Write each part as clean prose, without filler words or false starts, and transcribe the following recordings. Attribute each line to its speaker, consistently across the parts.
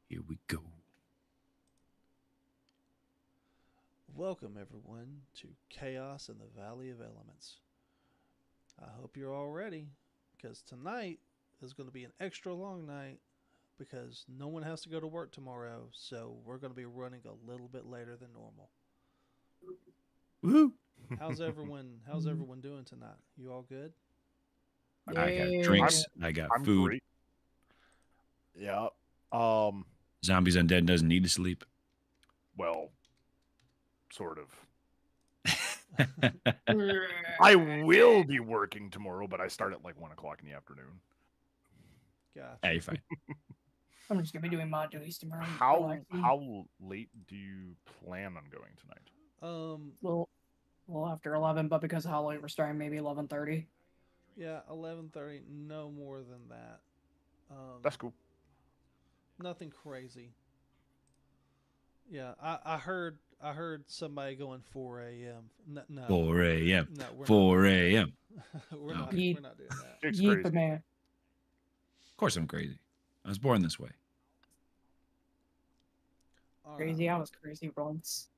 Speaker 1: Here we go.
Speaker 2: Welcome, everyone, to Chaos in the Valley of Elements. I hope you're all ready, because tonight is going to be an extra long night because no one has to go to work tomorrow, so we're going to be running a little bit later than normal.
Speaker 1: Woo!
Speaker 2: How's everyone doing tonight? You all good?
Speaker 1: I got
Speaker 3: Yeah.
Speaker 1: drinks. I got
Speaker 4: I'm
Speaker 1: food.
Speaker 4: great. Yeah.
Speaker 1: Zombies Undead doesn't need to sleep.
Speaker 4: Well, sort of. I will be working tomorrow, but I start at like 1 o'clock in the afternoon.
Speaker 2: Gotcha.
Speaker 1: Yeah, you're fine.
Speaker 3: I'm just gonna be doing mod duties tomorrow.
Speaker 4: How
Speaker 3: relaxing.
Speaker 4: how late do you plan on going tonight?
Speaker 3: Well, after 11, but because of how late we're starting, maybe 11:30.
Speaker 2: Yeah, 11:30, no more than that.
Speaker 4: That's cool.
Speaker 2: Nothing crazy. Yeah, I heard somebody going 4 a.m. No,
Speaker 1: 4 a.m.
Speaker 2: No, we're
Speaker 1: 4 a.m.
Speaker 2: we're
Speaker 1: Oh,
Speaker 2: not.
Speaker 1: okay.
Speaker 2: We're not doing that.
Speaker 4: Jake's
Speaker 3: Yeet the
Speaker 4: crazy.
Speaker 3: man.
Speaker 1: Of course I'm crazy. I was born this way.
Speaker 2: All
Speaker 3: Crazy.
Speaker 2: right.
Speaker 3: I was crazy once.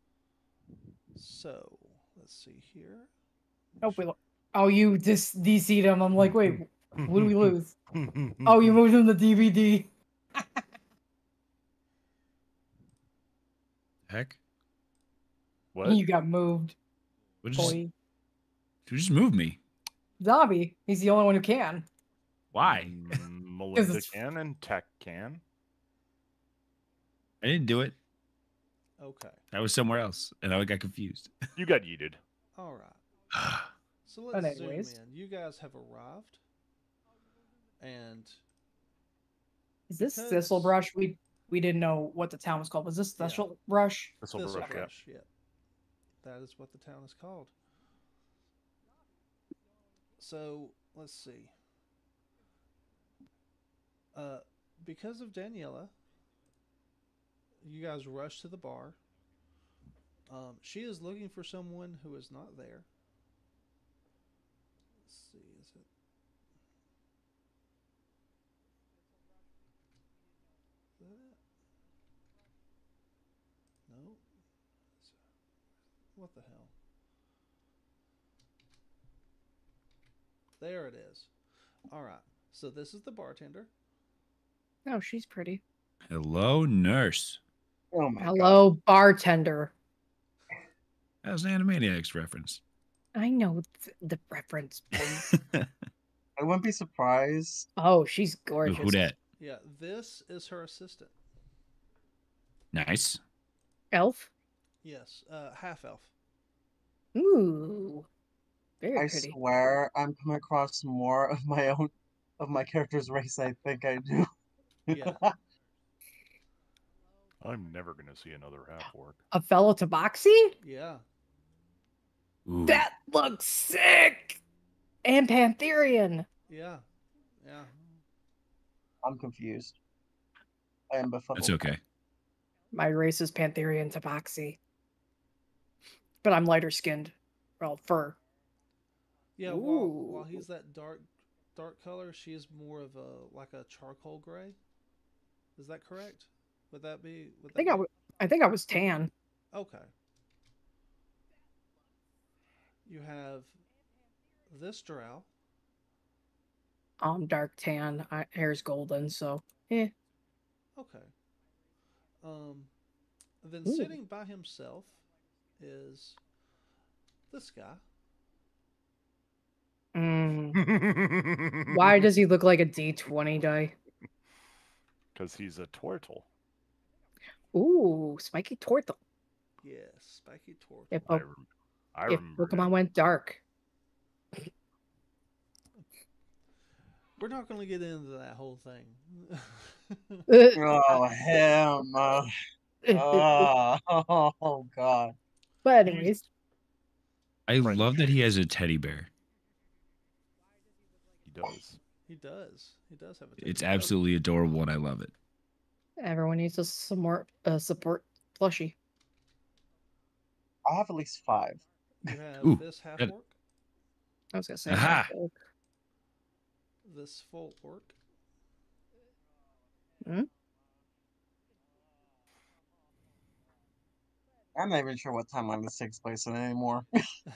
Speaker 2: So let's see here.
Speaker 3: Oh, you just DC'd him. I'm like, wait, what do we lose? Oh, you moved him to DVD.
Speaker 1: Heck?
Speaker 4: What?
Speaker 3: You got moved,
Speaker 1: What just,
Speaker 3: boy.
Speaker 1: who just moved me?
Speaker 3: Zombie. He's the only one who can.
Speaker 1: Why?
Speaker 4: Melinda
Speaker 3: it's-
Speaker 4: can and Tech can.
Speaker 1: I didn't do it.
Speaker 2: Okay.
Speaker 1: I was somewhere else, and I got confused.
Speaker 4: You got yeeted.
Speaker 2: All right. So let's zoom
Speaker 3: anyways.
Speaker 2: in. You guys have arrived, and
Speaker 3: Is this
Speaker 2: Because-
Speaker 3: Thistle Brush? We didn't know what the town was called. Was this
Speaker 2: Yeah.
Speaker 3: Thistle Brush?
Speaker 4: Thistle
Speaker 2: Thistle
Speaker 4: Brush, yeah.
Speaker 2: Brush, yeah. That is what the town is called. So let's see. Because of Daniela, you guys rush to the bar. She is looking for someone who is not there. Let's see, is it? Is that it? No. What the hell? There it is. All right. So this is the bartender.
Speaker 3: Oh, she's pretty.
Speaker 1: Hello, nurse.
Speaker 5: Oh my god.
Speaker 3: Hello, bartender.
Speaker 1: That was an Animaniacs reference.
Speaker 3: I know the reference. Please.
Speaker 5: I wouldn't be surprised.
Speaker 3: Oh, she's gorgeous.
Speaker 1: Who that?
Speaker 2: Yeah, this is her assistant.
Speaker 1: Nice.
Speaker 3: Elf?
Speaker 2: Yes, half elf.
Speaker 3: Ooh. Very
Speaker 5: I
Speaker 3: pretty.
Speaker 5: swear I'm coming across more of my character's race I think I do.
Speaker 2: Yeah.
Speaker 4: I'm never gonna see another half orc.
Speaker 3: A fellow tabaxi?
Speaker 2: Yeah.
Speaker 1: Ooh.
Speaker 3: That looks sick! And Pantherian.
Speaker 2: Yeah. Yeah.
Speaker 5: I'm confused. I am befuddled.
Speaker 1: That's okay.
Speaker 3: My race is Pantherian tabaxi. But I'm lighter skinned. Well, fur.
Speaker 2: Yeah. While
Speaker 3: Ooh.
Speaker 2: he's that dark color, she is more of a charcoal gray. Is that correct? Would that be?
Speaker 3: I think I was tan.
Speaker 2: Okay. You have this drow.
Speaker 3: Dark tan. Hair's golden, so eh.
Speaker 2: Okay. Then
Speaker 3: Ooh.
Speaker 2: sitting by himself is this guy.
Speaker 3: Mm. Why does he look like a D20 die?
Speaker 4: Because he's a turtle.
Speaker 3: Ooh, spiky turtle.
Speaker 2: Yes, spiky turtle.
Speaker 3: If,
Speaker 4: I,
Speaker 3: po-
Speaker 4: rem- I
Speaker 3: if
Speaker 4: remember.
Speaker 3: Pokemon
Speaker 4: him.
Speaker 3: went dark.
Speaker 2: We're not going to get into that whole thing.
Speaker 5: Oh him. Oh god.
Speaker 3: But anyways,
Speaker 1: I
Speaker 4: French.
Speaker 1: love that he has a teddy bear.
Speaker 4: He does.
Speaker 2: He does. He does have a.
Speaker 1: It's
Speaker 2: teddy bear.
Speaker 1: absolutely adorable, and I love it.
Speaker 3: everyone needs a support plushie.
Speaker 5: I have at least 5.
Speaker 2: You have
Speaker 1: Ooh,
Speaker 2: this half
Speaker 1: good.
Speaker 2: orc,
Speaker 3: I was gonna say.
Speaker 1: Aha!
Speaker 2: this full orc,
Speaker 5: I'm not even sure what timeline this takes place in anymore.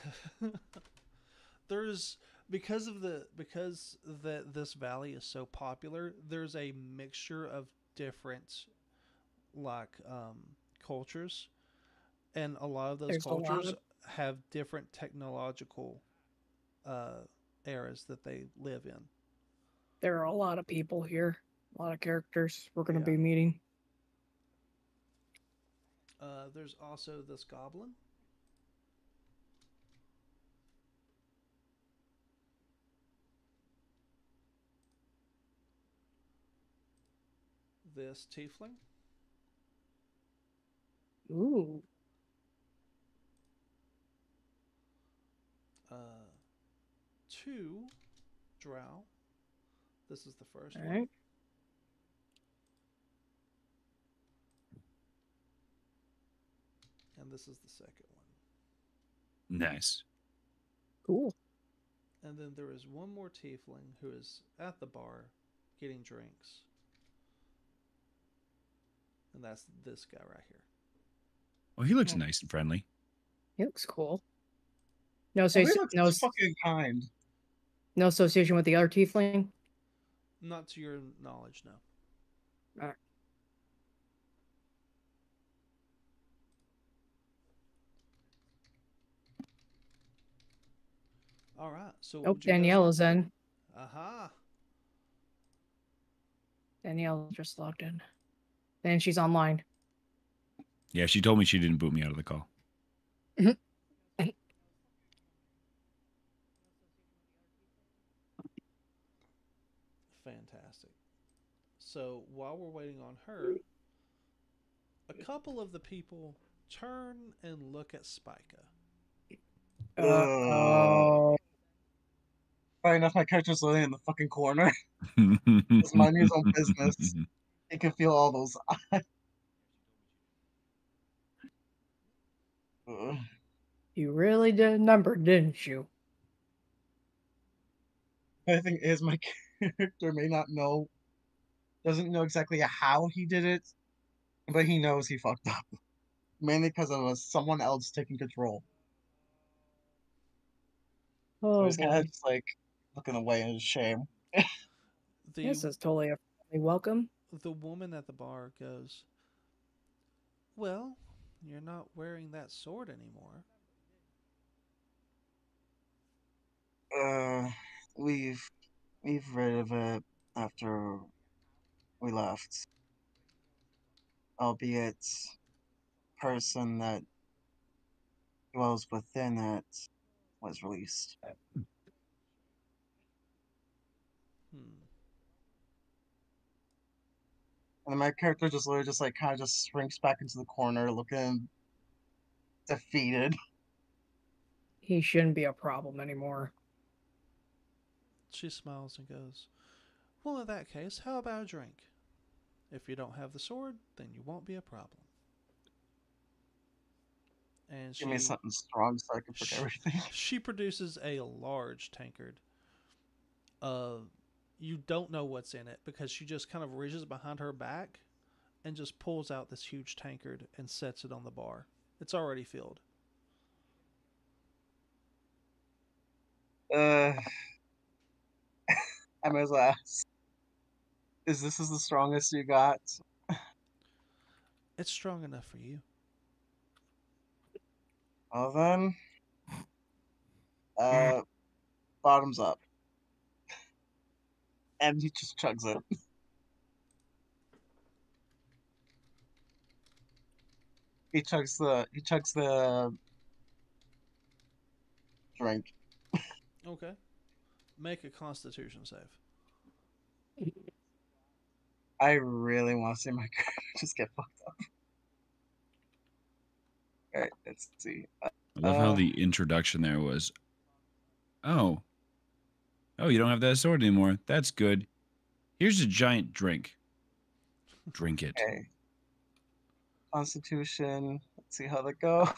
Speaker 2: There's because that this valley is so popular, there's a mixture of different like cultures, and a lot of those
Speaker 3: There's a lot
Speaker 2: cultures
Speaker 3: of
Speaker 2: have different technological uh, eras that they live in.
Speaker 3: there are a lot of people here, a lot of characters we're gonna
Speaker 2: Yeah.
Speaker 3: be meeting.
Speaker 2: There's also this goblin. This tiefling.
Speaker 3: Ooh,
Speaker 2: Uh, two drow. This is the first
Speaker 3: all
Speaker 2: one.
Speaker 3: right.
Speaker 2: And this is the second one.
Speaker 1: Nice.
Speaker 3: Cool.
Speaker 2: And then there is one more tiefling who is at the bar getting drinks. And that's this guy right here.
Speaker 1: Well, he looks
Speaker 3: Oh.
Speaker 1: nice and friendly.
Speaker 3: He looks cool. No,
Speaker 5: Oh, he
Speaker 3: associ-
Speaker 5: looks
Speaker 3: no,
Speaker 5: just fucking kind.
Speaker 3: no association with the other tiefling.
Speaker 2: Not to your knowledge, no.
Speaker 3: Alright.
Speaker 2: All right. So
Speaker 3: Oh, Danielle is in.
Speaker 2: Aha.
Speaker 3: Danielle just logged in, and she's online.
Speaker 1: Yeah, she told me she didn't boot me out of the call.
Speaker 2: Fantastic. So while we're waiting on her, a couple of the people turn and look at Spica.
Speaker 3: Oh,
Speaker 5: Probably enough my character's living in the fucking corner. Just minding his own business. He can feel all those eyes. Ugh.
Speaker 3: you really did a number, didn't you?
Speaker 5: The thing is, my character may not know, doesn't know exactly how he did it, but he knows he fucked up. Mainly because of someone else taking control. So
Speaker 3: Oh
Speaker 5: he's kind
Speaker 3: boy,
Speaker 5: of just like looking away in shame.
Speaker 3: this
Speaker 2: The
Speaker 3: is totally a friendly welcome.
Speaker 2: the woman at the bar goes, "Well, you're not wearing that sword anymore."
Speaker 5: We've rid of it after we left. Albeit person that dwells within it was released.
Speaker 2: Hmm.
Speaker 5: And then my character just literally just like kind of just shrinks back into the corner looking defeated.
Speaker 3: He shouldn't be a problem anymore.
Speaker 2: She smiles and goes, "Well, in that case, how about a drink? If you don't have the sword, then you won't be a problem." And
Speaker 5: Give me something strong so I can forget everything.
Speaker 2: she produces a large tankard. You don't know what's in it because she just kind of reaches behind her back and just pulls out this huge tankard and sets it on the bar. It's already filled.
Speaker 5: I might as well ask. Is this the strongest you got?
Speaker 2: It's strong enough for you.
Speaker 5: Well then, bottoms up. And he just chugs it. He chugs the drink.
Speaker 2: Okay. Make a constitution save.
Speaker 5: I really want to see my character just get fucked up. Alright, let's see.
Speaker 1: I love how the introduction there was, oh, you don't have that sword anymore. That's good. Here's a giant drink. Drink it.
Speaker 5: Okay. Constitution. Let's see how that go.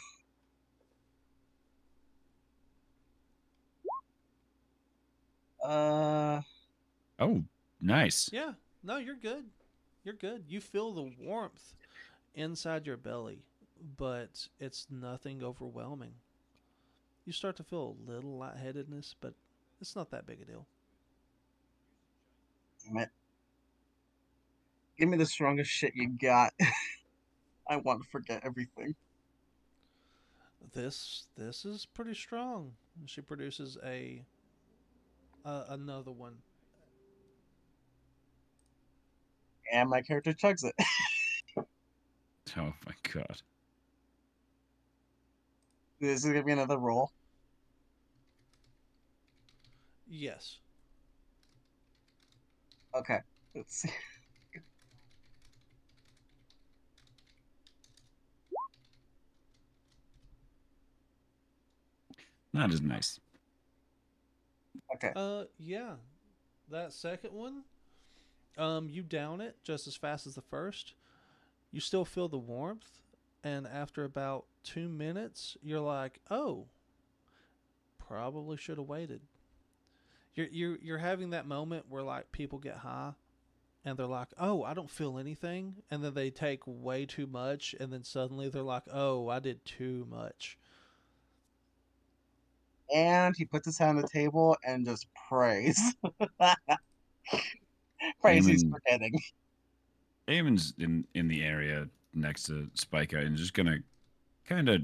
Speaker 1: Oh, nice.
Speaker 2: Yeah. No, you're good. You're good. You feel the warmth inside your belly but it's nothing overwhelming. You start to feel a little lightheadedness, but it's not that big a deal.
Speaker 5: Damn it. Give me the strongest shit you got. I want to forget everything.
Speaker 2: This is pretty strong. She produces a another one.
Speaker 5: And my character chugs it.
Speaker 1: Oh my god.
Speaker 5: This is gonna be another roll.
Speaker 2: Yes.
Speaker 5: Okay. Let's see.
Speaker 1: Not as nice.
Speaker 5: Okay.
Speaker 2: Yeah. That second one, you down it just as fast as the first. You still feel the warmth, and after about 2 minutes, you're like, "Oh, probably should have waited." You're having that moment where like people get high, and they're like, "Oh, I don't feel anything," and then they take way too much, and then suddenly they're like, "Oh, I did too much."
Speaker 5: And he puts his hand on the table and just prays. Prays he's
Speaker 1: Eamon,
Speaker 5: forgetting.
Speaker 1: Eamon's in the area next to Spica and just gonna kind of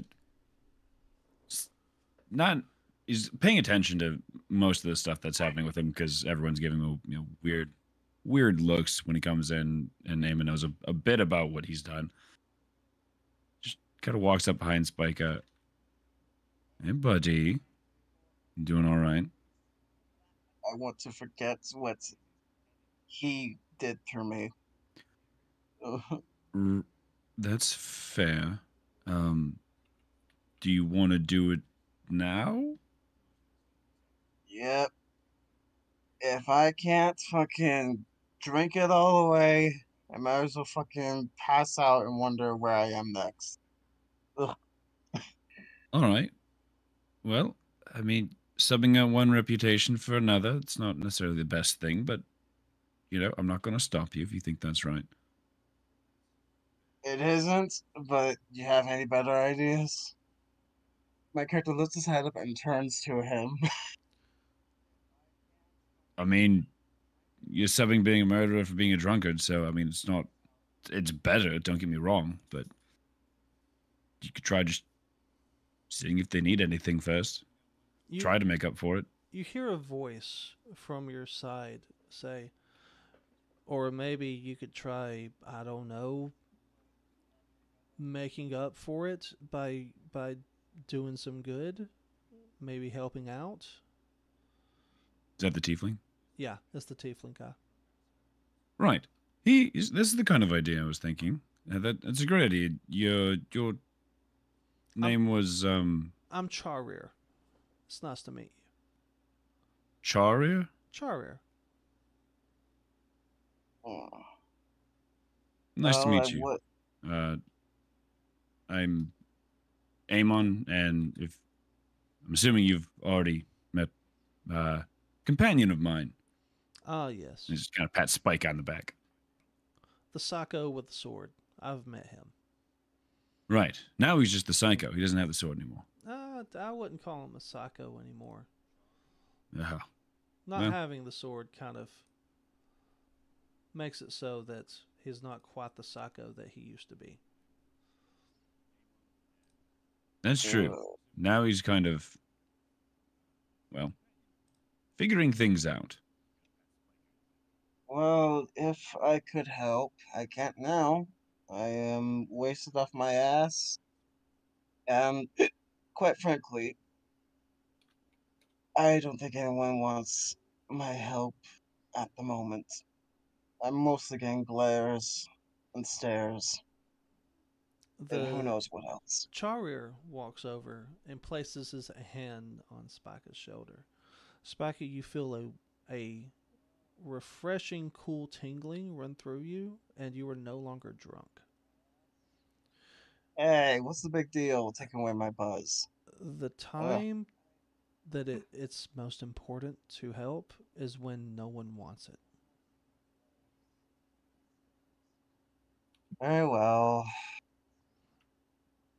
Speaker 1: not. He's paying attention to most of the stuff that's happening with him because everyone's giving him weird looks when he comes in, and Eamon knows a bit about what he's done. Just kind of walks up behind Spica. Hey, buddy. You doing all right?
Speaker 5: I want to forget what he did through me.
Speaker 1: That's fair. Do you want to do it now?
Speaker 5: Yep. If I can't fucking drink it all away, I might as well fucking pass out and wonder where I am next. Ugh.
Speaker 1: All right. Well, I mean, subbing out one reputation for another, it's not necessarily the best thing, but, I'm not going to stop you if you think that's right.
Speaker 5: It isn't, but do you have any better ideas? My character lifts his head up and turns to him.
Speaker 1: I mean, you're subbing being a murderer for being a drunkard, so, I mean, it's better, don't get me wrong, but you could try just seeing if they need anything first.
Speaker 2: You
Speaker 1: Try to make up for it.
Speaker 2: you hear a voice from your side say, or maybe you could try, I don't know, making up for it by doing some good, maybe helping out.
Speaker 1: Is that the tiefling?
Speaker 2: Yeah, that's the tiefling guy.
Speaker 1: Right. This is the kind of idea I was thinking. That's a great idea. Your name was
Speaker 2: I'm Charir. It's nice to meet you.
Speaker 1: Charia?
Speaker 2: Charir.
Speaker 5: Oh.
Speaker 1: Nice to
Speaker 5: Well,
Speaker 1: meet
Speaker 5: I
Speaker 1: you.
Speaker 5: would-
Speaker 1: I'm Amon, and if I'm assuming you've already met companion of mine.
Speaker 2: Ah, yes.
Speaker 1: He just kind of pat Spike on the back.
Speaker 2: The psycho with the sword. I've met him.
Speaker 1: Right. Now he's just the psycho. He doesn't have the sword anymore.
Speaker 2: I wouldn't call him a psycho anymore.
Speaker 1: Oh.
Speaker 2: Not
Speaker 1: Well.
Speaker 2: having the sword kind of makes it so that he's not quite the psycho that he used to be.
Speaker 1: That's true. Now he's kind of, well, figuring things out.
Speaker 5: Well, if I could help, I can't now. I am wasted off my ass. And quite frankly, I don't think anyone wants my help at the moment. I'm mostly getting glares and stares, and who
Speaker 2: The
Speaker 5: knows what else.
Speaker 2: Charir walks over and places his hand on Spica's shoulder. Spica, you feel a refreshing, cool tingling run through you, and you are no longer drunk.
Speaker 5: Hey, what's the big deal taking away my buzz?
Speaker 2: The time that it's most important to help is when no one wants it.
Speaker 5: Very well.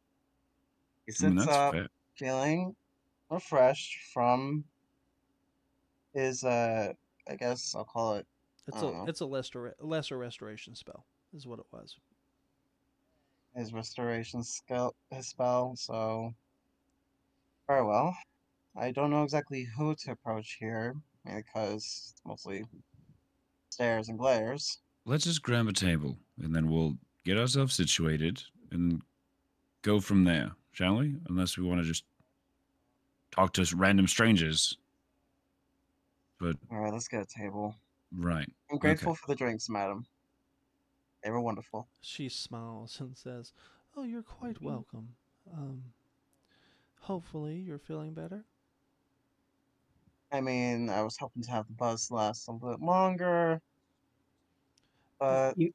Speaker 5: He
Speaker 1: I mean,
Speaker 5: sits
Speaker 1: that's
Speaker 5: up,
Speaker 1: fair.
Speaker 5: feeling refreshed from his I guess I'll call it
Speaker 2: It's
Speaker 5: I don't know,
Speaker 2: a lesser restoration spell, is what it was.
Speaker 5: his restoration skill his spell, so very well. I don't know exactly who to approach here, because it's mostly stares and glares.
Speaker 1: Let's just grab a table and then we'll get ourselves situated and go from there, shall we? Unless we want to just talk to random strangers. But
Speaker 5: Alright, let's get a table.
Speaker 1: right.
Speaker 5: I'm grateful for the drinks, madam. They were wonderful.
Speaker 2: She smiles and says, "Oh, you're quite welcome. Hopefully you're feeling better."
Speaker 5: I mean, I was hoping to have the buzz last a little bit longer, but
Speaker 3: You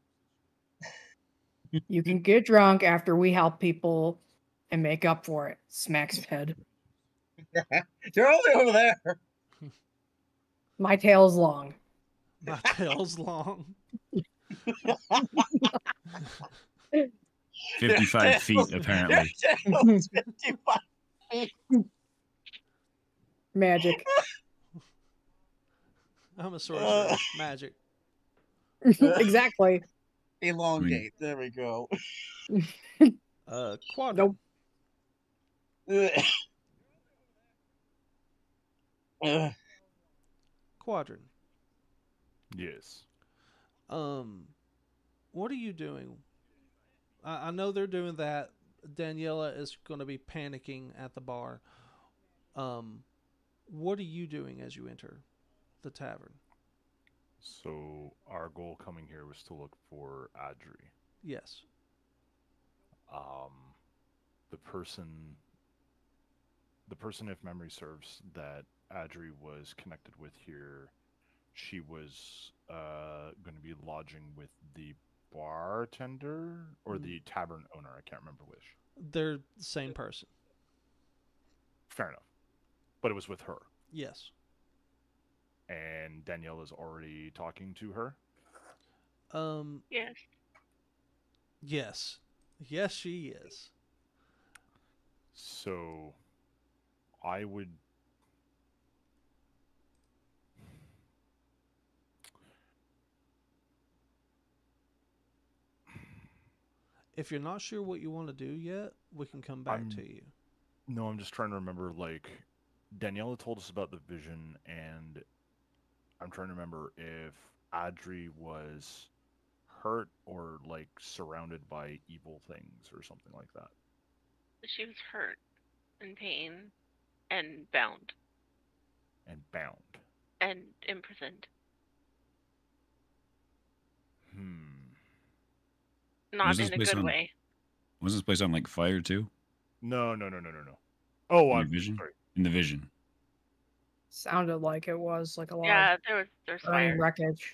Speaker 3: you can get drunk after we help people and make up for it. Smacks his head.
Speaker 5: you're only over there.
Speaker 3: My tail's long.
Speaker 2: My tail's long.
Speaker 1: 55 feet, apparently.
Speaker 5: Your tail's 55 feet.
Speaker 3: Magic.
Speaker 2: I'm a sorcerer. Magic.
Speaker 3: Exactly.
Speaker 5: Elongate. There we go.
Speaker 2: Quadrant.
Speaker 3: Nope.
Speaker 2: Quadrant.
Speaker 4: Yes.
Speaker 2: What are you doing? I know they're doing that. Daniela is going to be panicking at the bar. What are you doing as you enter the tavern?
Speaker 4: So our goal coming here was to look for Adri.
Speaker 2: Yes.
Speaker 4: The person, if memory serves, that Adri was connected with here, she was going to be lodging with the bartender or the tavern owner. I can't remember which.
Speaker 2: They're the same person.
Speaker 4: Fair enough. But it was with her.
Speaker 2: Yes.
Speaker 4: And Danielle is already talking to her.
Speaker 6: Yes.
Speaker 2: Yes. Yes, she is.
Speaker 4: So I would
Speaker 2: If you're not sure what you want to do yet, we can come back to you.
Speaker 4: No, I'm just trying to remember, like, Daniela told us about the vision, and I'm trying to remember if Adri was hurt or, like, surrounded by evil things or something like that.
Speaker 6: She was hurt, in pain, and bound,
Speaker 4: And bound.
Speaker 6: and imprisoned. Not
Speaker 1: Was this
Speaker 6: in a
Speaker 1: based
Speaker 6: good
Speaker 1: on-
Speaker 6: way.
Speaker 1: Was this place on like fire too?
Speaker 4: No. Oh,
Speaker 1: In
Speaker 4: I'm
Speaker 1: the vision?
Speaker 4: sorry.
Speaker 1: In the vision.
Speaker 3: Sounded like it was like a lot
Speaker 6: Yeah,
Speaker 3: of
Speaker 6: there's
Speaker 3: burning
Speaker 6: fire.
Speaker 3: wreckage.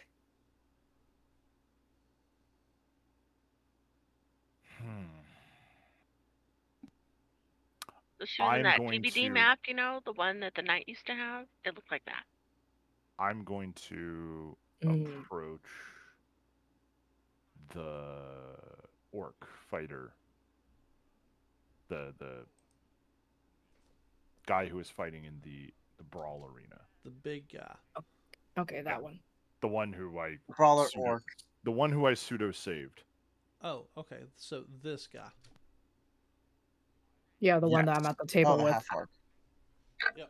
Speaker 6: So she was in
Speaker 4: I'm
Speaker 6: that
Speaker 4: going
Speaker 6: DVD
Speaker 4: to-
Speaker 6: map, you know, the one that the knight used to have. It looked like that.
Speaker 4: I'm going to
Speaker 3: Mm.
Speaker 4: approach the orc fighter. The guy who was fighting in the brawl arena.
Speaker 2: The big guy.
Speaker 3: Okay, that one.
Speaker 4: The one who I
Speaker 5: Brawler
Speaker 4: pseudo-
Speaker 5: orc.
Speaker 4: The one who I pseudo saved.
Speaker 2: Oh, okay. So this guy.
Speaker 3: Yeah, the one that I'm at the table
Speaker 5: Oh, the
Speaker 3: with.
Speaker 5: half orc.
Speaker 2: Yep.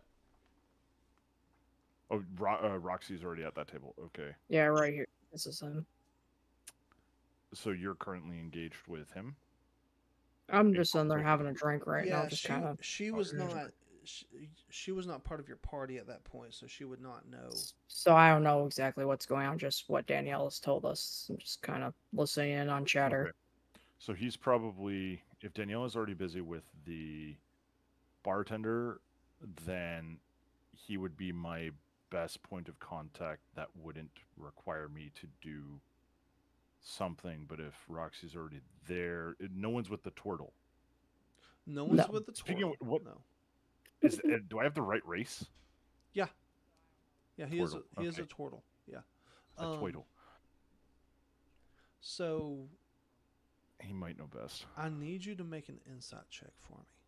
Speaker 4: Oh, Roxy's already at that table. Okay.
Speaker 3: Yeah, right here. This is him.
Speaker 4: So you're currently engaged with him?
Speaker 3: I'm just in there having a drink right now,
Speaker 2: Yeah,
Speaker 3: just
Speaker 2: she
Speaker 3: kind of.
Speaker 2: she was
Speaker 3: Oh,
Speaker 2: not she was not part of your party at that point, so she would not know.
Speaker 3: So I don't know exactly what's going on, just what Danielle has told us. I'm just kind of listening in on chatter.
Speaker 4: Okay. So he's probably, if Danielle is already busy with the bartender, then he would be my best point of contact that wouldn't require me to do something. But if Roxy's already there, no one's with the turtle.
Speaker 2: No one's
Speaker 3: No.
Speaker 2: with the
Speaker 4: Speaking of
Speaker 2: turtle.
Speaker 4: what-
Speaker 2: No.
Speaker 4: Do I have the right race?
Speaker 2: Yeah. Yeah, he
Speaker 4: Turtle,
Speaker 2: is a
Speaker 4: okay.
Speaker 2: turtle. Yeah.
Speaker 4: A turtle.
Speaker 2: So
Speaker 4: He might know best.
Speaker 2: I need you to make an insight check for me.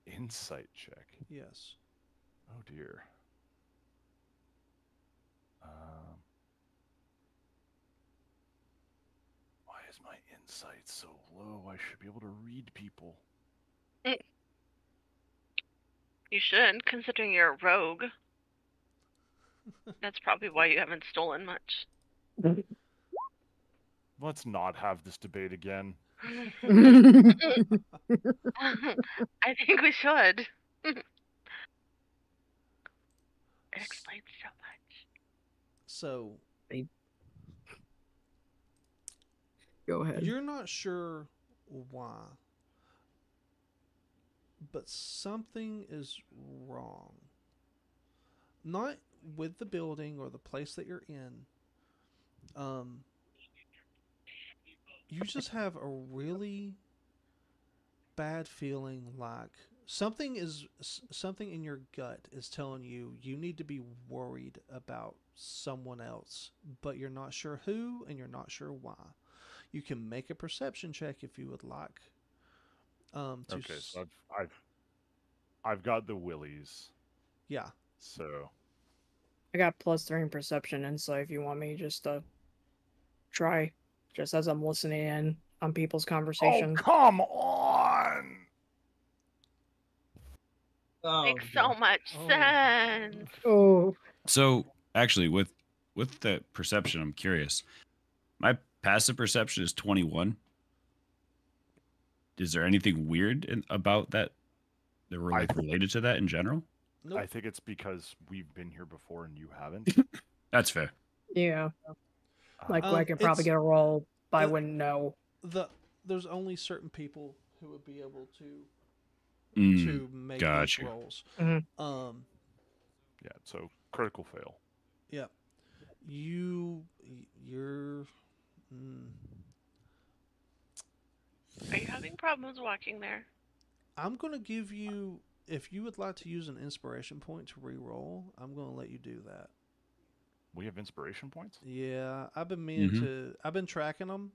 Speaker 4: Insight check.
Speaker 2: Yes.
Speaker 4: Oh dear. Why is my insight so low? I should be able to read people.
Speaker 6: You should, considering you're a rogue. That's probably why you haven't stolen much.
Speaker 4: Let's not have this debate again.
Speaker 6: I think we should. It explains so much.
Speaker 2: So
Speaker 3: Go ahead.
Speaker 2: you're not sure why, but something is wrong. Not with the building or the place that you're in. You just have a really bad feeling like something in your gut is telling you you need to be worried about someone else, but you're not sure who and you're not sure why. You can make a perception check if you would like.
Speaker 4: Okay, so I've got the willies.
Speaker 2: Yeah.
Speaker 4: So
Speaker 3: I got +3 in perception and so if you want me just to try, just as I'm listening in on people's conversation.
Speaker 4: Oh, come on!
Speaker 5: Oh,
Speaker 6: Makes
Speaker 5: dear.
Speaker 6: so much
Speaker 2: Oh.
Speaker 6: sense.
Speaker 3: Oh,
Speaker 1: So actually, with the perception, I'm curious. My passive perception is 21. Is there anything weird about that were like related to that in general?
Speaker 2: Nope.
Speaker 4: I think it's because we've been here before and you haven't.
Speaker 1: That's fair.
Speaker 3: yeah. Like I could probably
Speaker 2: it's-
Speaker 3: get a roll, but I
Speaker 2: it-
Speaker 3: wouldn't know.
Speaker 2: There's only certain people who would be able to
Speaker 1: Mm,
Speaker 2: make
Speaker 1: gotcha.
Speaker 2: these rolls.
Speaker 3: Mhm.
Speaker 4: Yeah, so critical fail.
Speaker 2: Yeah. You're.
Speaker 6: Are you having problems walking there?
Speaker 2: I'm gonna give you, if you would like to use an inspiration point to re-roll, I'm gonna let you do that.
Speaker 4: We have inspiration points?
Speaker 2: Yeah, I've been meaning
Speaker 1: Mhm.
Speaker 2: to. I've been tracking them.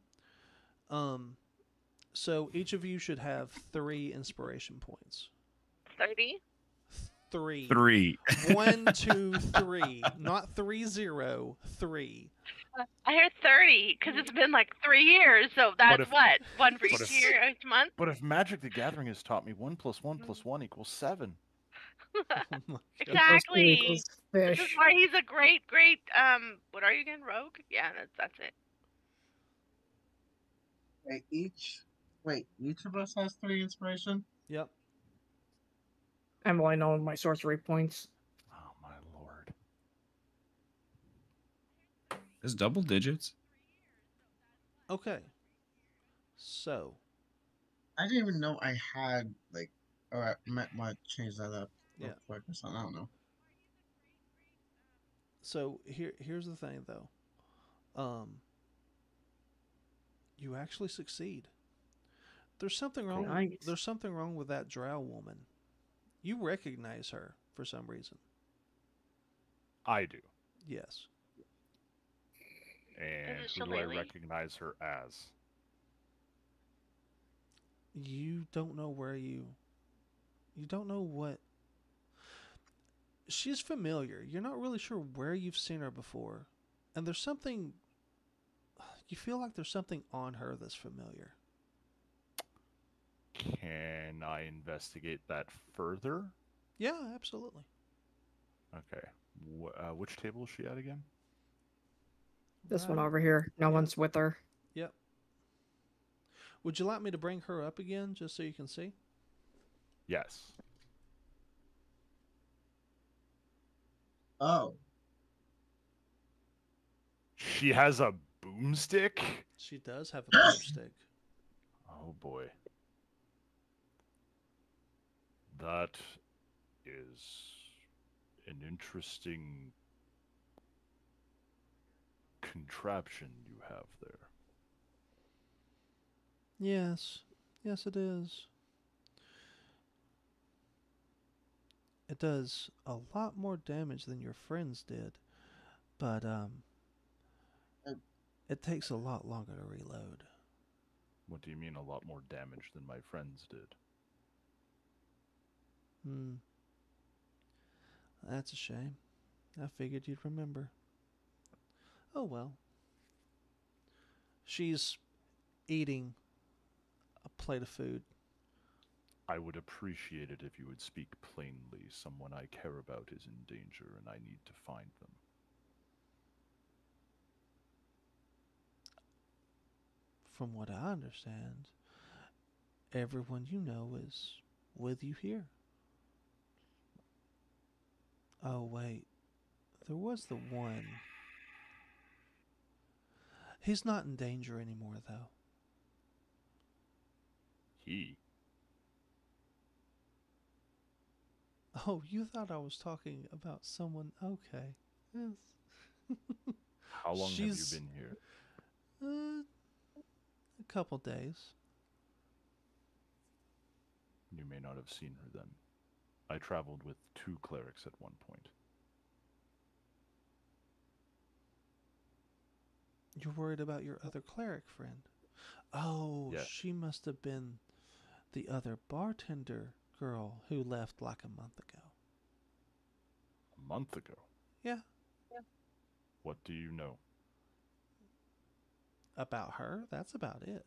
Speaker 2: So each of you should have 3 inspiration points.
Speaker 6: 30?
Speaker 2: 3.
Speaker 1: 3.
Speaker 2: 1, 2, 3. Not 3, 0. 3.
Speaker 6: I heard 30 because it's been like 3 years, so that's
Speaker 4: if-
Speaker 6: what? One for
Speaker 4: but
Speaker 6: each
Speaker 4: if-
Speaker 6: year, each month?
Speaker 4: But if Magic the Gathering has taught me 1 + 1 + 1 = 7.
Speaker 2: Oh my God.
Speaker 6: Exactly.
Speaker 3: Equals
Speaker 6: This is
Speaker 3: fish.
Speaker 6: why he's a great, what are you again, rogue? Yeah, that's it.
Speaker 5: Each of us has 3 inspiration?
Speaker 2: Yep.
Speaker 3: I'm only knowing my sorcery points.
Speaker 4: Oh my lord.
Speaker 1: It's double digits.
Speaker 2: Okay. So,
Speaker 5: I didn't even know I had, or I might change that up real
Speaker 2: Yeah.
Speaker 5: quick or something. I don't know.
Speaker 2: so here's the thing though. You actually succeed. There's something wrong.
Speaker 3: Nice.
Speaker 2: There's something wrong with that drow woman. You recognize her for some reason.
Speaker 4: I do.
Speaker 2: Yes.
Speaker 4: And
Speaker 6: it
Speaker 4: who do I
Speaker 6: Shillelagh?
Speaker 4: recognize her as?
Speaker 2: You don't know where you don't know what. She's familiar. You're not really sure where you've seen her before. And there's something. You feel like there's something on her that's familiar.
Speaker 4: Can I investigate that further?
Speaker 2: Yeah, absolutely.
Speaker 4: Okay. Which table is she at again?
Speaker 3: This one
Speaker 2: Right.
Speaker 3: over here. No one's with her.
Speaker 2: Yep. Would you like me to bring her up again just so you can see?
Speaker 4: Yes.
Speaker 5: Oh.
Speaker 4: She has a boomstick?
Speaker 2: She does have a boomstick.
Speaker 4: Oh boy. That is an interesting contraption you have there.
Speaker 2: Yes. Yes, it is. It does a lot more damage than your friends did. But, it takes a lot longer to reload.
Speaker 4: What do you mean a lot more damage than my friends did?
Speaker 2: Hmm. That's a shame. I figured you'd remember. Oh well. She's eating a plate of food.
Speaker 4: I would appreciate it if you would speak plainly. Someone I care about is in danger, and I need to find them.
Speaker 2: From what I understand, everyone you know is with you here. Oh, wait. There was the one. He's not in danger anymore, though.
Speaker 4: He?
Speaker 2: Oh, you thought I was talking about someone. Okay. Yes.
Speaker 4: How long
Speaker 2: She's-
Speaker 4: have you been here?
Speaker 2: A couple days.
Speaker 4: You may not have seen her then. I traveled with 2 clerics at one point.
Speaker 2: You're worried about your other cleric friend. Oh,
Speaker 4: Yeah.
Speaker 2: she must have been the other bartender girl who left like a month ago.
Speaker 4: A month ago?
Speaker 2: Yeah.
Speaker 4: What do you know?
Speaker 2: About her? That's about it.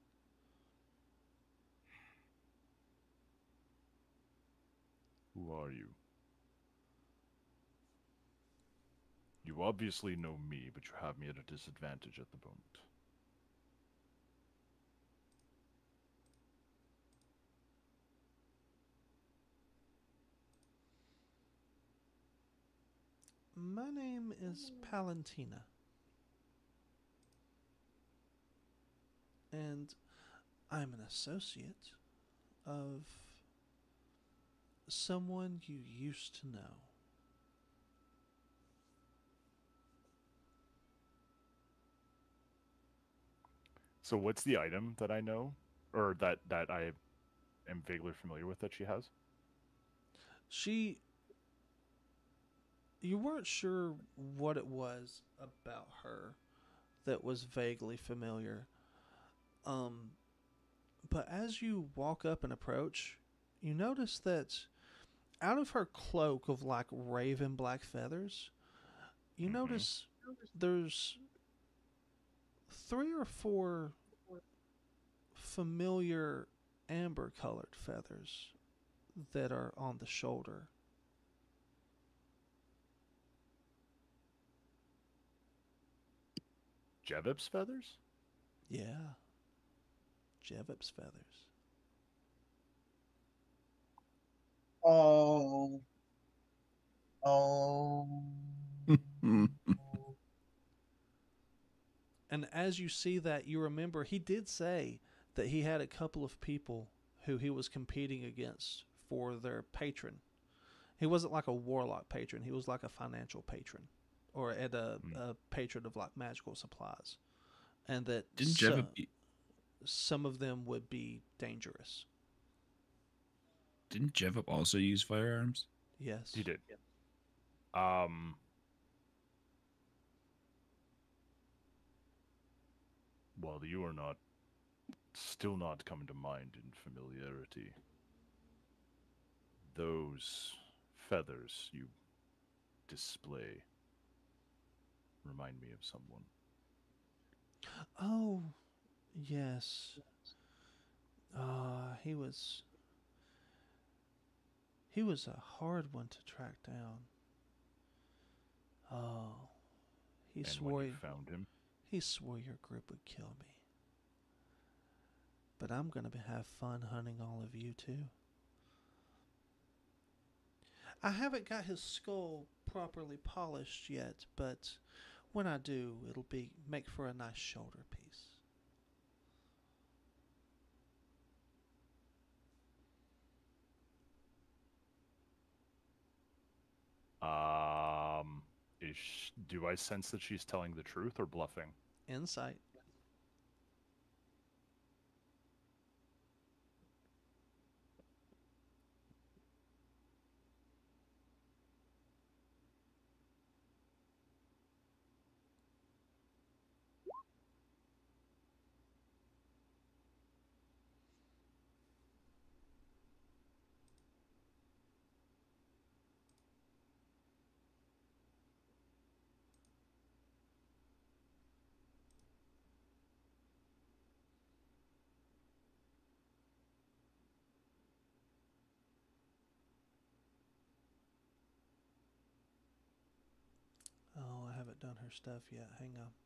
Speaker 4: Who are you? You obviously know me, but you have me at a disadvantage at the moment.
Speaker 2: My name is Palantina. And I'm an associate of someone you used to know.
Speaker 4: So what's the item that I know? Or that I am vaguely familiar with that she has?
Speaker 2: You weren't sure what it was about her that was vaguely familiar. But as you walk up and approach, you notice that out of her cloak of like raven black feathers, you notice there's 3 or 4 familiar amber colored feathers that are on the shoulder.
Speaker 4: Jevip's feathers?
Speaker 2: Yeah. Jevip's feathers.
Speaker 5: Oh. Oh.
Speaker 2: And as you see that, you remember he did say that he had a couple of people who he was competing against for their patron. He wasn't like a warlock patron, he was like a financial patron or at a patron of like magical supplies. And that
Speaker 1: Didn't Jeff
Speaker 2: some of them would be dangerous.
Speaker 1: Didn't Jeff also use firearms?
Speaker 2: Yes.
Speaker 4: He did. Well, you are still not coming to mind in familiarity. Those feathers you display remind me of someone.
Speaker 2: Oh, yes. He was a hard one to track down. Oh, he
Speaker 4: And
Speaker 2: swore
Speaker 4: when you found him,
Speaker 2: he swore your group would kill me. But I'm gonna have fun hunting all of you too. I haven't got his skull properly polished yet, but when I do, it'll make for a nice shoulder piece.
Speaker 4: do I sense that she's telling the truth or bluffing?
Speaker 2: Insight. on her stuff yet. Hang on.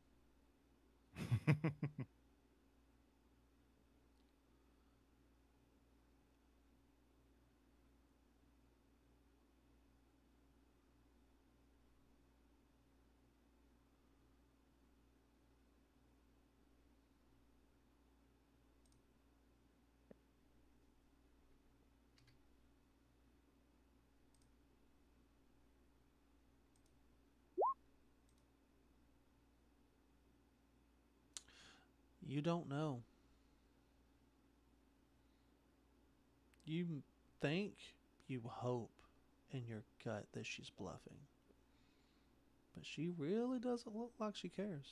Speaker 2: You don't know. You think, you hope in your gut that she's bluffing. But she really doesn't look like she cares.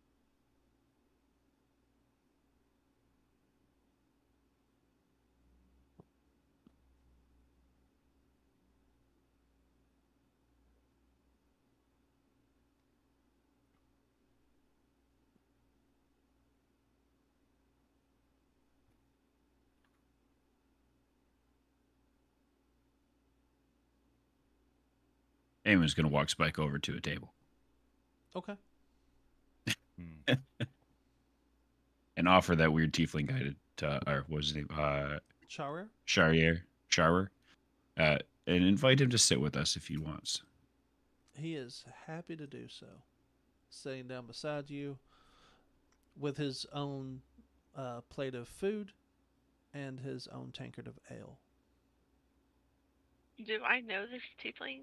Speaker 1: Eamon's gonna walk Spike over to a table
Speaker 2: Okay.
Speaker 1: and offer that weird tiefling guy to or what's his name?
Speaker 2: Sharia?
Speaker 1: Shower. And invite him to sit with us if he wants.
Speaker 2: He is happy to do so. Sitting down beside you with his own plate of food and his own tankard of ale.
Speaker 6: Do I know this tiefling?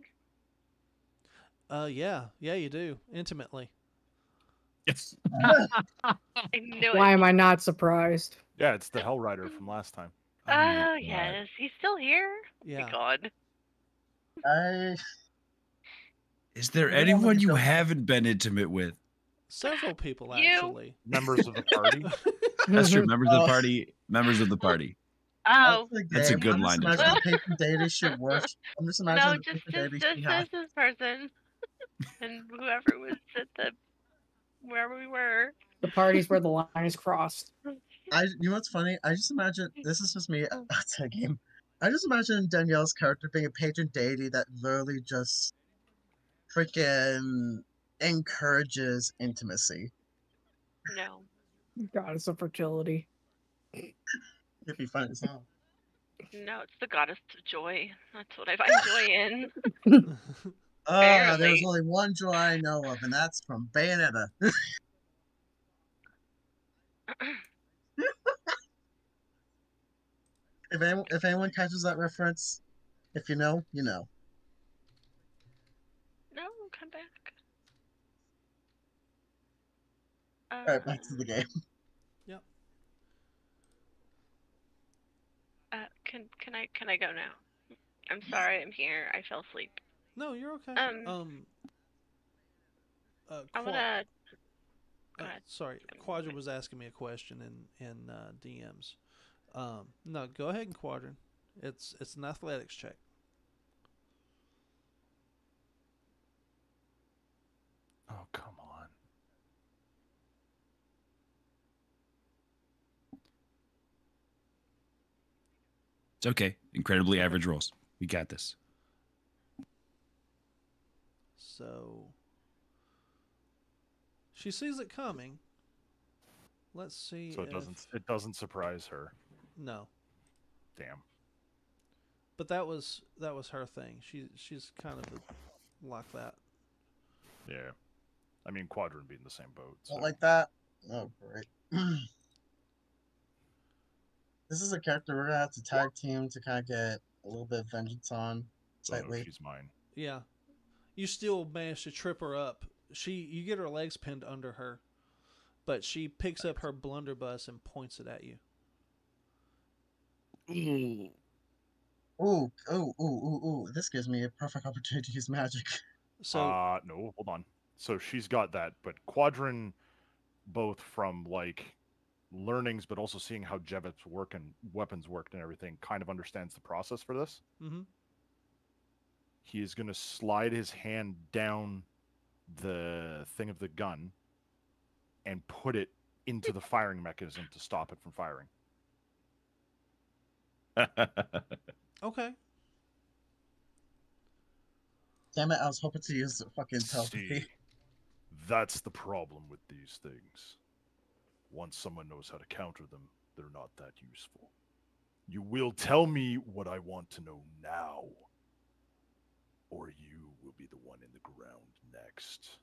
Speaker 2: Yeah, you do. Intimately.
Speaker 1: Yes.
Speaker 6: I knew
Speaker 3: Why
Speaker 6: it.
Speaker 3: am I not surprised?
Speaker 4: Yeah, it's the Hell Rider from last time.
Speaker 6: Oh, yes. He's still here?
Speaker 2: Yeah.
Speaker 6: My God.
Speaker 5: I
Speaker 1: Is there
Speaker 5: You don't
Speaker 1: anyone
Speaker 5: wanna
Speaker 1: you
Speaker 5: go-
Speaker 1: haven't been intimate with?
Speaker 2: Several people,
Speaker 6: You.
Speaker 2: actually.
Speaker 4: Members of the party.
Speaker 1: That's true. Members of the party. Members of the party.
Speaker 6: Oh,
Speaker 1: That's a good
Speaker 5: I'm
Speaker 1: line
Speaker 5: just
Speaker 1: to
Speaker 5: imagining
Speaker 6: draw.
Speaker 5: the patron deity she worshipped. I'm just imagining
Speaker 6: no,
Speaker 5: the
Speaker 6: just
Speaker 5: patron deity she
Speaker 6: this
Speaker 5: had.
Speaker 6: is person. And whoever was at the wherever we were.
Speaker 3: The parties where the line is crossed.
Speaker 5: You know what's funny? I just imagine this is just me outside game. I just imagine Danielle's character being a patron deity that literally just freaking encourages intimacy.
Speaker 6: No.
Speaker 3: Goddess of fertility.
Speaker 5: It'd be fun as hell.
Speaker 6: No, it's the goddess of joy. That's what I find joy in.
Speaker 5: There's
Speaker 6: Barely.
Speaker 5: only one joy I know of, and that's from Bayonetta. If anyone catches that reference, if you know, you know.
Speaker 6: No, come back.
Speaker 5: Alright, back to the game.
Speaker 2: Yep.
Speaker 6: Can I go now? I'm sorry, I'm here. I fell asleep.
Speaker 2: No, you're okay.
Speaker 6: I wanna. Go ahead.
Speaker 2: Sorry, Quadra was asking me a question in DMs. No, go ahead and Quadra. It's an athletics check.
Speaker 4: Oh, come on.
Speaker 1: It's okay. Incredibly average rolls. We got this.
Speaker 2: So she sees it coming. Let's see.
Speaker 4: So it doesn't surprise her.
Speaker 2: No,
Speaker 4: Damn.
Speaker 2: but that was her thing. She's kind of like that.
Speaker 4: Yeah. I mean, Quadrant being the same boat. So.
Speaker 5: Not like that. Oh, great. This is a character we're gonna have to tag team to kind of get a little bit of vengeance on.
Speaker 4: Oh,
Speaker 5: Slightly.
Speaker 4: no, she's mine.
Speaker 2: Yeah, you still manage to trip her up. You get her legs pinned under her, but she picks up her blunderbuss and points it at you.
Speaker 5: Ooh. This gives me a perfect opportunity to use magic.
Speaker 2: So
Speaker 4: No, hold on. So she's got that, but Quadrant, both from like learnings, but also seeing how Jevets work and weapons worked and everything, kind of understands the process for this.
Speaker 2: mm-hmm.
Speaker 4: He is going to slide his hand down the thing of the gun and put it into the firing mechanism to stop it from firing.
Speaker 2: Okay.
Speaker 5: Damn it, I was hoping to use the fucking telepathy.
Speaker 4: See, That's the problem with these things. Once someone knows how to counter them, they're not that useful. You will tell me what I want to know now, or you will be the one in the ground next.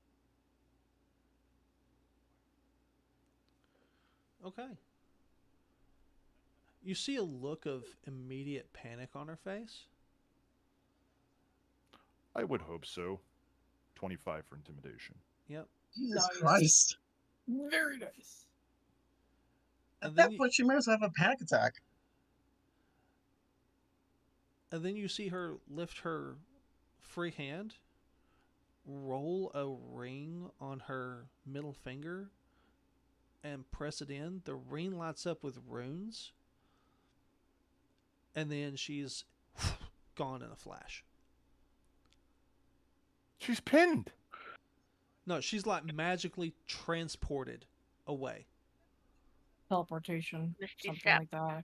Speaker 2: Okay. You see a look of immediate panic on her face.
Speaker 4: I would hope so. 25 for intimidation.
Speaker 2: Yep.
Speaker 5: Jesus
Speaker 3: Nice.
Speaker 5: Christ.
Speaker 3: Very nice.
Speaker 5: At
Speaker 2: And
Speaker 5: that
Speaker 2: then, you,
Speaker 5: point, she might as well have a panic attack.
Speaker 2: and then you see her lift her free hand, roll a ring on her middle finger, and press it in. The ring lights up with runes, and then she's gone in a flash.
Speaker 4: She's pinned.
Speaker 2: No, she's like magically transported away.
Speaker 3: Teleportation.
Speaker 6: Misty
Speaker 3: Something
Speaker 6: step.
Speaker 3: like that.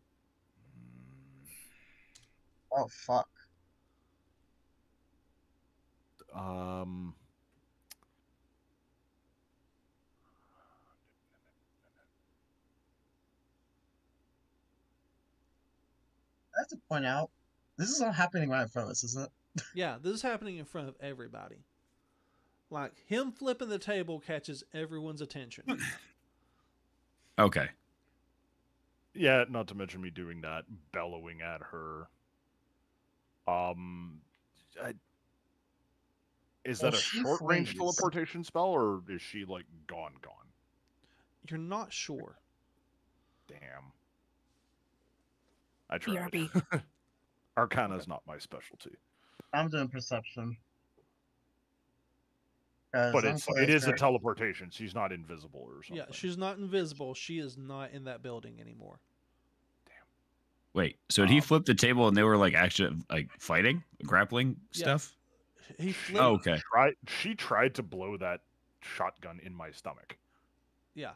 Speaker 5: Oh, fuck.
Speaker 4: Um.
Speaker 5: I have to point out, this is all happening right in front of us, isn't it?
Speaker 2: Yeah, this is happening in front of everybody. Like, him flipping the table catches everyone's attention.
Speaker 1: Okay.
Speaker 4: Yeah, not to mention me doing that, bellowing at her. Is
Speaker 5: Well,
Speaker 4: that a
Speaker 5: she
Speaker 4: short range
Speaker 5: flees.
Speaker 4: teleportation spell, or is she like gone?
Speaker 2: You're not sure.
Speaker 4: Damn. I tried.
Speaker 3: BRB.
Speaker 4: Arcana's not my specialty,
Speaker 5: I'm doing perception. 'Cause
Speaker 4: but
Speaker 5: I'm
Speaker 4: it
Speaker 5: quite
Speaker 4: is a
Speaker 5: sure-
Speaker 4: teleportation. She's not invisible or something.
Speaker 2: Yeah, she's not invisible. She is not in that building anymore.
Speaker 1: Wait, so did he
Speaker 4: Um,
Speaker 1: flip the table and they were like actually like fighting, grappling
Speaker 2: Yeah.
Speaker 1: stuff?
Speaker 2: He flipped.
Speaker 1: Oh, okay.
Speaker 4: She tried to blow that shotgun in my stomach.
Speaker 2: Yeah.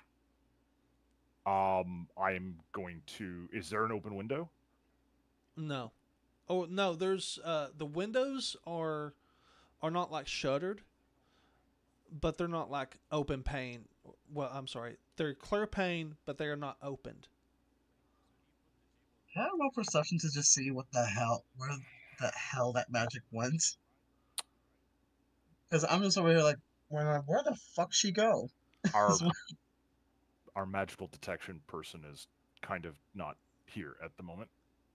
Speaker 4: I'm going to. Is there an open window?
Speaker 2: No. Oh no. There's the windows are not like shuttered, but they're not like open pane. Well, I'm sorry. They're clear pane, but they are not opened.
Speaker 5: Can I roll perception to just see what the hell, where the hell that magic went? Because I'm just over here like, where the fuck she go?
Speaker 4: Our
Speaker 5: Is what-
Speaker 4: our magical detection person is kind of not here at the moment.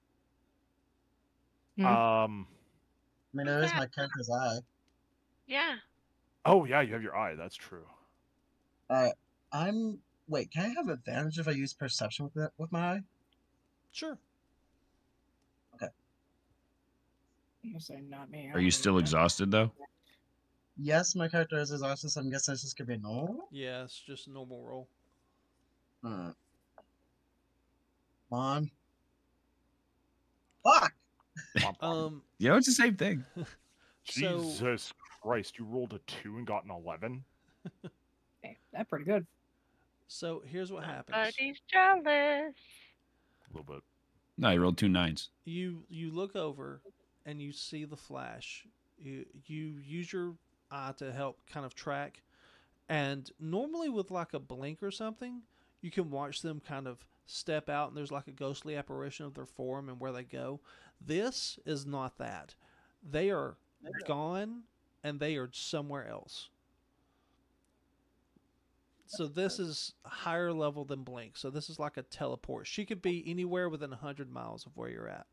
Speaker 3: Hmm.
Speaker 5: I mean, there is
Speaker 6: Yeah.
Speaker 5: my character's eye.
Speaker 6: Yeah.
Speaker 4: Oh yeah, you have your eye. That's true.
Speaker 5: Wait, can I have advantage if I use perception with my eye?
Speaker 2: Sure.
Speaker 3: I'm gonna say not me.
Speaker 1: Are you still exhausted though?
Speaker 5: Yes, my character is exhausted, so I'm guessing it's just gonna be normal.
Speaker 2: Yeah, it's just a normal roll.
Speaker 5: Come on. Fuck!
Speaker 1: You know, it's the same thing.
Speaker 2: So
Speaker 4: Jesus Christ! You rolled a 2 and got an 11.
Speaker 3: Okay, that's pretty good.
Speaker 2: so here's what happens.
Speaker 6: Buddy's jealous.
Speaker 4: A little bit.
Speaker 1: No, he rolled 2 9s.
Speaker 2: You look over and you see the flash. You use your eye to help kind of track, and normally with like a blink or something, you can watch them kind of step out and there's like a ghostly apparition of their form and where they go. This is not that. They are gone and they are somewhere else. So this is higher level than blink. So this is like a teleport. She could be anywhere within 100 miles of where you're at.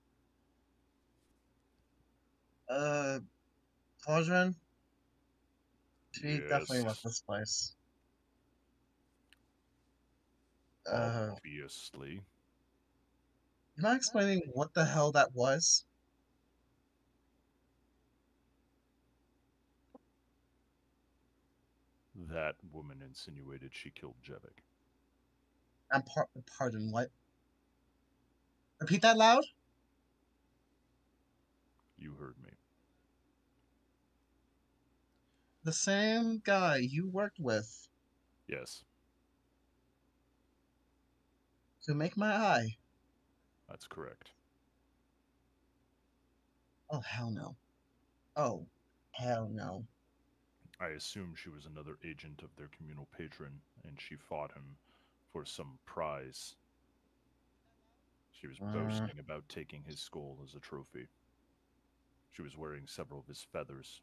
Speaker 5: Cauldron? She definitely
Speaker 4: Yes.
Speaker 5: left this place. Uh,
Speaker 4: Obviously.
Speaker 5: am I explaining what the hell that was?
Speaker 4: That woman insinuated she killed Jevik.
Speaker 5: Pardon, what? Repeat that loud?
Speaker 4: You heard me.
Speaker 5: The same guy you worked with
Speaker 4: Yes,
Speaker 5: to make my eye.
Speaker 4: that's correct.
Speaker 5: Oh, hell no. Oh, hell no.
Speaker 4: I assume she was another agent of their communal patron, and she fought him for some prize. She was boasting about taking his skull as a trophy. She was wearing several of his feathers.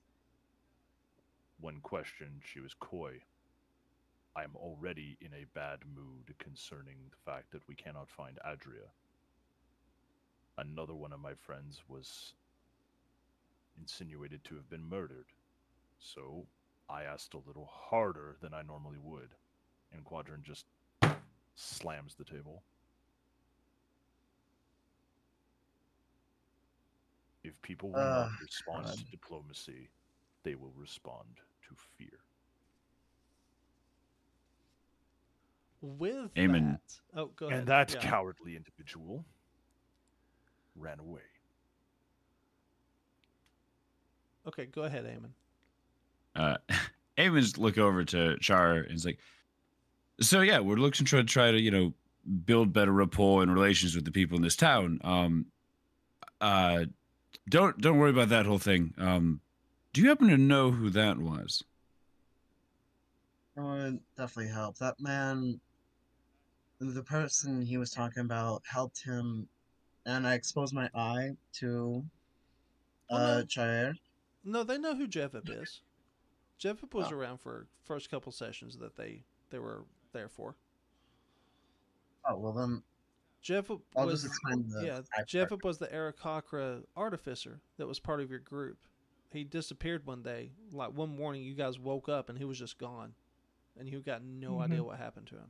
Speaker 4: When questioned, she was coy. I am already in a bad mood concerning the fact that we cannot find Adria. Another one of my friends was insinuated to have been murdered. So I asked a little harder than I normally would. And Quadrant just slams the table. If people will not respond
Speaker 5: God.
Speaker 4: to diplomacy, they will respond to fear.
Speaker 2: With
Speaker 1: Amen.
Speaker 2: that, oh, go ahead.
Speaker 4: And that
Speaker 2: Yeah.
Speaker 4: cowardly individual ran away.
Speaker 2: Okay, go ahead, Eamon.
Speaker 1: Eamon's look over to Char and is like, so yeah, we're looking to try to, you know, build better rapport and relations with the people in this town. Don't worry about that whole thing. Do you happen to know who that was?
Speaker 5: It would definitely help. That man, the person he was talking about, helped him, and I exposed my eye to
Speaker 2: Well, no.
Speaker 5: Jair.
Speaker 2: No, they know who Jevip is. Jevip was
Speaker 5: Oh.
Speaker 2: around for first couple sessions that they were there for.
Speaker 5: Oh, well then,
Speaker 2: Jevip
Speaker 5: I'll
Speaker 2: was
Speaker 5: just explain the
Speaker 2: yeah.
Speaker 5: eye part.
Speaker 2: Jevip was the Aarakocra artificer that was part of your group. He disappeared one day. Like one morning, you guys woke up and he was just gone, and you got no idea what happened to him.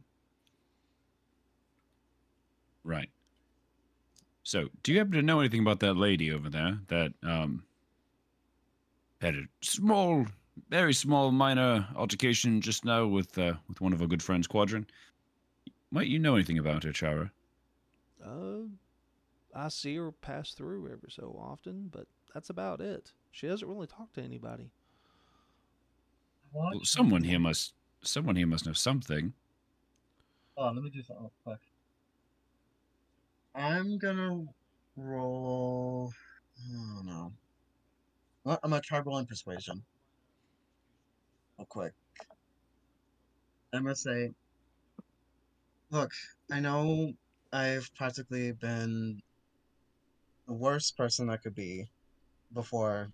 Speaker 1: Right. So, do you happen to know anything about that lady over there that had a small, very small, minor altercation just now with one of our good friends, Quadrant? Might you know anything about her, Chara?
Speaker 2: I see her pass through every so often, but that's about it. She doesn't really talk to anybody.
Speaker 1: Well, someone here must know something.
Speaker 5: Oh, let me do something real quick. I'm gonna roll. Oh no. Well, I'm gonna try rolling persuasion. Real quick. I'm gonna say, look, I know I've practically been the worst person I could be before.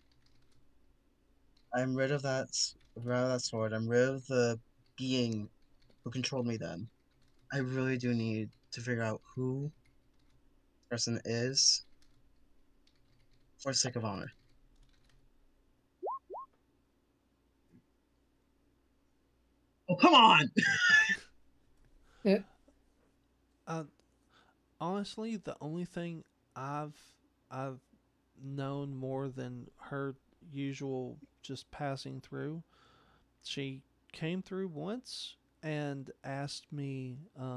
Speaker 5: I'm rid of that sword. I'm rid of the being who controlled me then. I really do need to figure out who this person is for the sake of honor. Oh, come on!
Speaker 2: Honestly, the only thing I've known more than her usual just passing through, she came through once and asked me.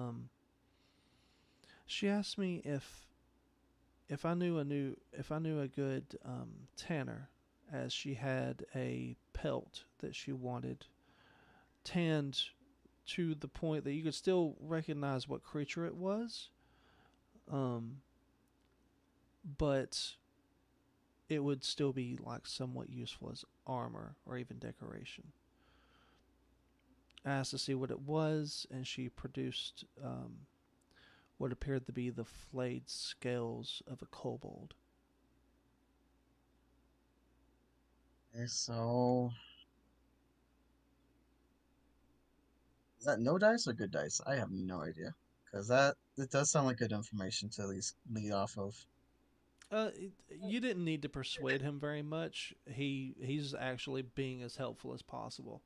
Speaker 2: She asked me if I knew a good tanner, as she had a pelt that she wanted tanned to the point that you could still recognize what creature it was, but it would still be like somewhat useful as armor or even decoration. I asked to see what it was, and she produced what appeared to be the flayed scales of a kobold.
Speaker 5: Okay, so is that no dice or good dice? I have no idea. Because it does sound like good information to at least lead off of.
Speaker 2: You didn't need to persuade him very much. He's actually being as helpful as possible.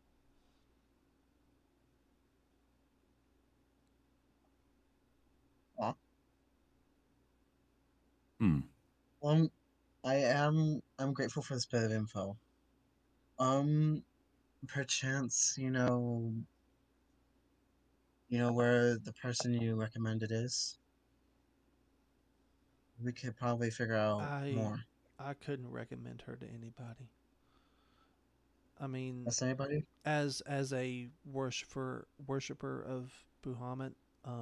Speaker 5: Huh?
Speaker 1: Hmm.
Speaker 5: I'm grateful for this bit of info. Perchance, you know where the person you recommended is? We could probably figure out more.
Speaker 2: I couldn't recommend her to anybody. I mean,
Speaker 5: That's anybody?
Speaker 2: as a worshiper of Buhamut,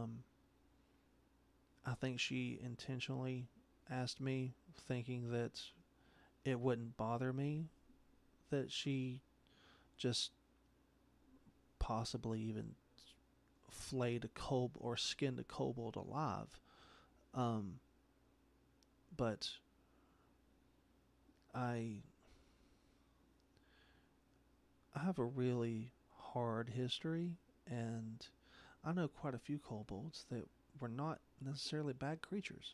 Speaker 2: I think she intentionally asked me, thinking that it wouldn't bother me that she just possibly even flayed a kobold or skinned a kobold alive. But I have a really hard history, and I know quite a few kobolds that were not necessarily bad creatures.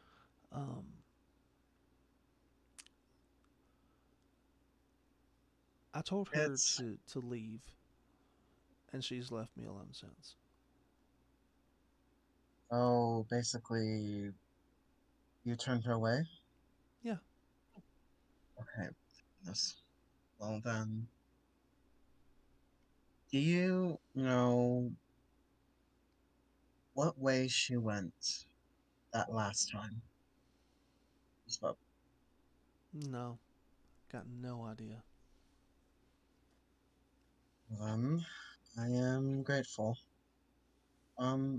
Speaker 2: I told her
Speaker 5: It's
Speaker 2: to leave, and she's left me alone since.
Speaker 5: oh, basically, you turned her away.
Speaker 2: Yeah.
Speaker 5: Okay. Yes. Well then, do you know what way she went that last time you spoke?
Speaker 2: No, got no idea.
Speaker 5: Then I am grateful. Um,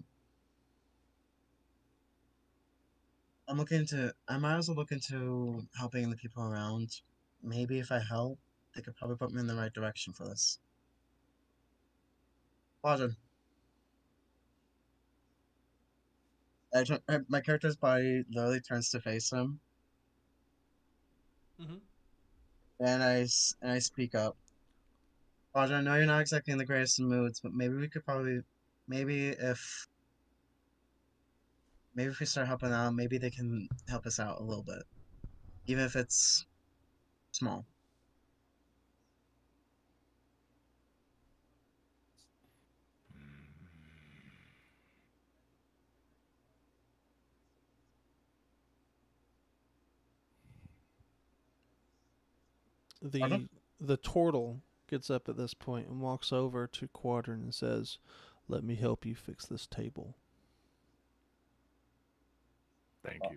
Speaker 5: I might as well look into helping the people around. Maybe if I help, they could probably put me in the right direction for this. Quadrant. My character's body literally turns to face him,
Speaker 2: Mm-hmm.
Speaker 5: and I speak up. Quadrant, I know you're not exactly in the greatest of moods, but maybe we could probably, maybe if maybe if we start helping out, maybe they can help us out a little bit, even if it's small. Quadrant?
Speaker 2: The turtle gets up at this point and walks over to Quadrant and says, "Let me help you fix this table."
Speaker 4: Thank you.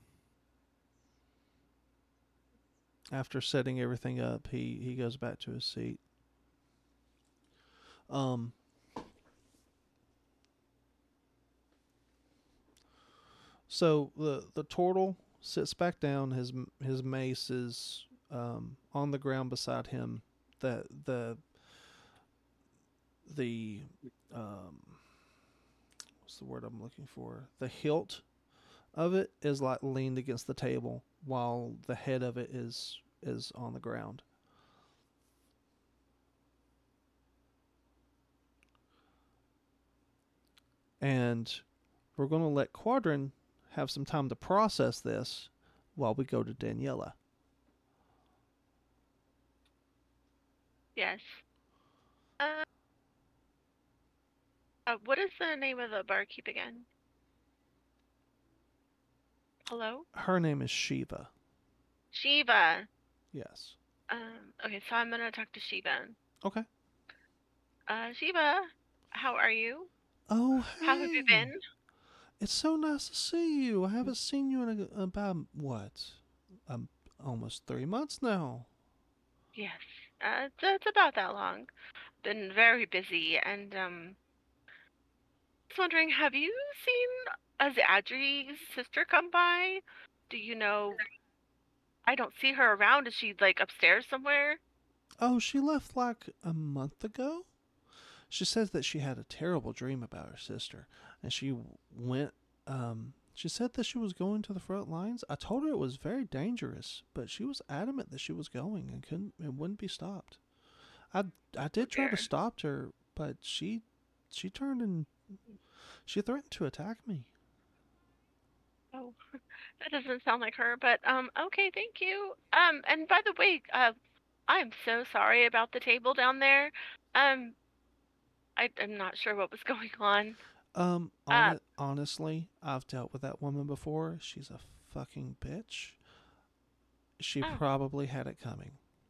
Speaker 2: After setting everything up, he goes back to his seat. So the turtle sits back down. His mace is on the ground beside him. The what's the word I'm looking for? The hilt of it is like leaned against the table, while the head of it is on the ground. And we're going to let Quadrant have some time to process this while we go to Daniela.
Speaker 6: Yes. What is the name of the barkeep again? Hello?
Speaker 2: Her name is Shiva.
Speaker 6: Shiva.
Speaker 2: Yes.
Speaker 6: Okay, so I'm gonna talk to Shiva.
Speaker 2: Okay.
Speaker 6: Shiva, how are you?
Speaker 2: Oh, hey.
Speaker 6: How have you been?
Speaker 2: It's so nice to see you. I haven't seen you in about, what? Almost 3 months now.
Speaker 6: Yes. It's about that long. Been very busy, and just wondering, have you seen Azadri's sister come by? Do you know? I don't see her around. Is she like upstairs somewhere?
Speaker 2: Oh, she left like a month ago? She says that she had a terrible dream about her sister, and she went. She said that she was going to the front lines. I told her it was very dangerous, but she was adamant that she was going and wouldn't be stopped. I did try to stop her, but she turned and she threatened to attack me.
Speaker 6: Oh, that doesn't sound like her, but okay, thank you. And by the way, I'm so sorry about the table down there. I'm not sure what was going on.
Speaker 2: Honestly, I've dealt with that woman before. She's a fucking bitch. She probably had it coming.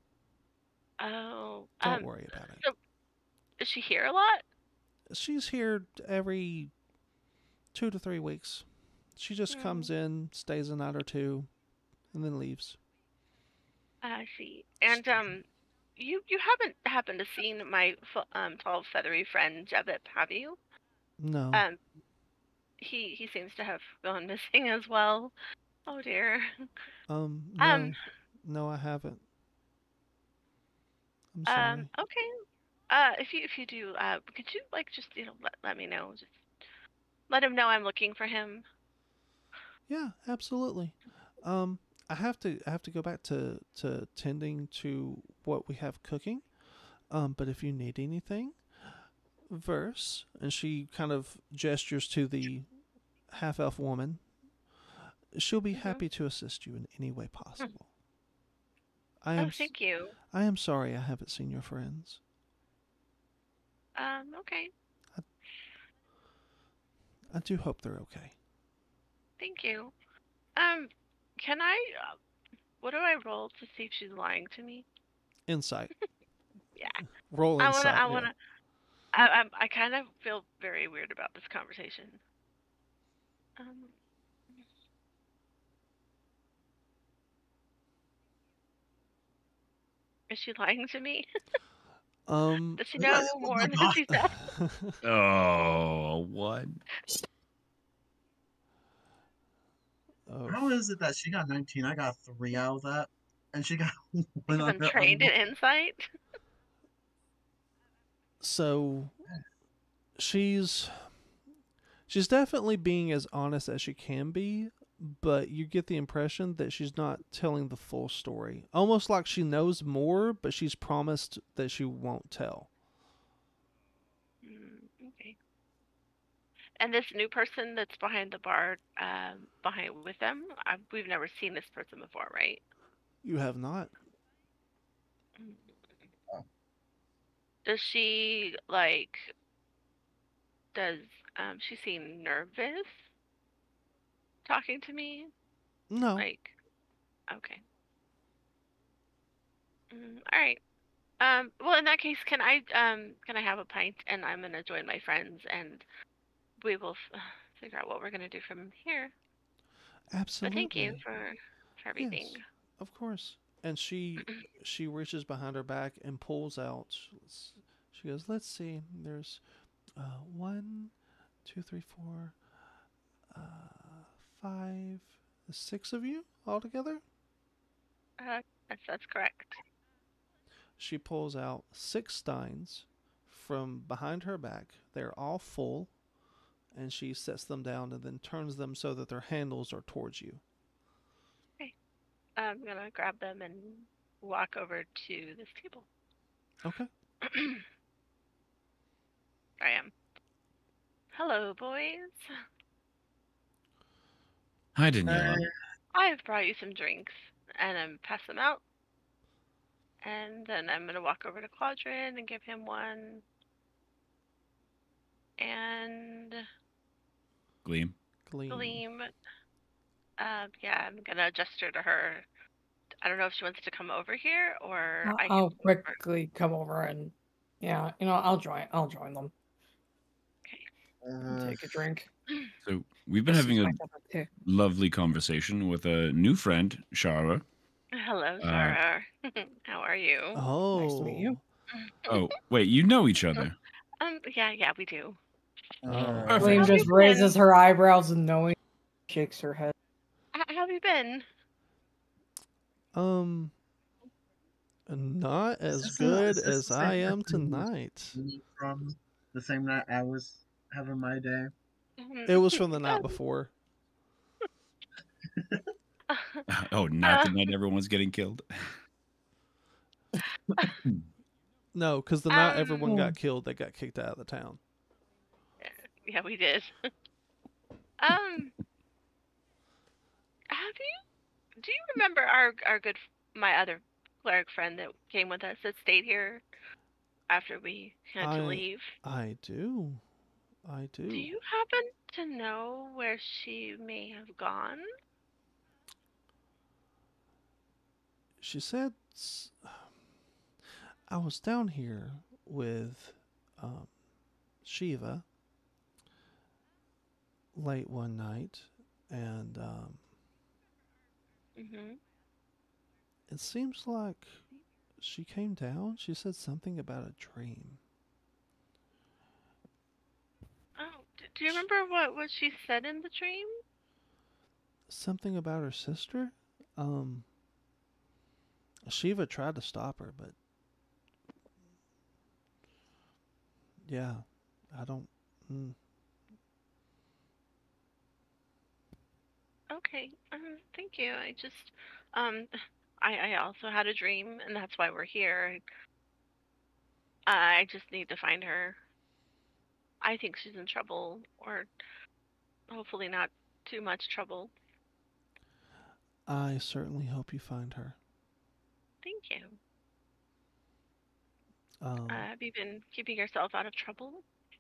Speaker 6: Oh,
Speaker 2: Don't worry about it.
Speaker 6: So, is she here a lot?
Speaker 2: She's here every 2 to 3 weeks. She just comes in, stays a night or two, and then leaves.
Speaker 6: I see. And you haven't happened to seen my tall feathery friend Jebip, have you?
Speaker 2: No.
Speaker 6: He seems to have gone missing as well. Oh dear.
Speaker 2: No, I haven't. I'm sorry.
Speaker 6: Okay. If you do, could you like just let me know, just let him know I'm looking for him.
Speaker 2: Yeah, absolutely. I have to go back to tending to what we have cooking. But if you need anything, Verse, and she kind of gestures to the half elf woman, she'll be
Speaker 6: Mhm.
Speaker 2: happy to assist you in any way possible.
Speaker 6: Oh, thank you.
Speaker 2: I am sorry I haven't seen your friends.
Speaker 6: Okay.
Speaker 2: I do hope they're okay.
Speaker 6: Thank you. Um, can I? What do I roll to see if she's lying to me?
Speaker 2: Insight.
Speaker 6: Yeah.
Speaker 2: Roll
Speaker 6: I wanna.
Speaker 2: insight.
Speaker 6: I
Speaker 2: Yeah.
Speaker 6: wanna. I kind of feel very weird about this conversation. Um. Is she lying to me? Does she know
Speaker 5: Yes, oh
Speaker 6: more
Speaker 5: my
Speaker 6: than
Speaker 5: God.
Speaker 6: she said?
Speaker 1: Oh, what?
Speaker 2: Oh,
Speaker 5: How is it that she got 19? I got 3 out of that, and she got one
Speaker 6: Because
Speaker 5: on
Speaker 6: I'm
Speaker 5: her
Speaker 6: trained
Speaker 5: own.
Speaker 6: in insight.
Speaker 2: so she's definitely being as honest as she can be, but you get the impression that she's not telling the full story. Almost like she knows more, but she's promised that she won't tell.
Speaker 6: Okay. And this new person that's behind the bar, behind with them, we've never seen this person before, right?
Speaker 2: You have not.
Speaker 6: Does she like? Does she seem nervous talking to me?
Speaker 2: No.
Speaker 6: Like, okay. All right. Well, in that case, can I have a pint and I'm gonna join my friends and we will figure out what we're gonna do from here. But thank you
Speaker 2: Absolutely.
Speaker 6: for everything.
Speaker 2: Yes, of course. And she reaches behind her back and pulls out. She goes, "Let's see. There's 1, 2, 3, 4, 5, 6 of you altogether."
Speaker 6: That's correct.
Speaker 2: She pulls out 6 steins from behind her back. They're all full, and she sets them down and then turns them so that their handles are towards you.
Speaker 6: Okay. I'm gonna grab them and walk over to this table.
Speaker 2: Okay.
Speaker 6: I am. Hello, boys.
Speaker 1: Hi, Daniela.
Speaker 6: I've brought you some drinks, and I'm pass them out. And then I'm gonna walk over to Quadrant and give him one. And
Speaker 1: Gleam.
Speaker 6: Gleam. Yeah, I'm gonna gesture to her. I don't know if she wants to come over here or I
Speaker 3: I'll
Speaker 6: can go over.
Speaker 3: quickly come over and yeah, I'll join them. And take a drink.
Speaker 1: So we've been
Speaker 3: This
Speaker 1: having
Speaker 3: is
Speaker 1: a
Speaker 3: my cup of tea.
Speaker 1: lovely conversation with a new friend, Shara.
Speaker 6: Hello, Shara. How are you?
Speaker 2: Oh.
Speaker 3: Nice to meet you.
Speaker 1: Oh, wait, you know each other.
Speaker 6: Yeah, we do.
Speaker 1: Perfect.
Speaker 3: Gleam
Speaker 6: How
Speaker 3: just
Speaker 6: you
Speaker 3: raises
Speaker 6: been?
Speaker 3: her eyebrows and knowing shakes her head.
Speaker 6: How have you been?
Speaker 2: Not
Speaker 5: Is
Speaker 2: as
Speaker 5: this
Speaker 2: good
Speaker 5: is this
Speaker 2: as
Speaker 5: the
Speaker 2: I
Speaker 5: same
Speaker 2: am
Speaker 5: person who was
Speaker 2: tonight.
Speaker 5: me from the same night I was having my day?
Speaker 2: It was from the night before.
Speaker 1: Oh, not the night everyone's getting killed.
Speaker 2: No, because the night everyone
Speaker 3: Um,
Speaker 2: got killed, they got kicked out of the town.
Speaker 6: Yeah, we did. Um, do you remember our my other cleric friend that came with us that stayed here after we had to leave?
Speaker 2: I do. I
Speaker 6: Do
Speaker 2: do.
Speaker 6: you happen to know where she may have gone?
Speaker 2: She said, I was down here with Shiva late one night, and
Speaker 6: Mm-hmm.
Speaker 2: it seems like she came down. She said something about a dream.
Speaker 6: Oh, do you remember what she said in the dream?
Speaker 2: Something about her sister? Shiva tried to stop her, but Yeah, I don't.
Speaker 6: Okay. Thank you. I just, um, I also had a dream, and that's why we're here. I just need to find her. I think she's in trouble, or hopefully not too much trouble.
Speaker 2: I certainly hope you find her.
Speaker 6: Thank you.
Speaker 2: Um,
Speaker 6: Have you been keeping yourself out of trouble?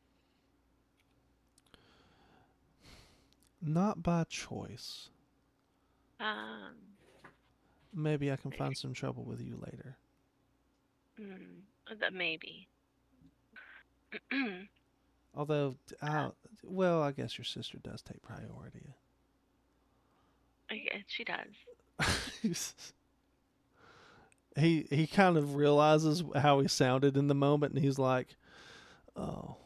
Speaker 2: Not by choice.
Speaker 6: Um,
Speaker 2: Maybe I can find some trouble with you later.
Speaker 6: that maybe.
Speaker 2: Although, well, I guess your sister does take priority.
Speaker 6: Yeah, she does.
Speaker 2: he kind of realizes how he sounded in the moment, and he's like, "Oh,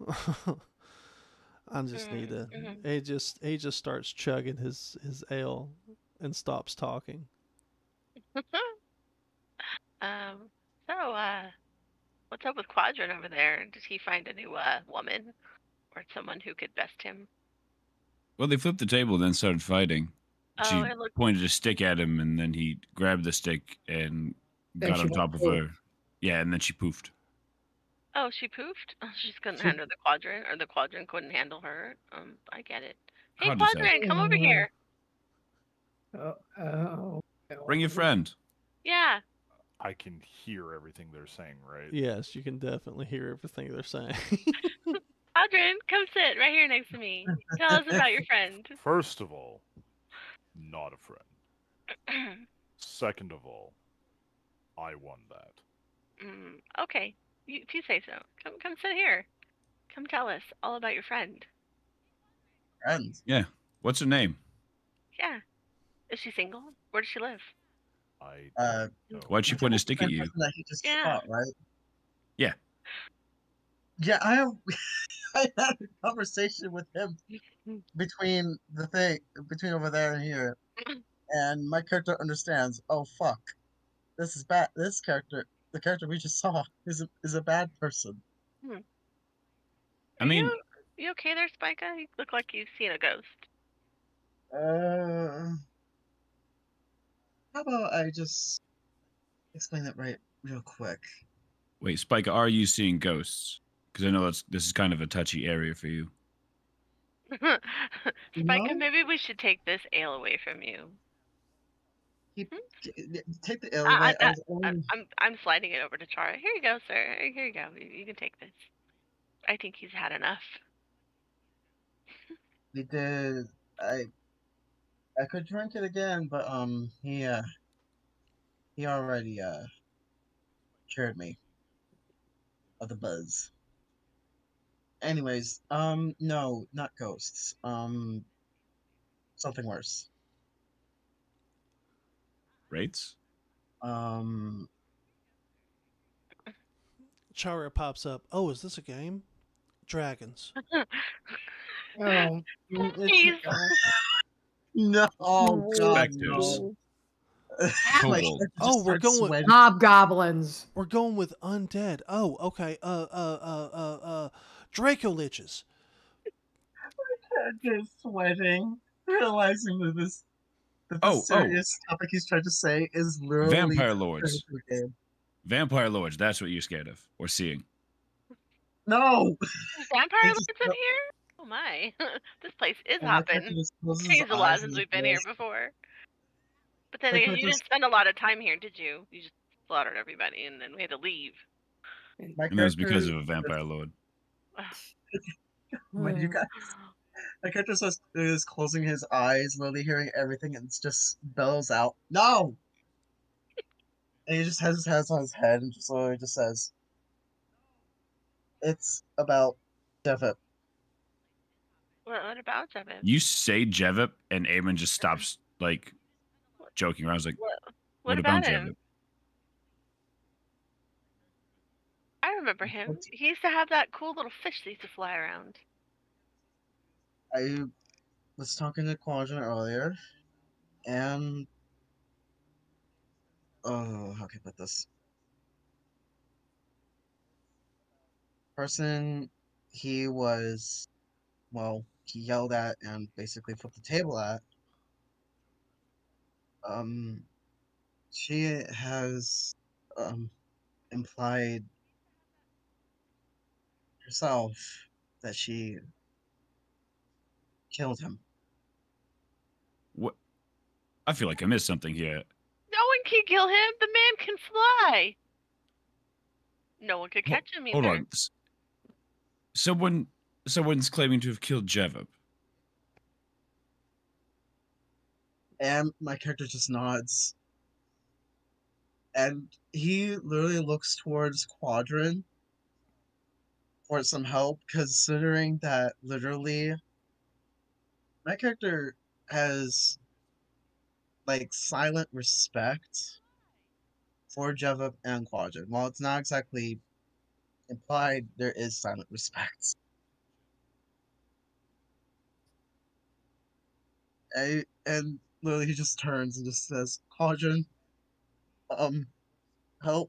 Speaker 2: I just need to." He just starts chugging his ale and stops talking.
Speaker 6: So, what's up with Quadrant over there? Did he find a new woman or someone who could best him?
Speaker 1: Well, they flipped the table, then started fighting.
Speaker 6: Oh,
Speaker 1: She
Speaker 6: it looked.
Speaker 1: pointed a stick at him, and then he grabbed the stick and
Speaker 3: Then
Speaker 1: got
Speaker 3: she
Speaker 1: on
Speaker 3: went
Speaker 1: top of
Speaker 3: poof.
Speaker 1: her. Yeah, and then she poofed.
Speaker 6: Oh, she poofed. Oh, she just couldn't handle the Quadrant, or the Quadrant couldn't handle her. I get it. Hey,
Speaker 1: Hard to say.
Speaker 6: Quadrant, come over here.
Speaker 3: Oh.
Speaker 1: Bring your friend.
Speaker 6: Yeah.
Speaker 4: I can hear everything they're saying, right?
Speaker 2: Yes, you can definitely hear everything they're saying.
Speaker 6: Quadrant, come sit right here next to me. Tell us about your friend.
Speaker 4: First of all, not a friend. Second of all, I won that.
Speaker 6: Okay, if you say so. Come sit here. Come tell us all about your friend.
Speaker 5: Friends.
Speaker 1: Yeah. What's her name?
Speaker 6: Yeah. Is she single? Where does she live?
Speaker 4: I
Speaker 5: Uh,
Speaker 4: don't know.
Speaker 1: Why'd she point a stick at
Speaker 5: Same
Speaker 1: you?
Speaker 5: person that he just
Speaker 6: Yeah.
Speaker 5: shot, right?
Speaker 1: Yeah.
Speaker 5: Yeah, I have. I had a conversation with him between between over there and here, and my character understands. Oh fuck, this is bad. This character, the character we just saw, is a bad person.
Speaker 1: I mean,
Speaker 6: you okay there, Spica? You look like you've seen a ghost.
Speaker 5: How about I just explain it real quick?
Speaker 1: wait, Spike, are you seeing ghosts? Because I know this is kind of a touchy area for you.
Speaker 6: Spica,
Speaker 5: No?
Speaker 6: maybe we should take this ale away from you.
Speaker 5: Take the ale away. I was only...
Speaker 6: I'm sliding it over to Chara. Here you go, sir. Here you go. You can take this. I think he's had enough.
Speaker 5: We did. I could drink it again, but he already cured me of the buzz. Anyways, no, not ghosts. Something worse.
Speaker 1: Rates?
Speaker 2: Chara pops up. Oh, is this a game? Dragons.
Speaker 3: Oh.
Speaker 6: Please.
Speaker 5: No, oh god,
Speaker 1: Specters.
Speaker 5: no.
Speaker 1: Kobold.
Speaker 2: Oh, we're going with
Speaker 3: Hobgoblins.
Speaker 2: we're going with undead. Oh, okay. Draco Liches.
Speaker 5: Just sweating, realizing that this serious topic he's trying to say is literally
Speaker 1: Vampire Lords.
Speaker 5: the game.
Speaker 1: Vampire Lords, that's what you're scared of or seeing.
Speaker 5: No!
Speaker 6: Vampire
Speaker 5: They
Speaker 6: Lords
Speaker 5: just
Speaker 6: in
Speaker 5: go-
Speaker 6: here? Oh my. This place is
Speaker 5: And my character
Speaker 6: hopping.
Speaker 5: just closes his
Speaker 6: Changed a lot
Speaker 5: eyes
Speaker 6: since
Speaker 5: and
Speaker 6: we've been here
Speaker 5: goes,
Speaker 6: before. But then
Speaker 5: My
Speaker 6: again, you
Speaker 5: character's-
Speaker 6: didn't spend a lot of time here, did you? You just slaughtered everybody and then we had to leave.
Speaker 5: my
Speaker 1: And that was because of
Speaker 5: character
Speaker 1: a vampire lord.
Speaker 5: When you guys, my character is closing his eyes, literally hearing everything, and just bells out, "No!" And he just has his hands on his head and just literally just says, "It's about Devip."
Speaker 6: What about Jevin?
Speaker 1: You say Jevip and Eamon just stops like joking around. I was like,
Speaker 6: What
Speaker 1: about
Speaker 6: about him?
Speaker 1: Jevip?
Speaker 6: I remember him. He used to have that cool little fish that used to fly around.
Speaker 5: I was talking to Quadrant earlier, and how can I put this? person he was, well, he yelled at and basically flipped the table at, um, she has implied herself that she killed him.
Speaker 1: What? I feel like I missed something here.
Speaker 6: No one can kill him. The man can fly. No one could catch him either.
Speaker 1: Hold on. Someone's claiming to have killed Jevop.
Speaker 5: And my character just nods. And he literally looks towards Quadrant for some help, considering that literally my character has like silent respect for Jevop and Quadrant. While it's not exactly implied, there is silent respect. And literally he just turns and just says, Quadrant, help.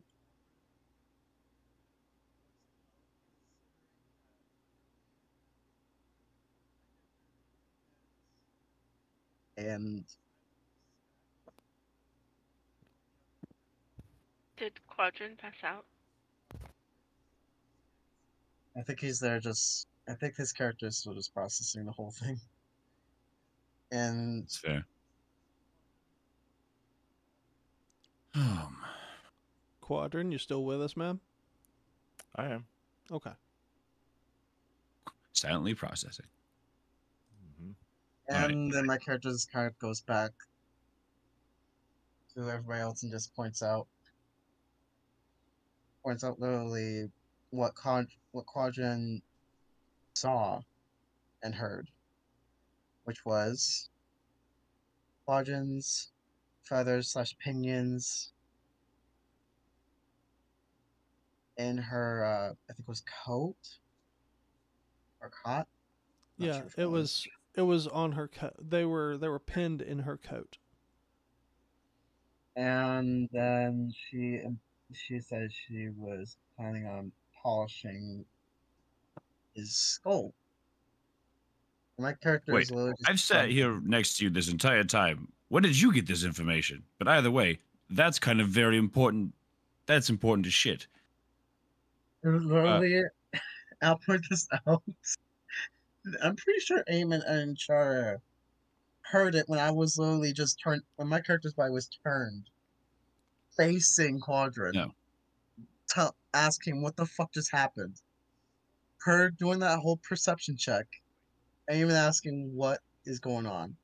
Speaker 5: And
Speaker 6: Did Quadrant pass out?
Speaker 5: I think he's there just, I think his character is still just processing the whole thing. And
Speaker 1: It's fair.
Speaker 2: Quadrant, you still with us, man?
Speaker 4: I am.
Speaker 2: Okay.
Speaker 1: Silently processing.
Speaker 4: Mm-hmm.
Speaker 5: and then my character just kind of goes back to everybody else and just points out literally what Quadrant saw and heard, which was Quadrant's feathers / pinions in her, I think it was coat or cot. Not
Speaker 2: Yeah,
Speaker 5: sure which
Speaker 2: it
Speaker 5: one
Speaker 2: was on her coat. They were pinned in her coat.
Speaker 5: And then she said she was planning on polishing his skull. My character
Speaker 1: Wait,
Speaker 5: is literally just
Speaker 1: I've sat here next to you this entire time. When did you get this information? But either way, that's kind of very important. That's important to shit.
Speaker 5: literally. I'll point this out. I'm pretty sure Eamon and Chara heard it when I was literally just turned, when my character's body was turned, facing Quadrant.
Speaker 1: No.
Speaker 5: Asking what the fuck just happened. Her doing that whole perception check, and even asking what is going on.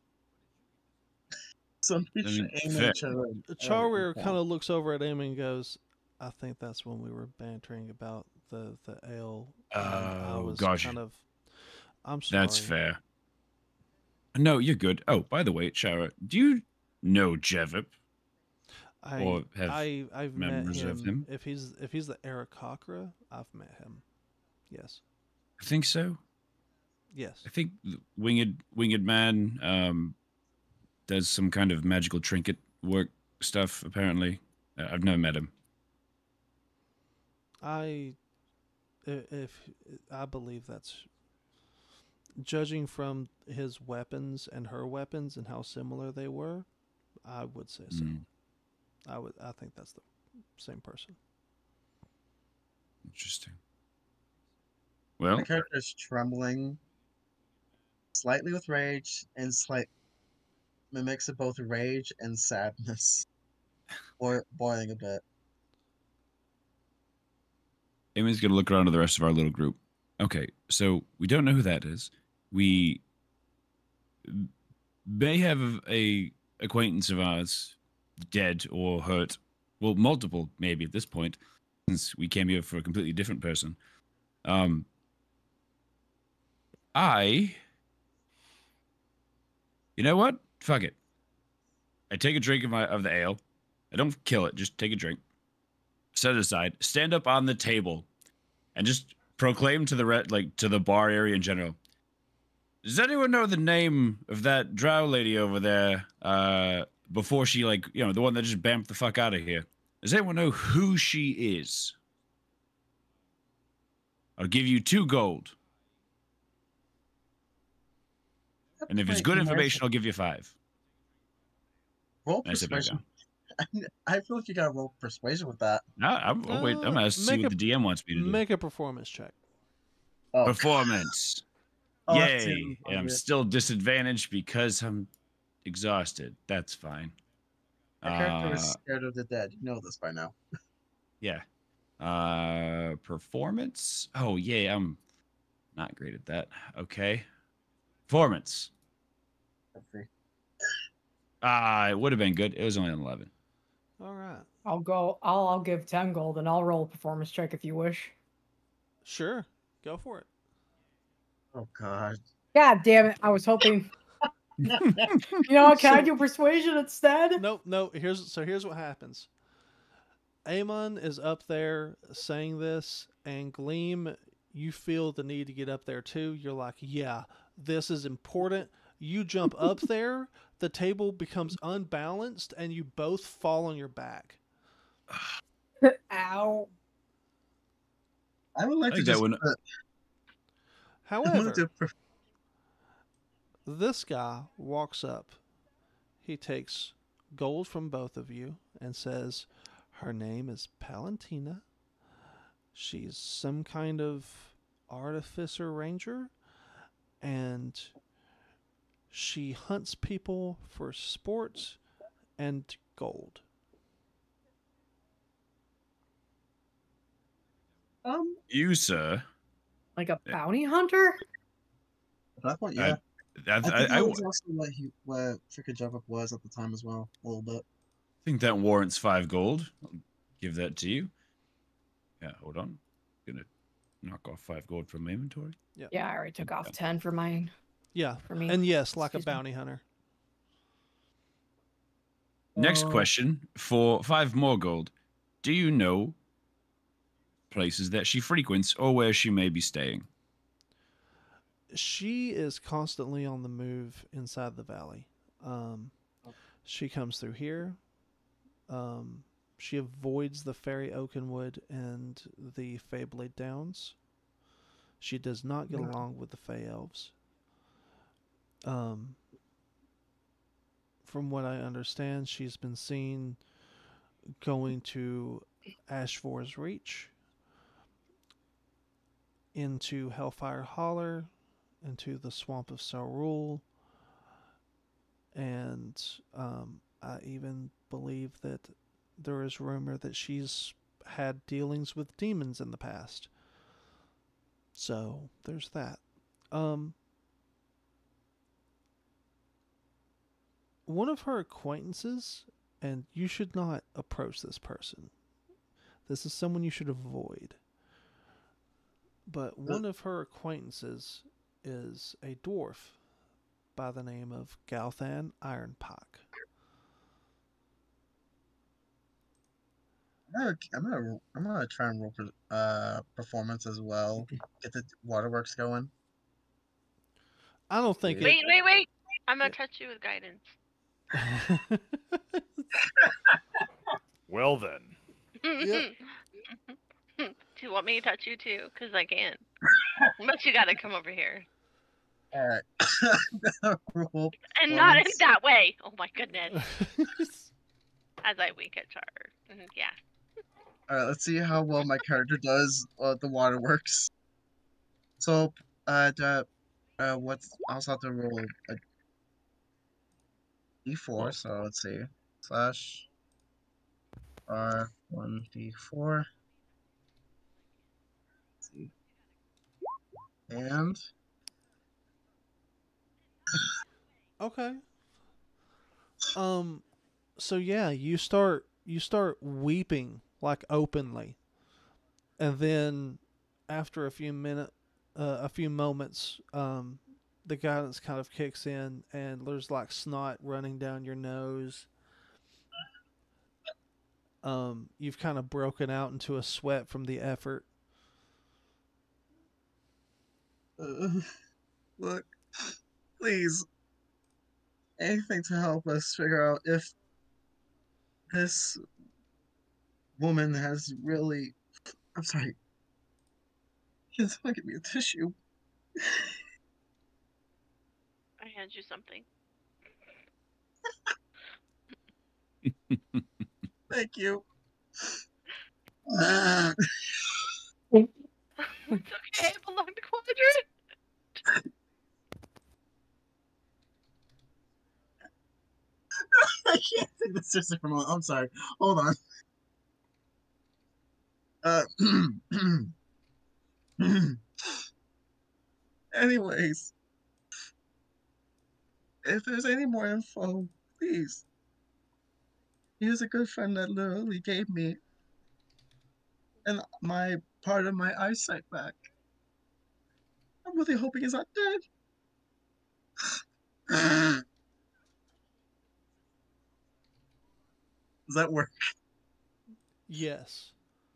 Speaker 5: So I'm pretty sure Eamon and Chara.
Speaker 2: Charweir kind of looks over at Eamon and goes, "I think that's when we were bantering about the ale." I was
Speaker 1: gotcha.
Speaker 2: kind of. I'm sorry.
Speaker 1: That's fair. No, you're good. Oh, by the way, Chara, do you know Jevop? Or have
Speaker 2: I've met
Speaker 1: members
Speaker 2: him.
Speaker 1: of him?
Speaker 2: If he's the Aarakocra, I've met him. Yes.
Speaker 1: I think so.
Speaker 2: Yes.
Speaker 1: I think the winged man does some kind of magical trinket work stuff. Apparently, I've never met him.
Speaker 2: If I believe that's, judging from his weapons and her weapons and how similar they were, I would say so. I think that's the same person.
Speaker 1: Interesting. Well,
Speaker 5: my character's trembling slightly with rage and a mix of both rage and sadness, or boiling a bit.
Speaker 1: Amy's gonna look around to the rest of our little group. Okay, so we don't know who that is. We may have a acquaintance of ours dead or hurt. Well, multiple maybe at this point, since we came here for a completely different person. You know what? Fuck it. I take a drink of the ale. I don't kill it. Just take a drink. Set it aside. Stand up on the table, and just proclaim to the bar area in general. Does anyone know the name of that drow lady over there? Before she the one that just bamped the fuck out of here. Does anyone know who she is? I'll give you 2 gold. And if it's
Speaker 5: Wait,
Speaker 1: good
Speaker 5: no,
Speaker 1: information, I'll give you 5.
Speaker 5: Roll
Speaker 1: And I sit back
Speaker 5: persuasion.
Speaker 1: down.
Speaker 5: I feel like you gotta roll persuasion with that.
Speaker 1: No, oh, wait, I'm gonna see
Speaker 2: Make
Speaker 1: what the DM wants me to do.
Speaker 2: Make a performance check.
Speaker 5: Oh,
Speaker 1: Performance.
Speaker 5: Oh, that's
Speaker 1: Yay.
Speaker 5: even
Speaker 1: And I'm
Speaker 5: funnier.
Speaker 1: still disadvantaged because I'm exhausted. That's fine.
Speaker 5: Your character is scared of the dead. You know this by now.
Speaker 1: Yeah. Performance. Oh, yeah, I'm not great at that. Okay. Performance.
Speaker 5: Let's see.
Speaker 1: It would have been good. It was only an 11.
Speaker 2: All right.
Speaker 3: I'll give 10 gold and I'll roll a performance check if you wish.
Speaker 2: Sure. Go for it.
Speaker 5: Oh God.
Speaker 3: God damn it. I was hoping. You know what? Can I do persuasion instead?
Speaker 2: No. Here's what happens. Amon is up there saying this, and Gleam, you feel the need to get up there too. You're like, yeah, this is important. You jump up there, the table becomes unbalanced, and you both fall on your back.
Speaker 3: Ow.
Speaker 5: I would like
Speaker 1: I
Speaker 5: to
Speaker 1: think that
Speaker 5: just.
Speaker 1: would-
Speaker 5: I wanted
Speaker 2: However,
Speaker 5: to
Speaker 2: this guy walks up. He takes gold from both of you and says, her name is Palantina. She's some kind of artificer ranger, and she hunts people for sport and gold.
Speaker 1: You, sir.
Speaker 3: Like a bounty hunter?
Speaker 5: That one, yeah.
Speaker 1: I
Speaker 5: I think that
Speaker 1: I
Speaker 5: was also what Fricka Jump was at the time as well, a little bit.
Speaker 1: think that warrants 5 gold. I'll give that to you. Yeah, hold on. Gonna knock off 5 gold from my inventory.
Speaker 3: Yeah, I already took off 10 for mine.
Speaker 2: Yeah,
Speaker 3: For me.
Speaker 2: and yes, like
Speaker 3: Excuse
Speaker 2: a
Speaker 3: me.
Speaker 2: bounty hunter.
Speaker 1: Next question for 5 more gold. Do you know places that she frequents or where she may be staying?
Speaker 2: She is constantly on the move inside the valley. She comes through here. She avoids the Fairy Oakenwood and the Feyblade Downs. She does not get along with the Fey Elves. From what I understand, she's been seen going to Ashvor's Reach, into Hellfire Holler, into the Swamp of Saurul, and I even believe that there is rumor that she's had dealings with demons in the past. So there's that. One of her acquaintances, and you should not approach this person. This is someone you should avoid. But one of her acquaintances is a dwarf by the name of Galthan Ironpock.
Speaker 5: I'm gonna try and roll performance as well. Get the waterworks going.
Speaker 2: I don't think
Speaker 6: Wait. I'm gonna touch you with guidance.
Speaker 4: Well then.
Speaker 2: Yep.
Speaker 6: Do you want me to touch you too? Because I can. But you gotta come over here.
Speaker 5: All right. Roll
Speaker 6: And not in
Speaker 5: performance.
Speaker 6: that way. Oh my goodness. As I wink at Char. Yeah.
Speaker 5: All right. Let's see how well my character does the waterworks. So, what's I also have to roll a d4. So let's see. Slash R1d4. Let's see. And
Speaker 2: Okay. So yeah, you start weeping like openly, and then after a few moments, the guidance kind of kicks in, and there's like snot running down your nose. You've kind of broken out into a sweat from the effort.
Speaker 5: look, please, anything to help us figure out if this woman has really. I'm sorry. Can someone give me a tissue?
Speaker 6: I hand you something.
Speaker 5: Thank you.
Speaker 6: It's okay. It belonged to Quadrant.
Speaker 5: I can't take the sister from. I'm sorry. Hold on. Anyways, if there's any more info, please. He was a good friend that literally gave me and my part of my eyesight back. I'm really hoping he's not dead. Does that work?
Speaker 2: Yes.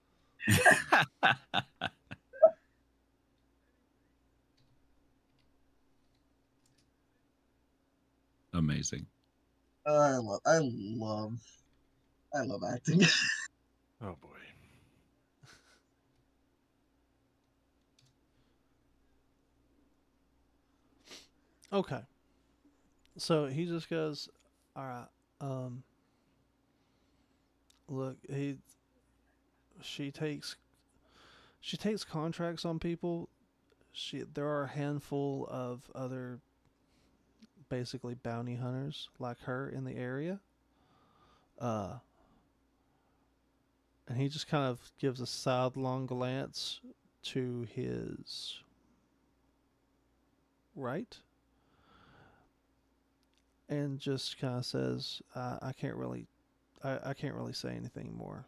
Speaker 1: Amazing.
Speaker 5: I love acting.
Speaker 4: Oh boy.
Speaker 2: Okay. So he just goes, all right. Look, she takes contracts on people. There are a handful of other basically bounty hunters like her in the area. And he just kind of gives a sidelong glance to his right and just kind of says, I can't really say anything more.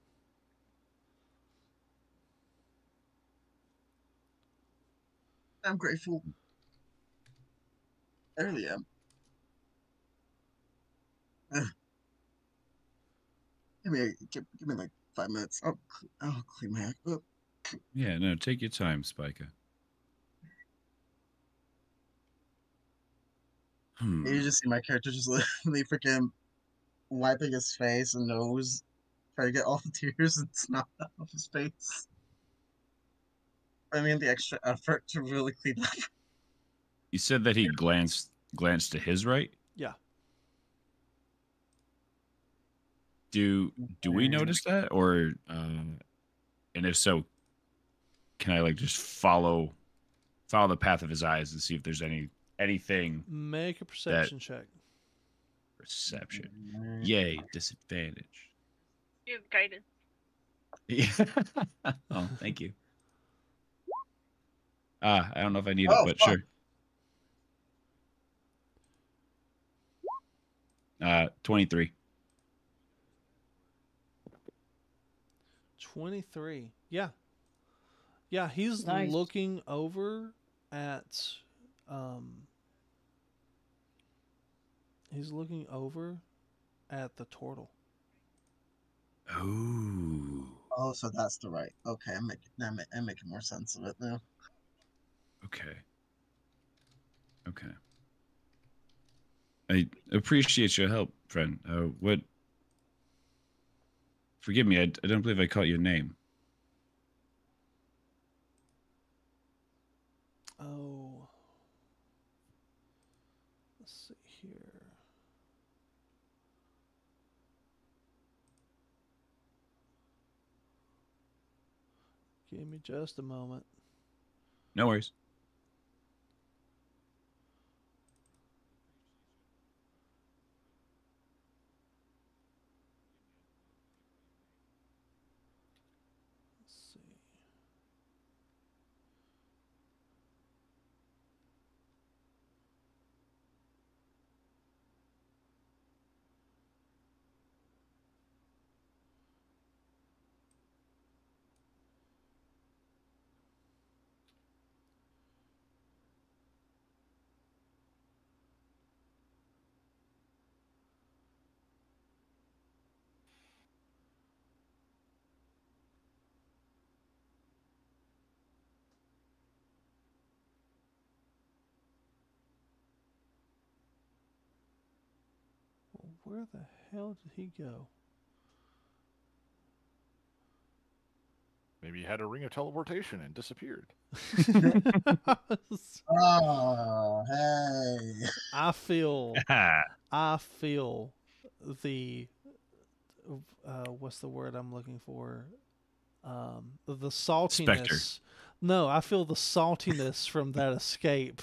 Speaker 5: I'm grateful. I really am. Give me like 5 minutes. I'll clean my act up.
Speaker 1: Yeah, no, take your time, Spica.
Speaker 5: You just see my character just literally freaking wiping his face and nose, trying to get all the tears and snot out of his face. I mean, the extra effort to really clean up.
Speaker 1: You said that he glanced to his right.
Speaker 2: Yeah.
Speaker 1: Do we notice that, or and if so, can I like just follow the path of his eyes and see if there's anything?
Speaker 2: Make a perception check.
Speaker 1: Perception. Yay, disadvantage.
Speaker 6: You have guidance.
Speaker 1: Yeah. Oh, thank you. I don't know if I need it,
Speaker 5: Oh,
Speaker 1: but
Speaker 5: fuck.
Speaker 1: sure. 23.
Speaker 2: 23. Yeah. Yeah, he's
Speaker 3: Nice.
Speaker 2: looking over at the turtle.
Speaker 1: Oh.
Speaker 5: Oh, so that's the right. Okay, I'm making more sense of it now.
Speaker 1: Okay. I appreciate your help, friend. What? Forgive me. I don't believe I caught your name.
Speaker 2: Oh. Let's see here. Give me just a moment.
Speaker 1: No worries.
Speaker 2: Let's see. Well, where the hell did he go?
Speaker 4: Maybe he had a ring of teleportation and disappeared.
Speaker 5: Oh, hey.
Speaker 2: I feel the what's the word I'm looking for? The saltiness.
Speaker 1: Spectre.
Speaker 2: No, I feel the saltiness from that escape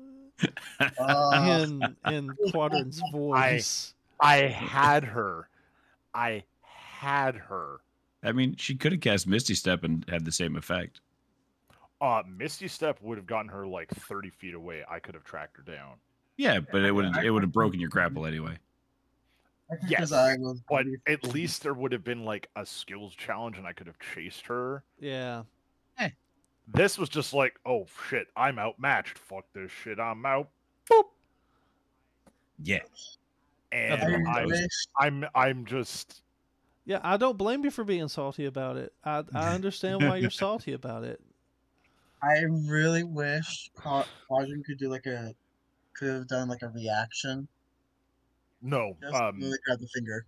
Speaker 5: Oh,
Speaker 2: in Quadrant's voice.
Speaker 4: I had her. I had her.
Speaker 1: I mean, she could have cast Misty Step and had the same effect.
Speaker 4: Misty Step would have gotten her like 30 feet away. I could have tracked her down.
Speaker 1: Yeah, but it would have broken your grapple anyway.
Speaker 4: Yes,
Speaker 5: I was
Speaker 4: but
Speaker 5: pretty-
Speaker 4: at least there would have been like a skills challenge, and I could have chased her.
Speaker 2: Yeah.
Speaker 4: This was just like, oh shit, I'm outmatched. Fuck this shit, I'm out. Boop.
Speaker 1: Yeah.
Speaker 4: And
Speaker 5: I
Speaker 1: I was-
Speaker 5: wish
Speaker 4: I'm just
Speaker 2: Yeah, I don't blame you for being salty about it. I understand why you're salty about it.
Speaker 5: I really wish Quadrant could have done like a reaction.
Speaker 4: no.
Speaker 5: Just really grab the finger.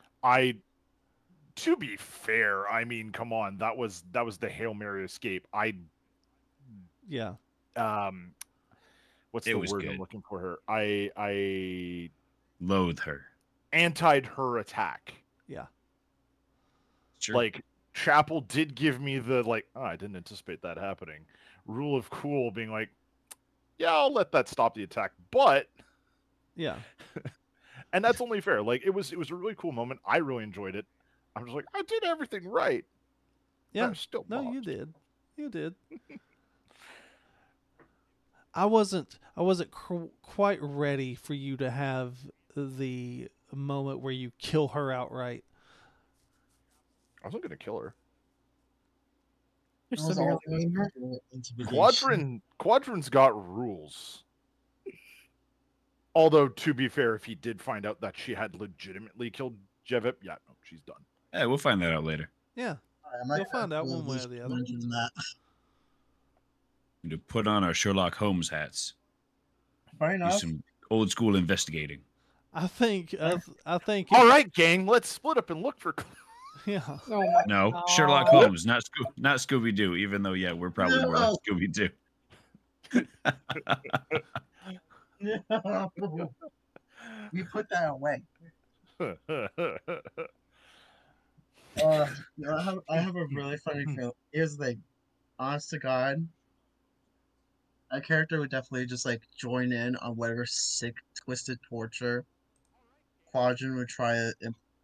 Speaker 4: To be fair, I mean, come on, that was the Hail Mary escape.
Speaker 2: Yeah.
Speaker 4: What's
Speaker 1: It
Speaker 4: the
Speaker 1: was
Speaker 4: word
Speaker 1: good.
Speaker 4: I'm looking for her? I
Speaker 1: Loathe her.
Speaker 4: antied her attack.
Speaker 2: Yeah.
Speaker 1: Sure.
Speaker 4: Like Chapel did give me the like, oh, I didn't anticipate that happening. Rule of cool being like, yeah, I'll let that stop the attack, but
Speaker 2: Yeah.
Speaker 4: and that's only fair. Like it was a really cool moment. I really enjoyed it. I'm just like, I did everything right.
Speaker 2: Yeah.
Speaker 4: I still
Speaker 2: No,
Speaker 4: lost.
Speaker 2: you did. You did. I wasn't quite ready for you to have the moment where you kill her outright.
Speaker 4: I wasn't gonna kill her.
Speaker 3: You're
Speaker 5: It was
Speaker 3: severely
Speaker 5: all
Speaker 3: weaker.
Speaker 5: intimidation.
Speaker 4: Quadrant's got rules. Although, to be fair, if he did find out that she had legitimately killed Jevip, yeah, no, she's done.
Speaker 1: Yeah, we'll find that out later.
Speaker 2: Yeah.
Speaker 5: I might
Speaker 2: You'll find
Speaker 5: have
Speaker 2: out
Speaker 5: to
Speaker 2: one way
Speaker 5: lose
Speaker 2: or the other.
Speaker 5: 200 in that.
Speaker 1: We need to put on our Sherlock Holmes hats.
Speaker 5: Fair
Speaker 1: Do
Speaker 5: enough.
Speaker 1: some old school investigating.
Speaker 2: I think
Speaker 4: All right, gang, let's split up and look for.
Speaker 2: yeah.
Speaker 3: Oh my
Speaker 1: No,
Speaker 3: God.
Speaker 1: Sherlock Holmes, not Scooby Doo. Even though, yeah, we're probably more like
Speaker 5: No.
Speaker 1: Scooby Doo.
Speaker 5: No. We put that away. I have a really funny feel. Here's the thing. Honest to God, a character would definitely just like join in on whatever sick, twisted torture Quadrant would try to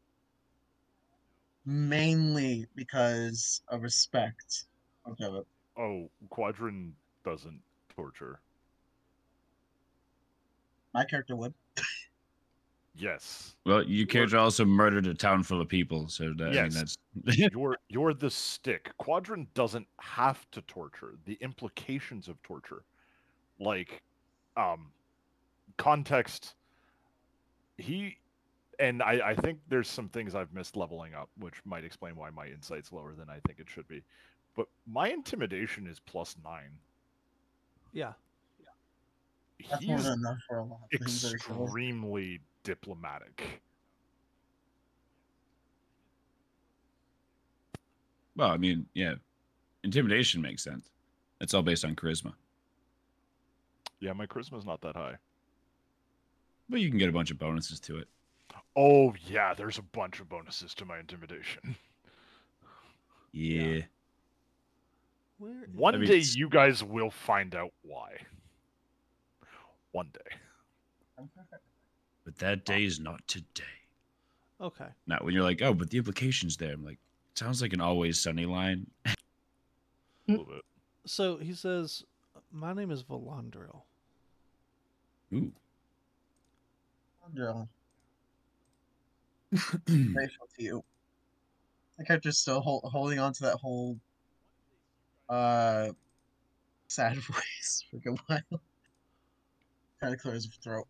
Speaker 5: mainly because of respect. Okay,
Speaker 4: Oh, Quadrant doesn't torture.
Speaker 5: my character would.
Speaker 4: Yes,
Speaker 1: Well, you character also murdered a town full of people, so that, I mean,
Speaker 4: Yes.
Speaker 1: that's
Speaker 4: you're the stick. Quadrant doesn't have to torture. The implications of torture, like, context. I think there's some things I've missed leveling up, which might explain why my insight's lower than I think it should be. But my intimidation is +9.
Speaker 2: Yeah.
Speaker 5: That's more
Speaker 4: He's
Speaker 5: than enough for a lot of things. actually.
Speaker 4: extremely diplomatic.
Speaker 1: well, I mean, yeah, intimidation makes sense. It's all based on charisma,
Speaker 4: Yeah, my charisma's not that high.
Speaker 1: but you can get a bunch of bonuses to it.
Speaker 4: Oh yeah, there's a bunch of bonuses to my intimidation.
Speaker 1: Yeah,
Speaker 2: Where is-
Speaker 4: One
Speaker 1: I mean,
Speaker 4: day
Speaker 1: s-
Speaker 4: you guys will find out why. One day.
Speaker 1: but that day is not today.
Speaker 2: Okay.
Speaker 1: Now, when you're like, oh, but the implication's there, I'm like, sounds like an Always Sunny line.
Speaker 4: A little bit.
Speaker 2: So he says, "My name is Volandril."
Speaker 1: Ooh.
Speaker 5: Andrew, grateful to you. The character's still holding on to that whole sad voice for a good while. Trying to clear his throat.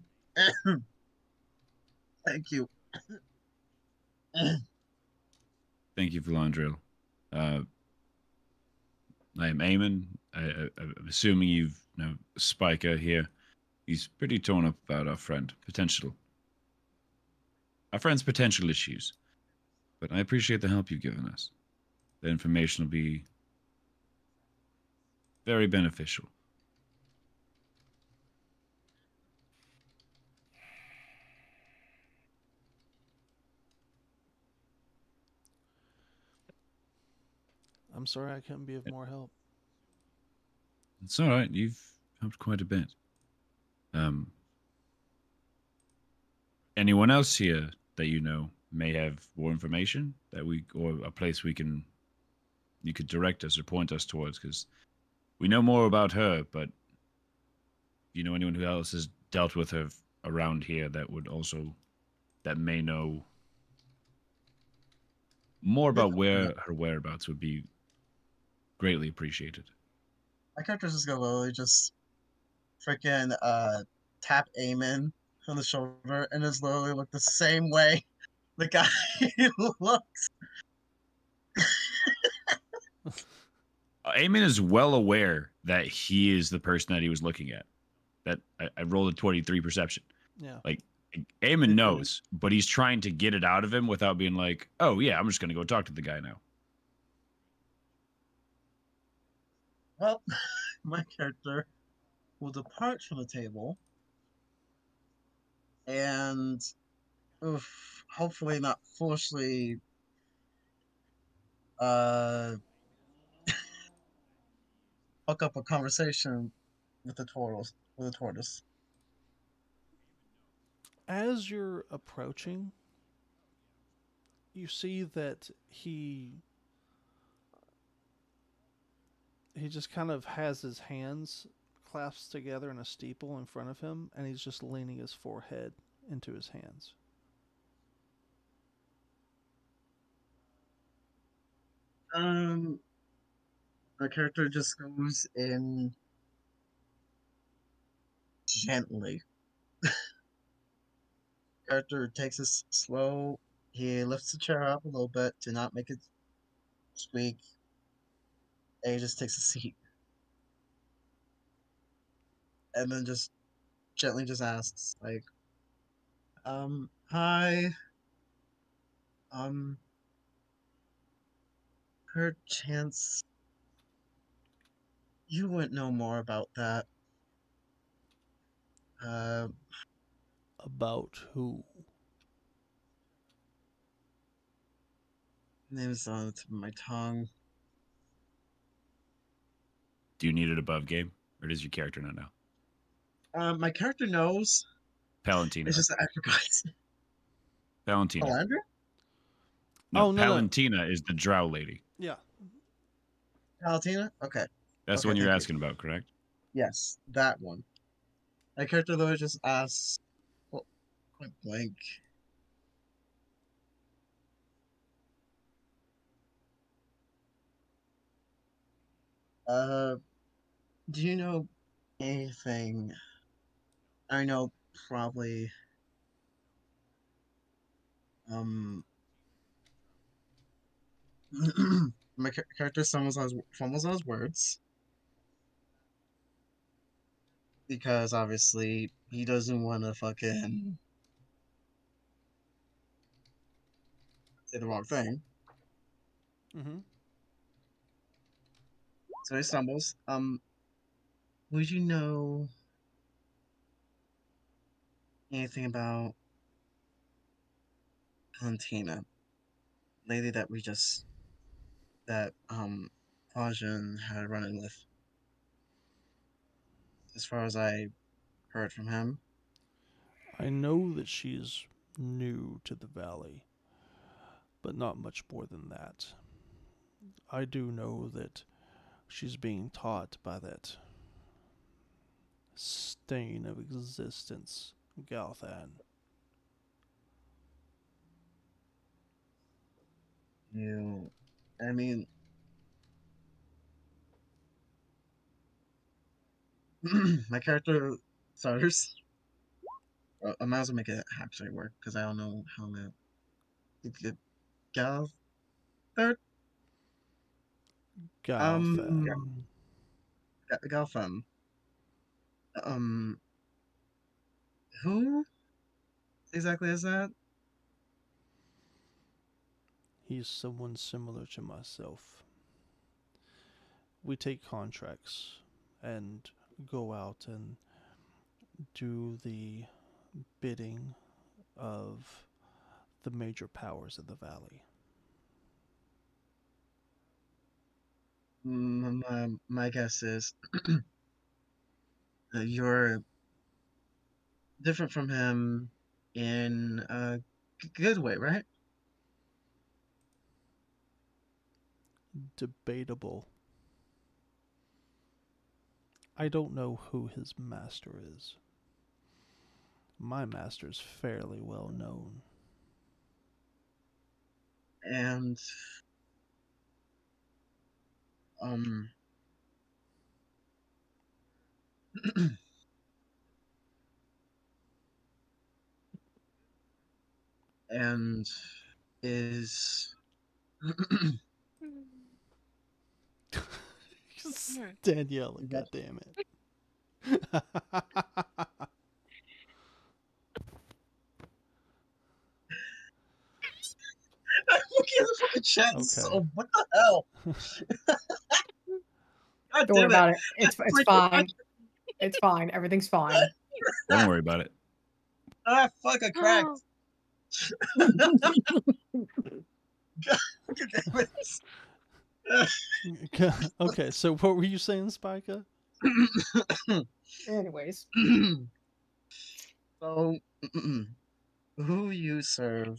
Speaker 5: Thank you.
Speaker 1: Thank you, Philandril. I am Eamon. I'm assuming you've know Spiker here. He's pretty torn up about our friend's potential issues. But I appreciate the help you've given us. the information will be very beneficial.
Speaker 2: I'm sorry I couldn't be of more help.
Speaker 1: It's all right. You've helped quite a bit. Anyone else here that you know may have more information that or a place you could direct us or point us towards? Because we know more about her, but if you know anyone who else has dealt with her around here that may know more about where her whereabouts would be greatly appreciated.
Speaker 5: My character's just gonna literally just freaking tap Eamon on the shoulder and just literally look the same way the guy looks.
Speaker 1: Eamon is well aware that he is the person that he was looking at. That I rolled a 23 perception.
Speaker 2: Yeah.
Speaker 1: Like Eamon knows, but he's trying to get it out of him without being like, "Oh yeah, I'm just gonna go talk to the guy now."
Speaker 5: Well, my character will depart from the table and hopefully not foolishly fuck up a conversation with the tortoise.
Speaker 2: As you're approaching, you see that he just kind of has his hands clasped together in a steeple in front of him, and he's just leaning his forehead into his hands.
Speaker 5: My character just goes in gently. Character takes it slow. He lifts the chair up a little bit to not make it squeak. And he just takes a seat. And then just gently just asks, like, hi. Perchance you wouldn't know more about that.
Speaker 2: About who?
Speaker 5: Name is on the tip of my tongue.
Speaker 1: Do you need it above game, or does your character not know?
Speaker 5: My character knows.
Speaker 1: Palantina.
Speaker 5: It's just that I forgot.
Speaker 1: Palantina.
Speaker 5: Palandra?
Speaker 1: No,
Speaker 2: Oh, no,
Speaker 1: Palantina is the drow lady.
Speaker 2: Yeah.
Speaker 5: Palantina? Okay.
Speaker 1: That's the
Speaker 5: Okay,
Speaker 1: one you're
Speaker 5: thank you.
Speaker 1: asking about, correct?
Speaker 5: Yes, that one. My character though just asks, well, point blank. Do you know anything? I know probably. My character fumbles on his words because obviously he doesn't want to fucking say the wrong thing.
Speaker 2: Mm-hmm.
Speaker 5: So he stumbles. Would you know anything about Valentina, lady that Fajan had running with? As far as I heard from him.
Speaker 2: I know that she's new to the valley, but not much more than that. I do know that she's being taught by that stain of existence, Galthan.
Speaker 5: I mean, my character stutters. I might as well make it actually work because I don't know how to. Galfan. Galfan. Who exactly is that?
Speaker 2: He's someone similar to myself. We take contracts and go out and do the bidding of the major powers of the valley.
Speaker 5: My guess is that you're different from him in a good way, right?
Speaker 2: Debatable. I don't know who his master is. My master's fairly well known.
Speaker 5: And and is
Speaker 2: Daniela,
Speaker 5: That-
Speaker 2: goddammit.
Speaker 5: I'm looking at the fucking chat.
Speaker 2: Okay.
Speaker 5: So what the hell? God
Speaker 3: Don't worry
Speaker 5: damn
Speaker 3: about it. It's
Speaker 5: Like,
Speaker 3: fine. It's fine. Everything's fine.
Speaker 1: Don't worry about it.
Speaker 5: Ah, fuck! I cracked. God damn it.
Speaker 2: Okay, so what were you saying, Spica?
Speaker 3: Anyways,
Speaker 5: So, who you serve?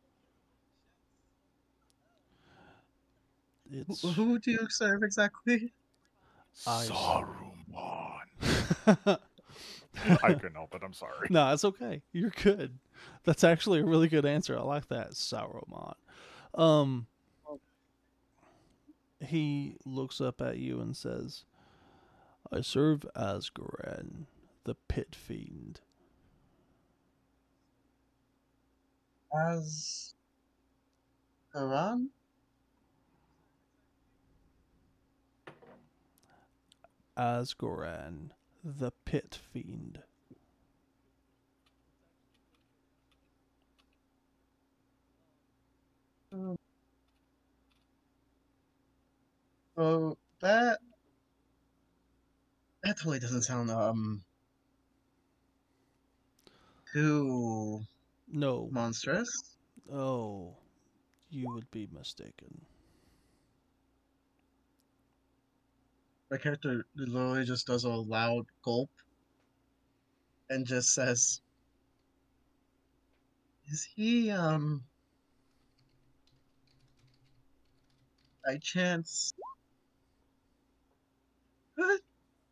Speaker 2: It's
Speaker 5: Who do you serve exactly?
Speaker 4: Saruman. I couldn't help it. I'm sorry.
Speaker 2: No, it's okay. You're good. That's actually a really good answer. I like that, Saruman. He looks up at you and says, I serve Asgaran, the pit fiend.
Speaker 5: As Haran?
Speaker 2: Asgaran, the pit fiend.
Speaker 5: So that totally doesn't sound too
Speaker 2: No.
Speaker 5: monstrous.
Speaker 2: Oh, you would be mistaken.
Speaker 5: My character literally just does a loud gulp and just says, "Is he by chance good?"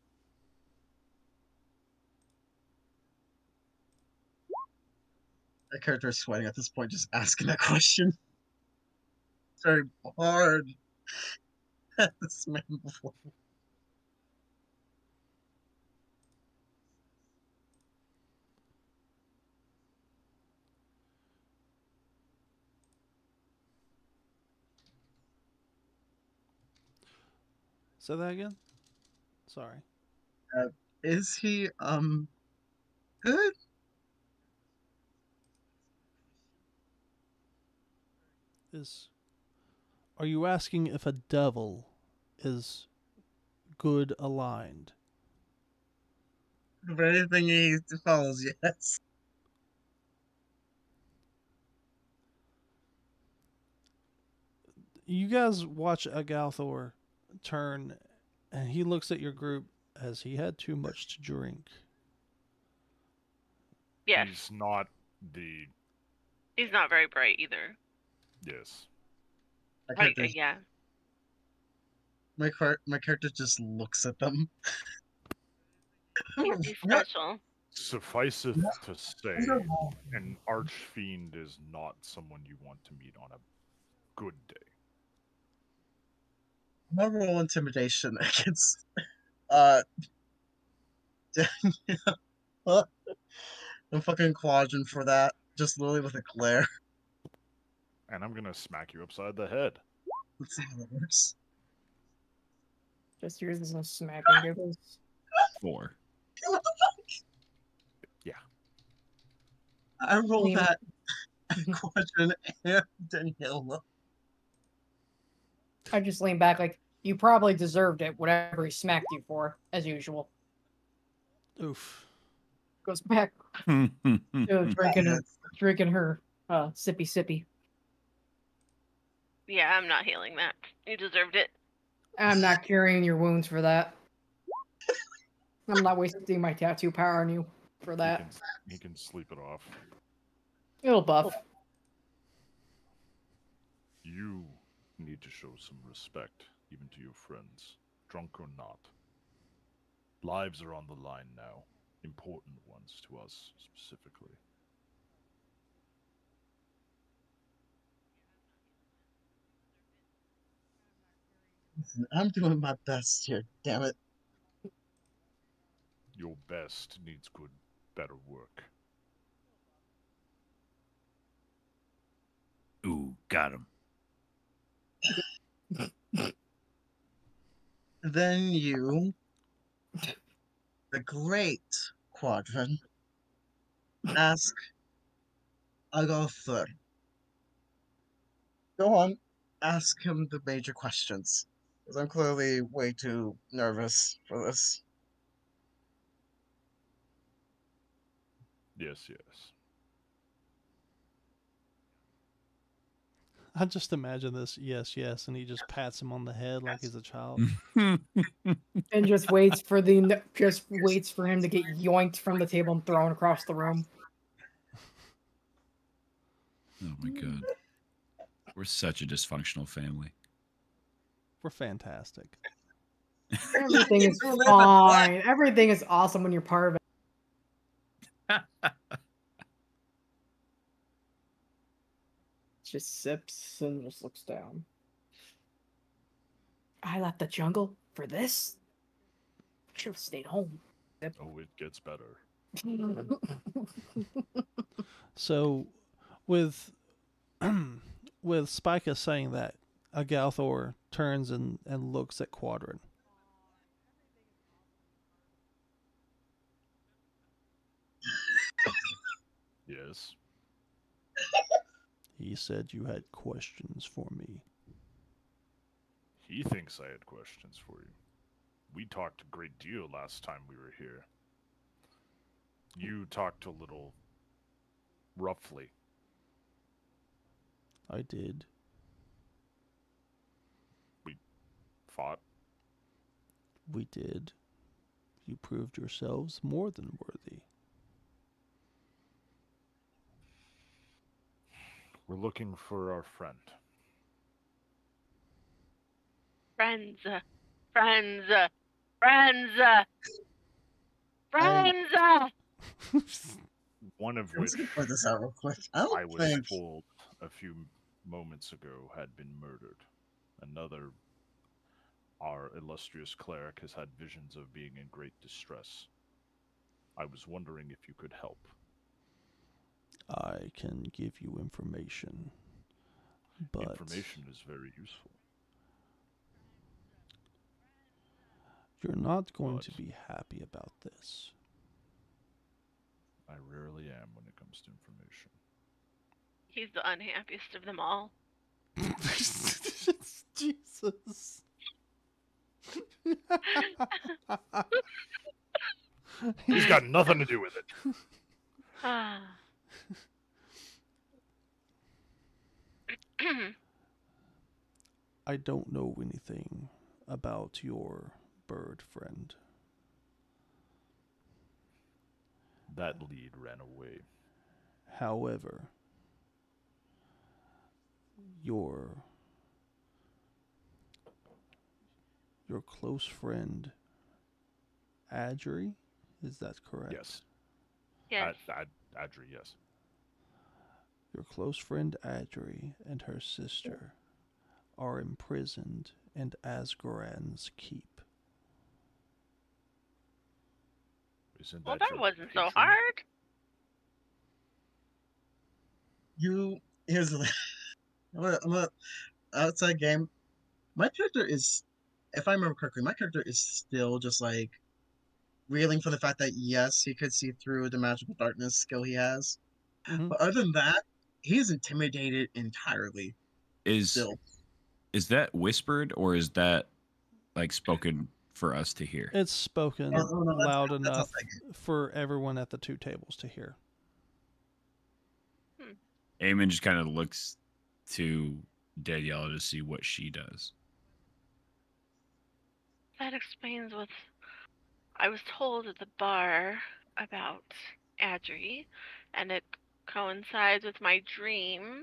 Speaker 5: My character is sweating at this point, just asking that question. It's very hard at this man before.
Speaker 2: Say that again? Sorry.
Speaker 5: Is he good?
Speaker 2: Are you asking if a devil is good aligned?
Speaker 5: For anything he follows, yes.
Speaker 2: You guys watch Agalthor turn, and he looks at your group as he had too much to drink.
Speaker 6: Yes.
Speaker 4: He's not the.
Speaker 6: He's not very bright either.
Speaker 4: Yes.
Speaker 6: Yeah.
Speaker 5: My character just looks at them.
Speaker 6: He's
Speaker 5: What?
Speaker 6: special.
Speaker 4: Sufficeth to say, an archfiend is not someone you want to meet on a good day.
Speaker 5: I'm gonna roll intimidation against I'm fucking quadrant for that. Just literally with a glare.
Speaker 4: And I'm gonna smack you upside the head.
Speaker 5: Let's see how that works.
Speaker 3: just use some smacking giggles.
Speaker 1: 4.
Speaker 5: What the fuck?
Speaker 4: Yeah.
Speaker 5: I rolled
Speaker 3: Name-
Speaker 5: that quadrant and Daniela.
Speaker 3: I just lean back like, you probably deserved it, whatever he smacked you for, as usual.
Speaker 2: Oof.
Speaker 3: Goes back to drinking her sippy sippy.
Speaker 6: Yeah, I'm not healing that. You deserved it.
Speaker 3: I'm not curing your wounds for that. I'm not wasting my tattoo power on you for that.
Speaker 4: He can sleep it off.
Speaker 3: It'll buff.
Speaker 4: You need to show some respect, even to your friends, drunk or not. Lives are on the line now, important ones to us specifically.
Speaker 5: Listen, I'm doing my best here, damn it.
Speaker 4: Your best needs good, better work.
Speaker 1: Ooh, got him.
Speaker 5: Then you, the great Quadrant, ask Agother. Go on, ask him the major questions. Because I'm clearly way too nervous for this.
Speaker 4: Yes, yes.
Speaker 2: I just imagine this. Yes, yes, and he just pats him on the head like he's a child.
Speaker 3: And just waits for him to get yoinked from the table and thrown across the room.
Speaker 1: Oh my god. We're such a dysfunctional family.
Speaker 2: We're fantastic.
Speaker 3: Everything is fine. Everything is awesome when you're part of it. Just sips and just looks down. I left the jungle for this? Should have stayed home.
Speaker 4: Oh, it gets better.
Speaker 2: So, with Spica saying that, Agalthor turns and looks at Quadrant.
Speaker 4: Yes.
Speaker 2: He said you had questions for me.
Speaker 4: He thinks I had questions for you. We talked a great deal last time we were here. You talked a little roughly.
Speaker 2: I did.
Speaker 4: We fought.
Speaker 2: We did. You proved yourselves more than worthy.
Speaker 4: We're looking for our friend.
Speaker 6: Friends. Friends. Friends. Friends.
Speaker 4: One of
Speaker 5: I'm
Speaker 4: which
Speaker 5: just gonna put this out real quick. I
Speaker 4: I
Speaker 5: don't
Speaker 4: was
Speaker 5: think
Speaker 4: told a few moments ago had been murdered. Another, our illustrious cleric, has had visions of being in great distress. I was wondering if you could help.
Speaker 2: I can give you information, but
Speaker 4: Information is very useful.
Speaker 2: you're not going to
Speaker 4: But-
Speaker 2: be happy about this.
Speaker 4: I rarely am when it comes to information.
Speaker 6: He's the unhappiest of them all.
Speaker 2: Jesus.
Speaker 4: He's got nothing to do with it.
Speaker 6: Ah.
Speaker 2: I don't know anything about your bird friend.
Speaker 4: That lead ran away.
Speaker 2: However, your close friend Adri, is that correct?
Speaker 4: Yes.
Speaker 6: Yes.
Speaker 4: Adri, yes.
Speaker 2: Your close friend Adri and her sister are imprisoned in Asgoran's keep.
Speaker 4: Isn't
Speaker 6: Well,
Speaker 4: that
Speaker 6: that
Speaker 4: your
Speaker 6: wasn't so
Speaker 4: patron?
Speaker 6: hard.
Speaker 5: here's the I'm a outside game. My character is, if I remember correctly, my character is still just like reeling for the fact that yes, he could see through the magical darkness skill he has.
Speaker 2: Mhm.
Speaker 5: But other than that, he is intimidated entirely.
Speaker 1: Is
Speaker 5: Still.
Speaker 1: Is that whispered or is that like spoken for us to hear?
Speaker 2: It's spoken
Speaker 5: Oh, no, that's-
Speaker 2: loud
Speaker 5: that's
Speaker 2: enough
Speaker 5: a
Speaker 2: for everyone at the two tables to hear.
Speaker 1: Eamon just kind of looks to Daniela to see what she does.
Speaker 6: That explains what I was told at the bar about Adri, and it coincides with my dream.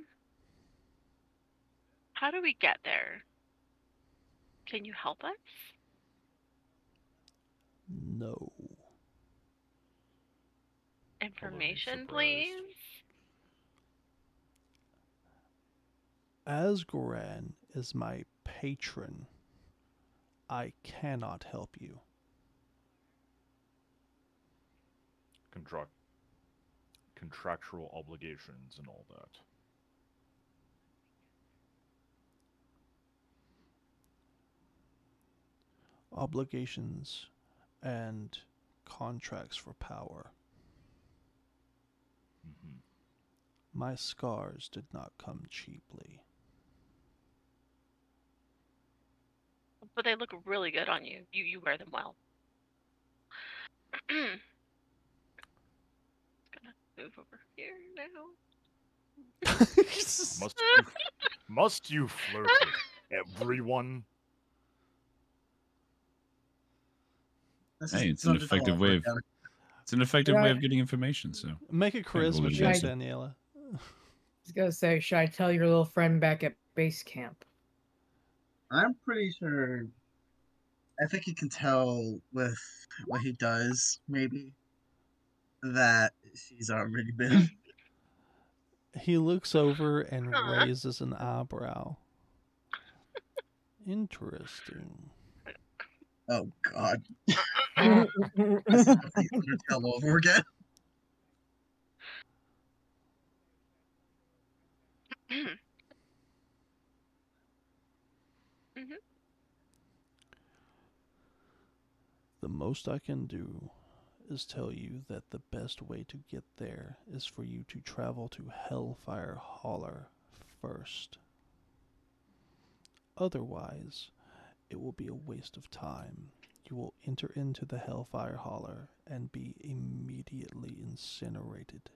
Speaker 6: How do we get there? Can you help us?
Speaker 2: No.
Speaker 6: Information,
Speaker 4: surprised.
Speaker 6: please.
Speaker 2: Asgoran is my patron. I cannot help you.
Speaker 4: Contractual obligations and all that.
Speaker 2: Obligations and contracts for power.
Speaker 4: Hmm.
Speaker 2: My scars did not come cheaply.
Speaker 6: But they look really good on you. You wear them well. Gonna move over here now.
Speaker 4: Must you flirt with everyone?
Speaker 5: This
Speaker 1: Hey,
Speaker 5: is
Speaker 1: it's an
Speaker 5: not at all
Speaker 1: effective way of
Speaker 5: organic.
Speaker 1: it's an effective
Speaker 3: Yeah.
Speaker 1: way of getting information. So
Speaker 2: Make a charisma
Speaker 1: hold it
Speaker 2: check,
Speaker 3: against
Speaker 2: Daniela.
Speaker 3: I was gonna say, should I tell your little friend back at base camp?
Speaker 5: I'm pretty sure. I think you can tell with what he does, maybe, that she's already been.
Speaker 2: He looks over and
Speaker 6: Huh.
Speaker 2: raises an eyebrow. Interesting.
Speaker 5: Oh God, this is the Undertale over again.
Speaker 2: The most I can do is tell you that the best way to get there is for you to travel to Hellfire Holler first. Otherwise, it will be a waste of time. You will enter into the Hellfire Holler and be immediately incinerated.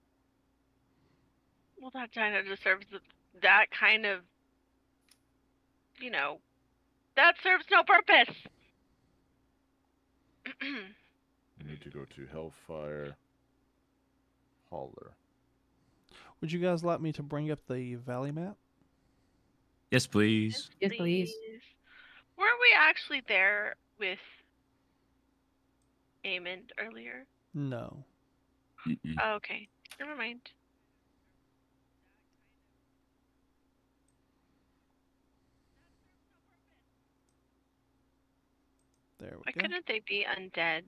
Speaker 6: Well, that kind of deserves that kind of, that serves no purpose.
Speaker 4: You need to go to Hellfire Holler.
Speaker 2: Would you guys like me to bring up the valley map?
Speaker 1: yes, please.
Speaker 3: Yes, please.
Speaker 6: Weren't we actually there with Eamon earlier?
Speaker 2: No.
Speaker 1: Mm-mm.
Speaker 6: Oh, okay. Never mind.
Speaker 2: There we
Speaker 6: Why
Speaker 2: go.
Speaker 6: couldn't they be undead?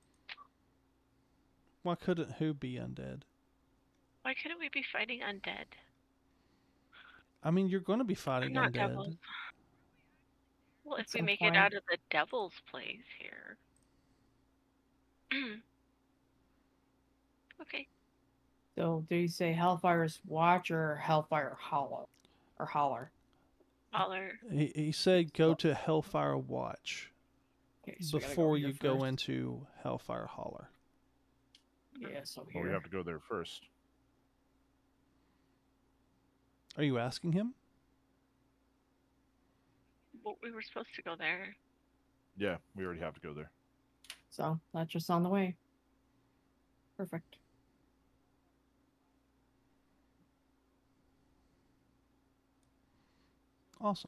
Speaker 2: Why couldn't who be undead?
Speaker 6: Why couldn't we be fighting undead?
Speaker 2: I mean, you're going to be fighting
Speaker 6: Not
Speaker 2: undead.
Speaker 6: devils. Well,
Speaker 3: At
Speaker 6: if we
Speaker 3: some
Speaker 6: make
Speaker 3: point.
Speaker 6: it out of the devil's place here. Okay.
Speaker 3: So, do you say Hellfire's Watch or Hellfire Hollow? Or Holler?
Speaker 6: Holler.
Speaker 2: He said go to Hellfire Watch
Speaker 3: Okay, so we gotta
Speaker 2: before
Speaker 3: here
Speaker 2: you go
Speaker 3: first.
Speaker 2: into Hellfire Holler.
Speaker 3: Yeah, so
Speaker 4: Well,
Speaker 3: here.
Speaker 4: we have to go there first.
Speaker 2: Are you asking him?
Speaker 6: Well, we were supposed to go there.
Speaker 4: Yeah, we already have to go there.
Speaker 3: So, that's just on the way. Perfect.
Speaker 2: Awesome.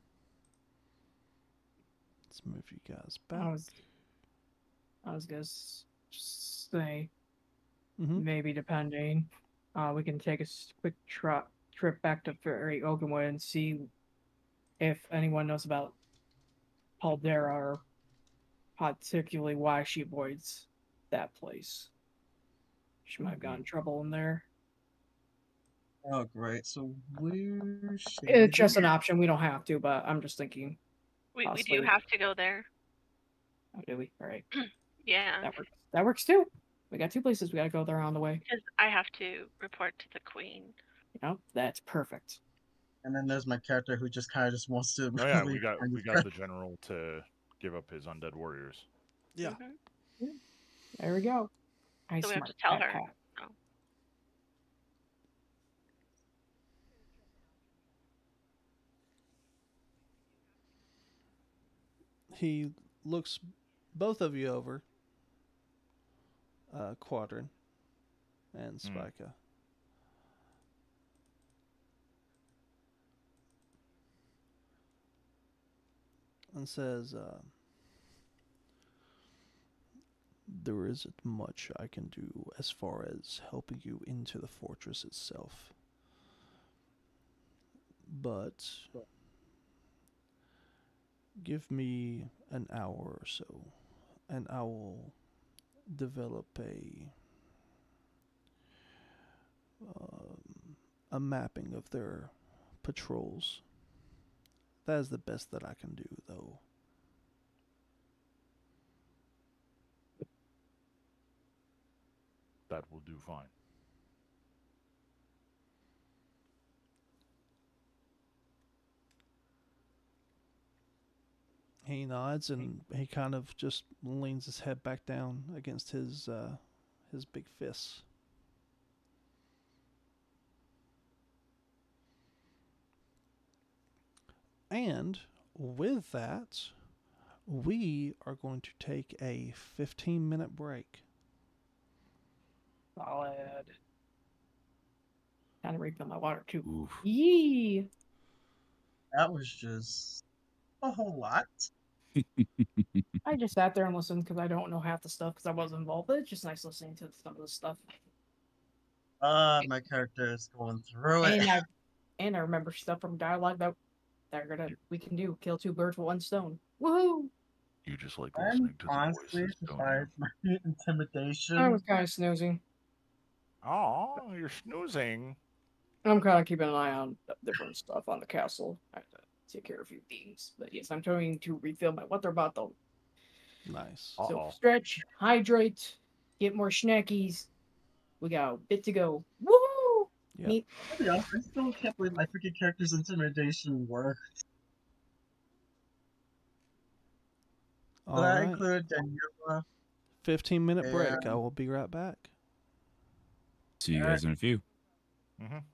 Speaker 2: Let's move you guys back.
Speaker 3: I was gonna say,
Speaker 2: Mhm.
Speaker 3: maybe depending, we can take a quick trip back to Fairy Oakenwood and see if anyone knows about Paldera or particularly why she avoids that place. She might have gotten in trouble in there.
Speaker 5: Oh, great. So where should
Speaker 3: It's just an option. We don't have to, but I'm just thinking.
Speaker 6: We do
Speaker 3: Possibly.
Speaker 6: have to go there.
Speaker 3: Oh, do we? All right.
Speaker 6: Yeah.
Speaker 3: That works. That works too. We got two places we gotta go there on the way.
Speaker 6: Because I have to report to the queen.
Speaker 3: You know, that's perfect.
Speaker 5: And then there's my character who just kind of just wants to.
Speaker 4: Oh yeah,
Speaker 5: leave behind
Speaker 4: we
Speaker 5: his
Speaker 4: got
Speaker 5: friend.
Speaker 4: the general to give up his undead warriors.
Speaker 2: Yeah.
Speaker 6: Mhm.
Speaker 3: There we go. I
Speaker 6: So we have
Speaker 3: smart
Speaker 6: to tell
Speaker 3: Pat
Speaker 6: her.
Speaker 3: Pat.
Speaker 6: Oh.
Speaker 2: He looks both of you over, Quadrin and Spica. And says, there isn't much I can do as far as helping you into the fortress itself. But give me an hour or so, and I will develop a mapping of their patrols. That is the best that I can do, though.
Speaker 4: That will do fine.
Speaker 2: He nods and he kind of just leans his head back down against his big fists. And with that, we are going to take a 15-minute break.
Speaker 3: Solid. Kind of refill my water too.
Speaker 1: Oof.
Speaker 3: Yee.
Speaker 5: That was just a whole lot.
Speaker 3: I just sat there and listened because I don't know half the stuff because I wasn't involved. But it's just nice listening to some of the stuff.
Speaker 5: My character is going through it.
Speaker 3: And I remember stuff from dialogue that we can do. Kill two birds with one stone. Woohoo!
Speaker 4: You just like
Speaker 5: And
Speaker 4: listening to the
Speaker 5: honestly,
Speaker 4: voices, don't
Speaker 5: besides
Speaker 4: you?
Speaker 5: my intimidation,
Speaker 3: I was kind of snoozing.
Speaker 4: Oh, you're snoozing.
Speaker 3: I'm kind of keeping an eye on different stuff on the castle. I have to take care of a few things. But yes, I'm trying to refill my water bottle.
Speaker 2: Nice.
Speaker 4: Uh-oh.
Speaker 3: So stretch, hydrate, get more snackies. We got a bit to go. Woo!
Speaker 2: Yep.
Speaker 3: Meet.
Speaker 5: to be honest, I still can't believe my freaking character's intimidation worked. So
Speaker 2: All
Speaker 5: that
Speaker 2: right.
Speaker 5: included Daniela.
Speaker 2: 15-minute break.
Speaker 5: Yeah.
Speaker 2: I will be right back.
Speaker 1: See you guys in a few.
Speaker 4: Mm-hmm.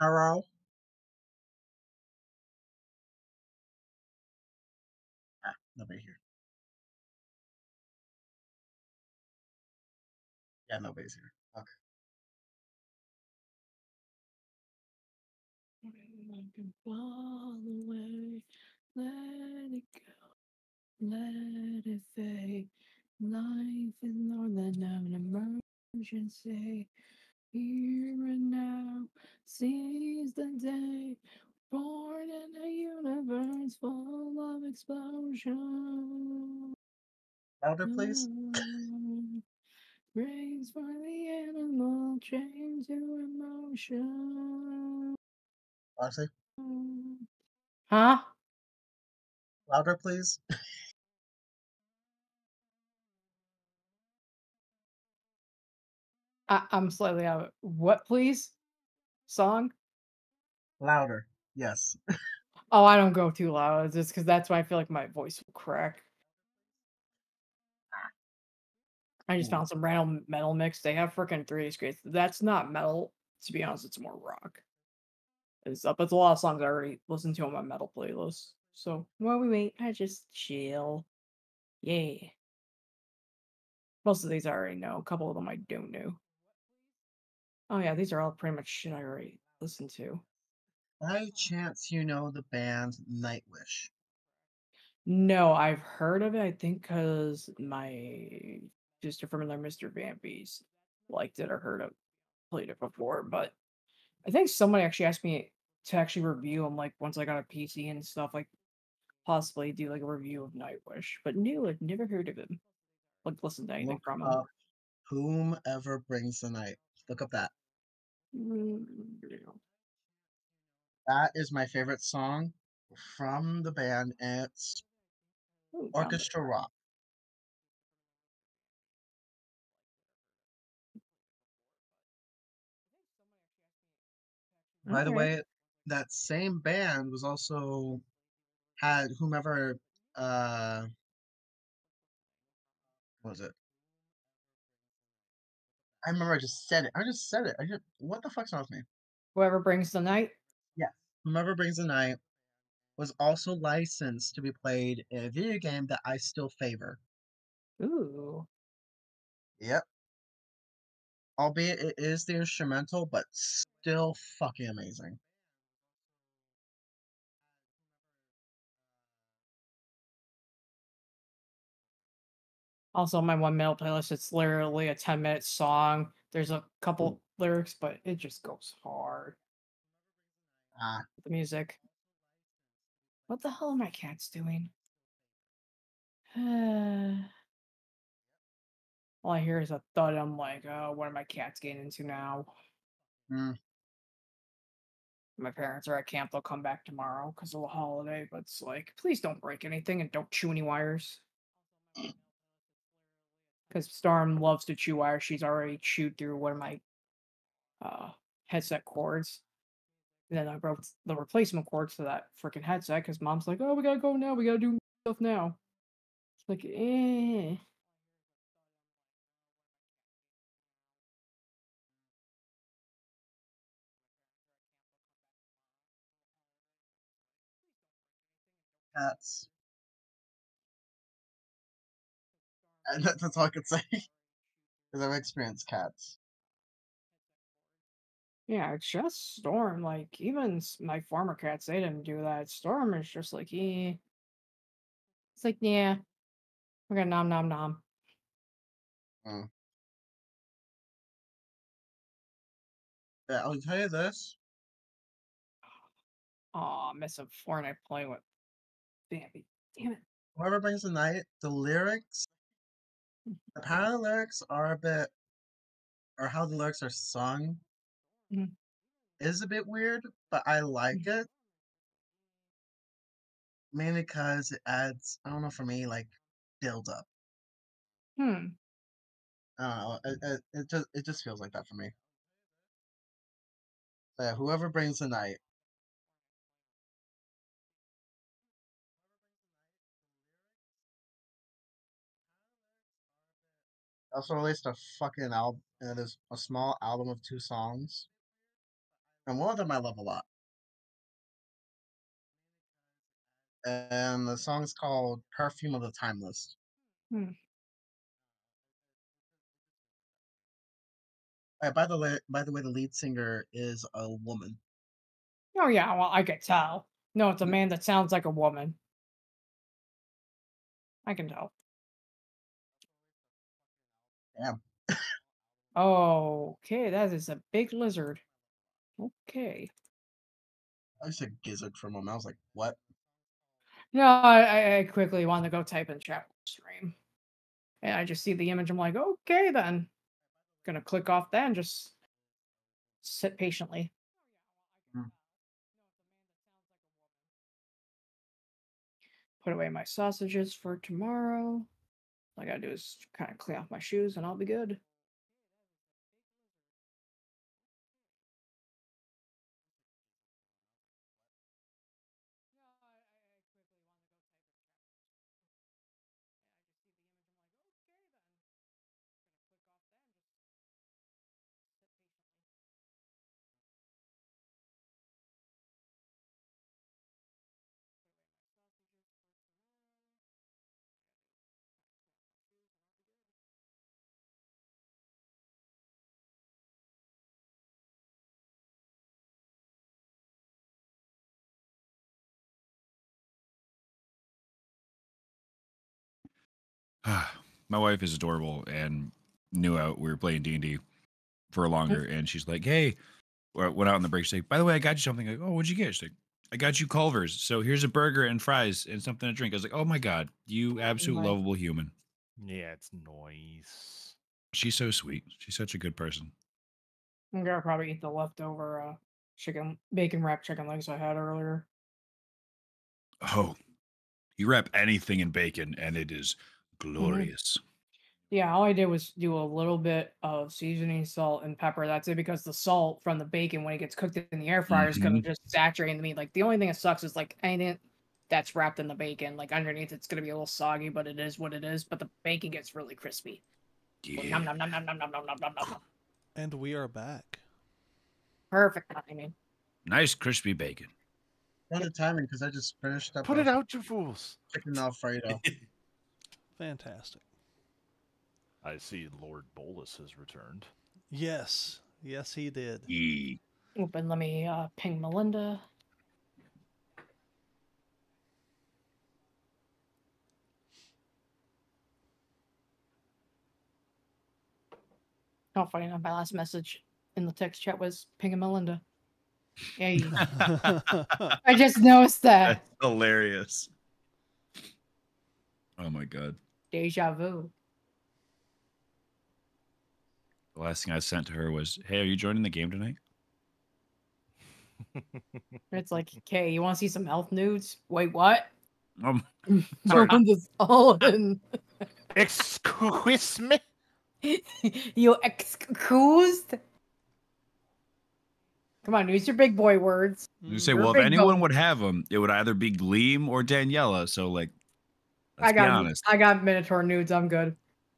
Speaker 5: Hello? Ah, nobody here. Yeah, nobody's here. Okay.
Speaker 3: Fall away, let it go, let it fade. Life is more than an emergency. Here and now, seize the day. Born in a universe full of explosion.
Speaker 5: Louder, please.
Speaker 3: Brings for the animal chained to emotion.
Speaker 5: Honestly,
Speaker 3: Huh?
Speaker 5: louder, please.
Speaker 3: I'm slightly out. What, please? Song?
Speaker 5: Louder. Yes.
Speaker 3: Oh, I don't go too loud. Just because that's why I feel like my voice will crack. I just
Speaker 5: Ooh.
Speaker 3: found some random metal mix. They have freaking 3D screens. That's not metal. To be honest, it's more rock. It's up. It's a lot of songs I already listened to on my metal playlist. So while we wait, I just chill. Yeah. Most of these I already know. A couple of them I don't know. Oh yeah, these are all pretty much shit I already listened to.
Speaker 5: By chance, you know the band Nightwish?
Speaker 3: No, I've heard of it. I think because my sister from another Mr. Vampy's liked it or heard it, played it before. But I think somebody actually asked me to actually review them, like once I got a PC and stuff, like possibly do like a review of Nightwish. But no, I've never heard of him. Like listen to anything
Speaker 5: Look
Speaker 3: from him.
Speaker 5: up Whomever Brings the Night. Look up that.
Speaker 3: Mm,
Speaker 5: That is my favorite song from the band. And it's
Speaker 3: ooh, found it.
Speaker 5: orchestra rock. By the
Speaker 3: Okay.
Speaker 5: way, that same band was also had whomever what was it? I remember I just said it. I just said it. What the fuck's wrong with me?
Speaker 3: Whoever brings the night.
Speaker 5: Yes. Whomever Brings the Night was also licensed to be played in a video game that I still favor.
Speaker 3: Ooh.
Speaker 5: Yep. Albeit it is the instrumental, but still fucking amazing.
Speaker 3: Also, on my one metal playlist, it's literally a 10-minute song. There's a couple lyrics, but it just goes hard.
Speaker 5: Ah,
Speaker 3: The music. What the hell are my cats doing? All I hear is a thud. I'm like, oh, what are my cats getting into now?
Speaker 5: mm,
Speaker 3: My parents are at camp. They'll come back tomorrow because of the holiday. But it's like, please don't break anything and don't chew any wires. Because Storm loves to chew wires. She's already chewed through one of my headset cords. And then I broke the replacement cords to that freaking headset because mom's like, oh, we gotta go now. We gotta do stuff now. It's like, eh.
Speaker 5: cats. And that's all I could say. Because I've experienced cats.
Speaker 3: Yeah, it's just Storm. Like, even my former cats, they didn't do that. Storm is just like, eh. It's like, yeah, we're gonna nom nom nom.
Speaker 5: Mm. Yeah, I'll tell you this.
Speaker 3: Aw, missing Fortnite playing with Bambi. Damn it.
Speaker 5: Whoever Brings the Night, the lyrics, the how the lyrics are a bit, or how the lyrics are sung,
Speaker 3: Mhm.
Speaker 5: is a bit weird, but I like it. Mainly because it adds, I don't know, for me, like, build up.
Speaker 3: Hmm.
Speaker 5: I don't know. It just feels like that for me. So yeah, Whoever Brings the Night. Also released a fucking album. There's a small album of 2 songs. And one of them I love a lot. And the song's called Perfume of the Timeless.
Speaker 3: Hmm.
Speaker 5: By the way, the lead singer is a woman.
Speaker 3: Oh yeah, well I could tell. No, it's a man that sounds like a woman. I can tell.
Speaker 5: Damn.
Speaker 3: Okay, that is a big lizard. Okay.
Speaker 5: I said gizzard for a moment. I was like, what?
Speaker 3: No, I quickly wanted to go type in chat stream. And I just see the image. I'm like, okay then. Gonna click off that and just sit patiently.
Speaker 5: Hmm.
Speaker 3: Put away my sausages for tomorrow. All I gotta do is kind of clean off my shoes and I'll be good.
Speaker 1: My wife is adorable and knew out we were playing D&D for longer, and she's like, "Hey," went out on the break. She's like, "By the way, I got you something." Like, "Oh, what'd you get?" She's like, "I got you Culver's. So here's a burger and fries and something to drink." I was like, "Oh my god, you absolute
Speaker 3: Nice.
Speaker 1: lovable human."
Speaker 4: Yeah, it's nice.
Speaker 1: She's so sweet. She's such a good person.
Speaker 3: I'm gonna probably eat the leftover bacon wrapped chicken legs I had earlier.
Speaker 1: Oh, you wrap anything in bacon and it is glorious.
Speaker 3: Yeah, all I did was do a little bit of seasoning, salt, and pepper. That's it, because the salt from the bacon, when it gets cooked in the air fryer, is gonna just saturate the meat. Like, the only thing that sucks is like anything that's wrapped in the bacon, like underneath, it's gonna be a little soggy, but it is what it is. But the bacon gets really crispy.
Speaker 1: Yeah.
Speaker 3: Nom, nom, nom, nom, nom, nom, nom, nom, nom, nom.
Speaker 2: And we are back.
Speaker 3: Perfect timing.
Speaker 1: Nice crispy bacon.
Speaker 5: What a timing, because I just finished up
Speaker 4: Put it out, you fools.
Speaker 5: chicken Alfredo.
Speaker 2: Fantastic.
Speaker 4: I see Lord Bolus has returned.
Speaker 2: Yes. Yes, he did.
Speaker 1: Yeah.
Speaker 3: Open. Let me ping Melinda. Oh, funny enough, my last message in the text chat was ping Melinda. Hey, I just noticed that.
Speaker 1: That's hilarious. Oh my god.
Speaker 3: Deja vu.
Speaker 1: The last thing I sent to her was, "Hey, are you joining the game tonight?"
Speaker 3: It's like, okay, you want to see some health nudes? Wait, what?
Speaker 1: Sorry.
Speaker 3: Melinda's all in.
Speaker 4: Excuse me?
Speaker 3: You excused? Come on, use your big boy words.
Speaker 1: You say,
Speaker 3: You're
Speaker 1: well, if
Speaker 3: big
Speaker 1: anyone
Speaker 3: bone.
Speaker 1: would have them, it would either be Gleam or Daniela. So, like, let's be honest.
Speaker 3: I got Minotaur nudes. I'm good.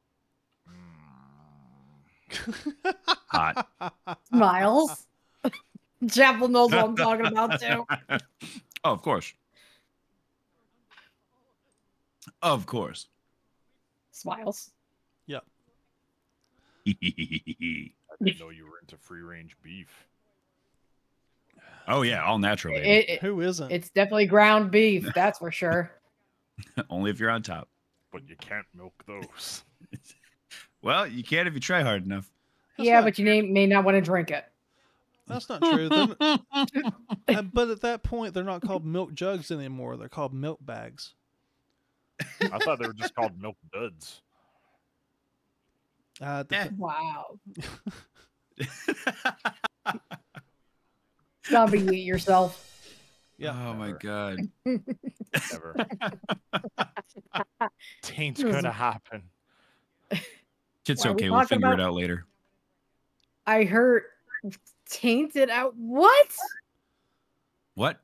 Speaker 1: Hot.
Speaker 3: Miles. Chapel knows what I'm talking about too.
Speaker 1: Oh, of course. Of course.
Speaker 3: Smiles.
Speaker 2: Yep.
Speaker 4: I didn't know you were into free range beef.
Speaker 1: Oh yeah, all natural. Baby.
Speaker 2: Who isn't?
Speaker 3: It's definitely ground beef, that's for sure.
Speaker 1: Only if you're on top.
Speaker 4: But you can't milk those.
Speaker 1: Well, you can if you try hard enough.
Speaker 2: That's
Speaker 3: Yeah,
Speaker 2: not
Speaker 3: but you may not want to drink it.
Speaker 2: That's not true. But at that point, they're not called milk jugs anymore. They're called milk bags.
Speaker 4: I thought they were just called milk duds.
Speaker 3: Wow. Zombie, eat yourself.
Speaker 2: Yeah.
Speaker 1: Oh my god.
Speaker 4: Never. Taint's gonna happen.
Speaker 1: It's
Speaker 3: Why are we
Speaker 1: okay. We'll
Speaker 3: talking
Speaker 1: figure it
Speaker 3: about-
Speaker 1: out later.
Speaker 3: I heard tainted out. What?
Speaker 1: What?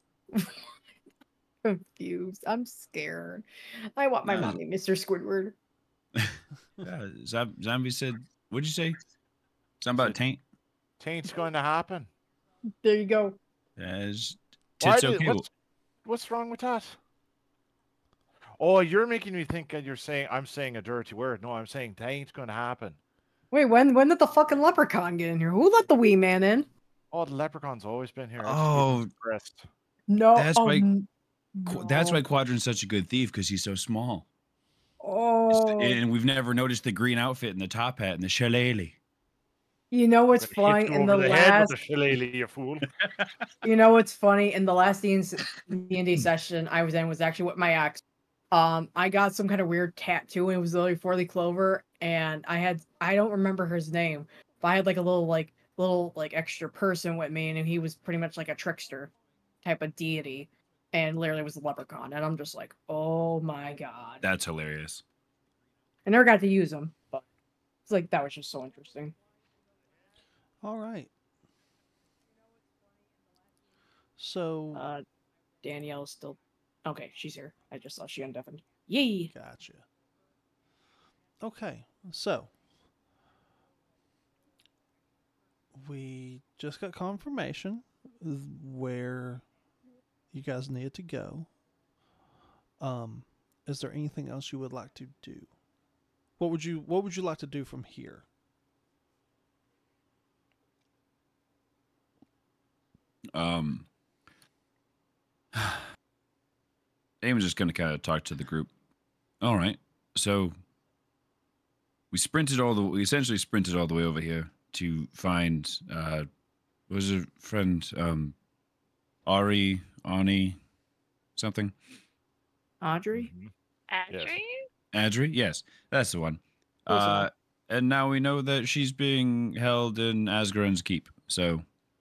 Speaker 3: Confused. I'm scared. I want my
Speaker 1: No.
Speaker 3: mommy, Mr. Squidward.
Speaker 1: Zombie said, what'd you say? Something about taint?
Speaker 4: Taint's going to happen.
Speaker 3: There you go.
Speaker 1: As
Speaker 4: Why
Speaker 1: tits okay.
Speaker 4: what's wrong with that? Oh, you're making me think that I'm saying a dirty word. No, I'm saying that ain't going to happen.
Speaker 3: Wait, when did the fucking leprechaun get in here? Who let the wee man in?
Speaker 4: Oh, the leprechaun's always been here.
Speaker 1: Oh,
Speaker 3: No.
Speaker 1: That's why- that's
Speaker 3: no.
Speaker 1: why Quadrant's such a good thief, because he's so small.
Speaker 3: Oh.
Speaker 1: And we've never noticed the green outfit and the top hat and the shillelagh.
Speaker 3: You know what's
Speaker 4: I'm gonna hit
Speaker 3: funny
Speaker 4: you
Speaker 3: in the
Speaker 4: over head with
Speaker 3: last?
Speaker 4: the shillelagh, you fool.
Speaker 3: You know what's funny in the last D&D session I was in was actually with my ex. I got some kind of weird tattoo and it was literally 4-leaf-clover, and I don't remember his name, but I had like a little extra person with me, and he was pretty much like a trickster type of deity, and literally was a leprechaun, and I'm just like, oh my god.
Speaker 1: That's hilarious.
Speaker 3: I never got to use him, but it's like that was just so interesting.
Speaker 2: All right. So
Speaker 3: Danielle's still okay. She's here. I just saw she undeafened. Yay!
Speaker 2: gotcha. Okay, so we just got confirmation where you guys need to go. Is there anything else you would like to do? What would you like to do from here?
Speaker 1: Aim's just going to kind of talk to the group. All right. So we essentially sprinted all the way over here to find, was a friend, Ani, something?
Speaker 3: Audrey?
Speaker 6: Adri?
Speaker 1: Adri? Yes, that's the one.
Speaker 3: Close enough.
Speaker 1: And now we know that she's being held in Asgard's keep. So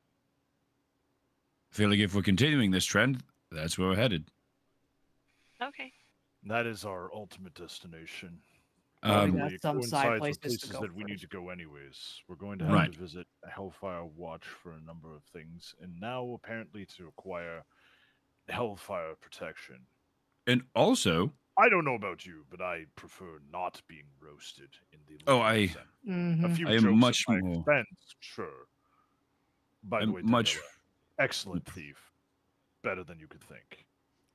Speaker 1: I feel like if we're continuing this trend, that's where we're headed.
Speaker 6: Okay.
Speaker 4: That is our ultimate destination.
Speaker 3: Um,
Speaker 4: Probably
Speaker 3: got some
Speaker 4: it
Speaker 3: side
Speaker 4: coincides with
Speaker 3: places to
Speaker 4: places
Speaker 3: go
Speaker 4: that we need
Speaker 3: first.
Speaker 4: to go anyways. We're going to have
Speaker 1: Right.
Speaker 4: to visit Hellfire Watch for a number of things, and now apparently to acquire Hellfire protection.
Speaker 1: And also,
Speaker 4: I don't know about you, but I prefer not being roasted in the.
Speaker 1: Oh,
Speaker 4: literal
Speaker 1: I-
Speaker 4: sense. A
Speaker 3: Mm-hmm.
Speaker 4: few
Speaker 1: I am
Speaker 4: jokes
Speaker 1: much
Speaker 4: at my
Speaker 1: more-
Speaker 4: expense, sure. By the
Speaker 1: I'm
Speaker 4: way,
Speaker 1: much-
Speaker 4: Daniela, excellent thief, better than you could think.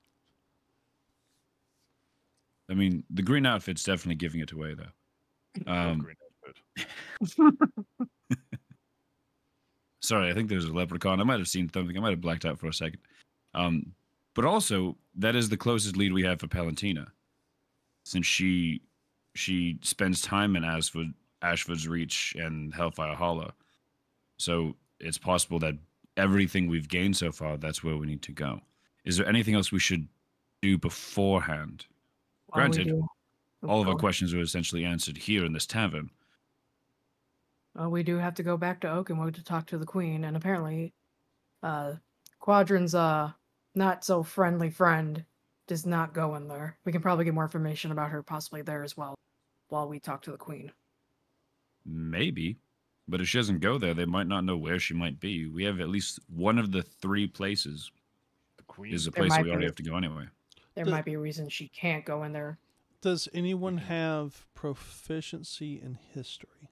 Speaker 1: I mean, the green outfit's definitely giving it away, though.
Speaker 4: Love green outfit.
Speaker 1: Sorry, I think there's a leprechaun. I might have seen something. I might have blacked out for a second. But also, that is the closest lead we have for Palantina, since she spends time in Ashford's Reach and Hellfire Hollow. So it's possible that everything we've gained so far, that's where we need to go. Is there anything else we should do beforehand? Granted, all of our questions were essentially answered here in this tavern.
Speaker 3: Well, we do have to go back to Oakenwood to talk to the Queen, and apparently, Quadran's not so friendly friend does not go in there. We can probably get more information about her possibly there as well, while we talk to the Queen.
Speaker 1: Maybe. But if she doesn't go there, they might not know where she might be. We have at least one of the 3 places
Speaker 4: The Queen.
Speaker 1: is a
Speaker 3: There
Speaker 1: place
Speaker 3: might
Speaker 1: we already
Speaker 3: be.
Speaker 1: have to go anyway.
Speaker 3: There
Speaker 2: The-
Speaker 3: might be a reason she can't go in there.
Speaker 2: Does anyone have proficiency in history?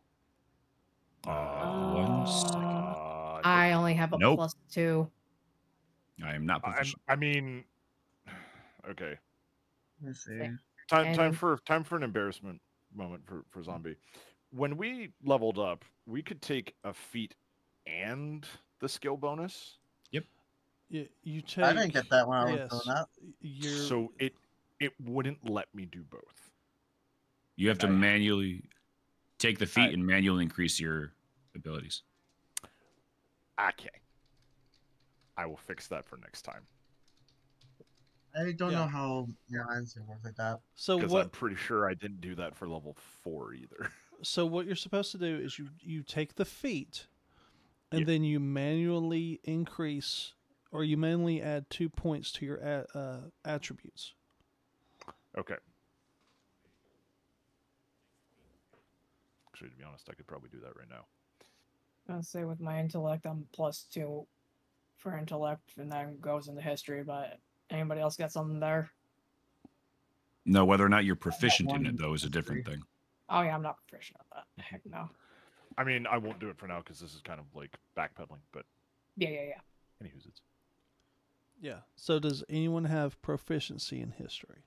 Speaker 1: One second.
Speaker 3: I only have a
Speaker 1: Nope.
Speaker 3: +2.
Speaker 1: I am not proficient.
Speaker 4: I mean, okay.
Speaker 5: Let's see.
Speaker 3: Okay.
Speaker 4: Time
Speaker 3: And-
Speaker 4: for an embarrassment moment for Zombie. When we leveled up, we could take a feat and the skill bonus.
Speaker 2: You take.
Speaker 5: I didn't get that when I was
Speaker 2: yes,
Speaker 5: doing that.
Speaker 4: So it wouldn't let me do both.
Speaker 1: You have to
Speaker 4: I-
Speaker 1: manually take the feat
Speaker 4: I-
Speaker 1: and manually increase your abilities.
Speaker 4: Okay. I will fix that for next time.
Speaker 5: I don't
Speaker 2: Yeah.
Speaker 5: know how your answer works like that.
Speaker 2: So
Speaker 4: Because I'm
Speaker 2: what?
Speaker 4: pretty sure I didn't do that for level 4 either.
Speaker 2: So what you're supposed to do is you take the feat, and
Speaker 4: Yep.
Speaker 2: then you manually increase, or you manually add 2 points to your attributes.
Speaker 4: Okay. Actually, to be honest, I could probably do that right now.
Speaker 3: I'll say with my intellect, I'm +2 for intellect, and that goes into history. But anybody else got something there?
Speaker 1: No, whether or not you're proficient in
Speaker 5: one
Speaker 1: it, though, is a
Speaker 5: plus
Speaker 1: different
Speaker 5: 3.
Speaker 1: thing.
Speaker 3: Oh yeah, I'm not proficient at that. Heck no.
Speaker 4: I mean, I won't do it for now because this is kind of like backpedaling, but
Speaker 3: Yeah.
Speaker 4: Anywho's it's.
Speaker 2: Yeah. So does anyone have proficiency in history?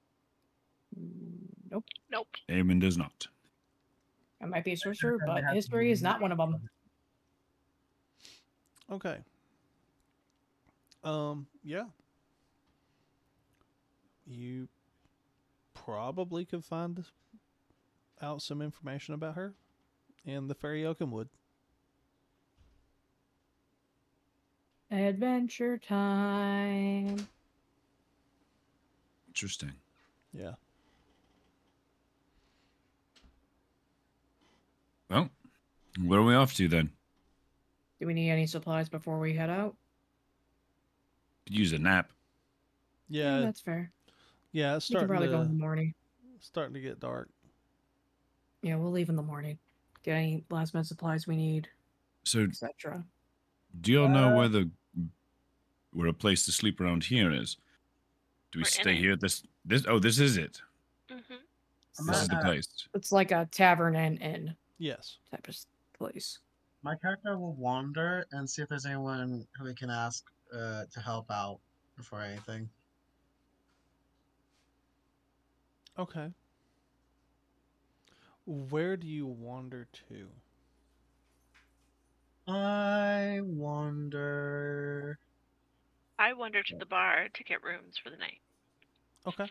Speaker 3: Nope.
Speaker 6: Nope.
Speaker 1: Eamon does not.
Speaker 3: I might be a sorcerer, but history is not one of them.
Speaker 2: Okay. Yeah. You probably could find out some information about her in the Fairy Oakenwood.
Speaker 3: Adventure time.
Speaker 1: Interesting.
Speaker 2: Yeah.
Speaker 1: Well, what are we off to then?
Speaker 3: Do we need any supplies before we head out?
Speaker 1: Could use a nap.
Speaker 2: Yeah.
Speaker 3: That's fair.
Speaker 2: Yeah. It's
Speaker 3: We can
Speaker 2: starting
Speaker 3: probably go in
Speaker 2: to
Speaker 3: the morning.
Speaker 2: get dark.
Speaker 3: Yeah, we'll leave in the morning. Get any last minute supplies we need,
Speaker 1: So,
Speaker 3: etc.
Speaker 1: do y'all know where a place to sleep around here is? Do we
Speaker 6: We're in
Speaker 1: stay
Speaker 6: it.
Speaker 1: here? This is it.
Speaker 6: Mm-hmm.
Speaker 1: This is the
Speaker 5: Uh,
Speaker 1: place.
Speaker 3: It's like a tavern and inn
Speaker 2: Yes.
Speaker 3: type of place.
Speaker 5: My character will wander and see if there's anyone who we can ask to help out for anything.
Speaker 2: Okay. Where do you wander to?
Speaker 5: I wonder.
Speaker 6: I wander to the bar to get rooms for the night.
Speaker 2: Okay.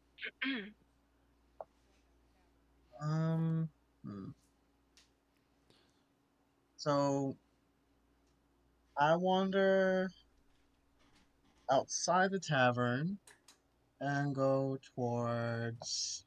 Speaker 5: Hmm. So I wander outside the tavern and go towards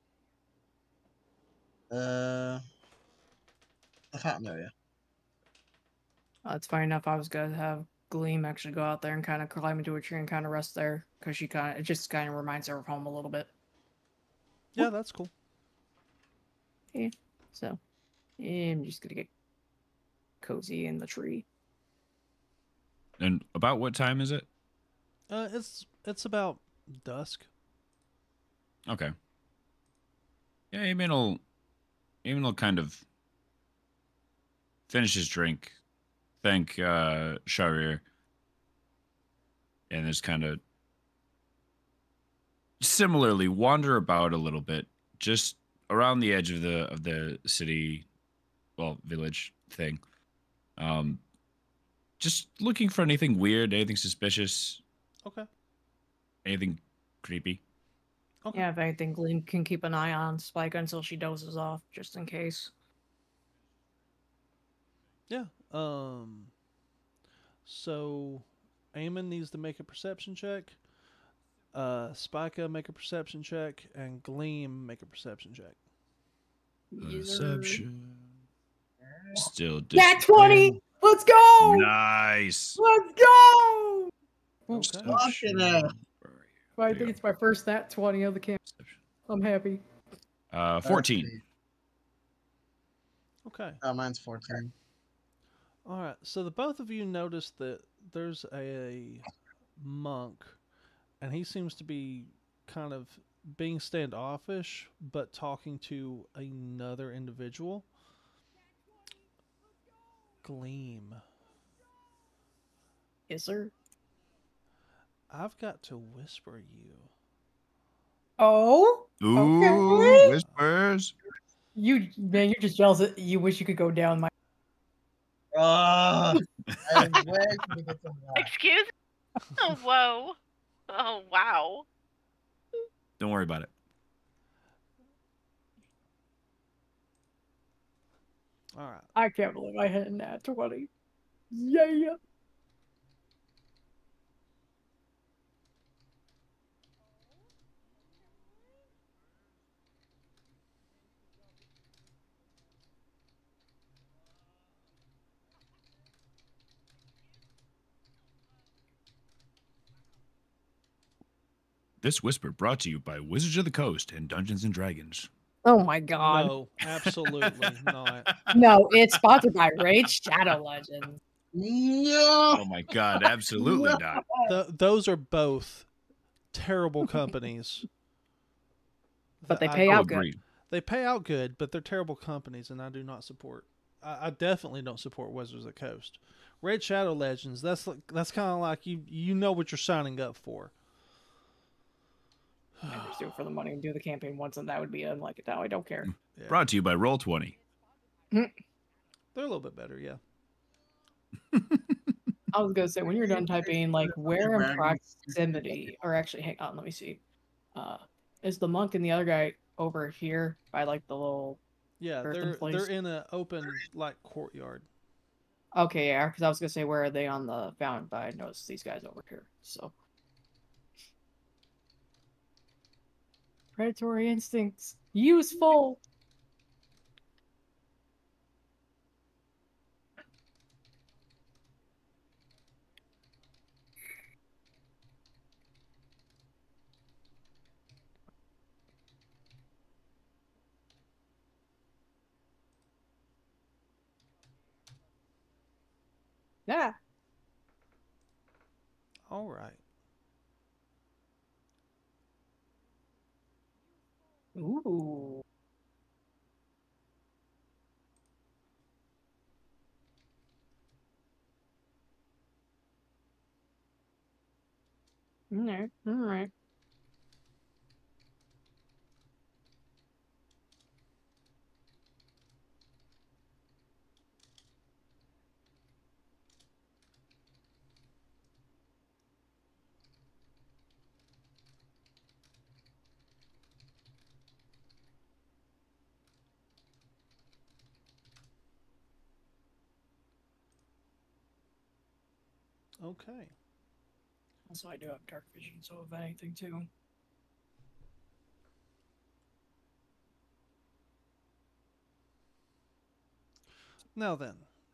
Speaker 5: the fountain area.
Speaker 3: That's fine enough. I was gonna have Gleam actually go out there and kind of climb into a tree and kind of rest there because it just kind of reminds her of home a little bit.
Speaker 2: Yeah, that's cool.
Speaker 3: So I'm just gonna get cozy in the tree.
Speaker 1: And about what time is it?
Speaker 2: It's about dusk.
Speaker 1: Okay. Yeah, Eamon will kind of finish his drink, thank Sharir, and just kind of similarly wander about a little bit, just around the edge of the city, well, village thing. Just looking for anything weird, anything suspicious,
Speaker 2: Okay.
Speaker 1: anything creepy.
Speaker 2: Okay.
Speaker 3: Yeah, if anything, Gleam can keep an eye on Spike until she dozes off, just in case.
Speaker 2: Yeah. So Eamon needs to make a perception check. Spika make a perception check, and Gleam make a perception check.
Speaker 1: Perception. Still
Speaker 3: Nat 20! Let's go!
Speaker 1: Nice.
Speaker 3: Let's go! Oops.
Speaker 2: Okay.
Speaker 5: Fucking hell.
Speaker 3: I think it's my first Nat 20 of the camp. I'm happy.
Speaker 1: 14.
Speaker 2: Okay.
Speaker 5: Mine's 14.
Speaker 2: All right. So the both of you notice that there's a monk, and he seems to be kind of being standoffish, but talking to another individual. Gleam.
Speaker 3: Yes, sir.
Speaker 2: I've got to whisper you.
Speaker 3: Oh?
Speaker 1: Ooh,
Speaker 3: Okay.
Speaker 1: whispers.
Speaker 3: Man, you're just jealous that you wish you could go down my.
Speaker 5: I was waiting to get to that.
Speaker 6: Excuse me? Oh, whoa. Oh, wow.
Speaker 1: Don't worry about it.
Speaker 2: All right.
Speaker 3: I can't believe I had a Nat 20. Yeah.
Speaker 1: This whisper brought to you by Wizards of the Coast and Dungeons and Dragons.
Speaker 3: Oh my god.
Speaker 2: No, absolutely not.
Speaker 3: No, it's sponsored by Raid Shadow Legends.
Speaker 5: No.
Speaker 1: Oh my god, absolutely not.
Speaker 2: Those are both terrible companies.
Speaker 3: But they
Speaker 2: that
Speaker 3: pay
Speaker 2: I-
Speaker 3: out good.
Speaker 1: Agreed.
Speaker 2: They pay out good, but they're terrible companies, and I do not support. I definitely don't support Wizards of the Coast. Red Shadow Legends. That's kind of like you know what you're signing up for.
Speaker 3: I just do it for the money and do the campaign once, and that would be unlike it. Now I don't care.
Speaker 2: Yeah.
Speaker 1: Brought to you by Roll20.
Speaker 2: They're a little bit better, yeah.
Speaker 3: I was gonna say when you're done typing, like where in
Speaker 5: Bragging.
Speaker 3: proximity, or actually, hang on, let me see. Is the monk and the other guy over here by like the little?
Speaker 2: Yeah,
Speaker 3: Earthen
Speaker 2: they're
Speaker 3: place.
Speaker 2: in an open like courtyard.
Speaker 3: Okay, yeah, because I was gonna say where are they on the fountain, but I noticed these guys over here. So predatory instincts useful. Yeah.
Speaker 2: All right.
Speaker 3: Ooh. Alright, alright.
Speaker 2: Okay.
Speaker 3: Also, I do have dark vision, so if anything too.
Speaker 2: Now then.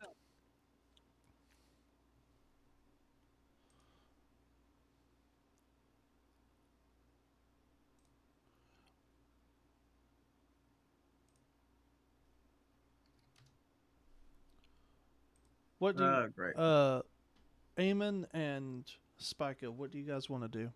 Speaker 2: What do you,
Speaker 5: Great.
Speaker 2: Eamon and Spica, what do you guys want to do?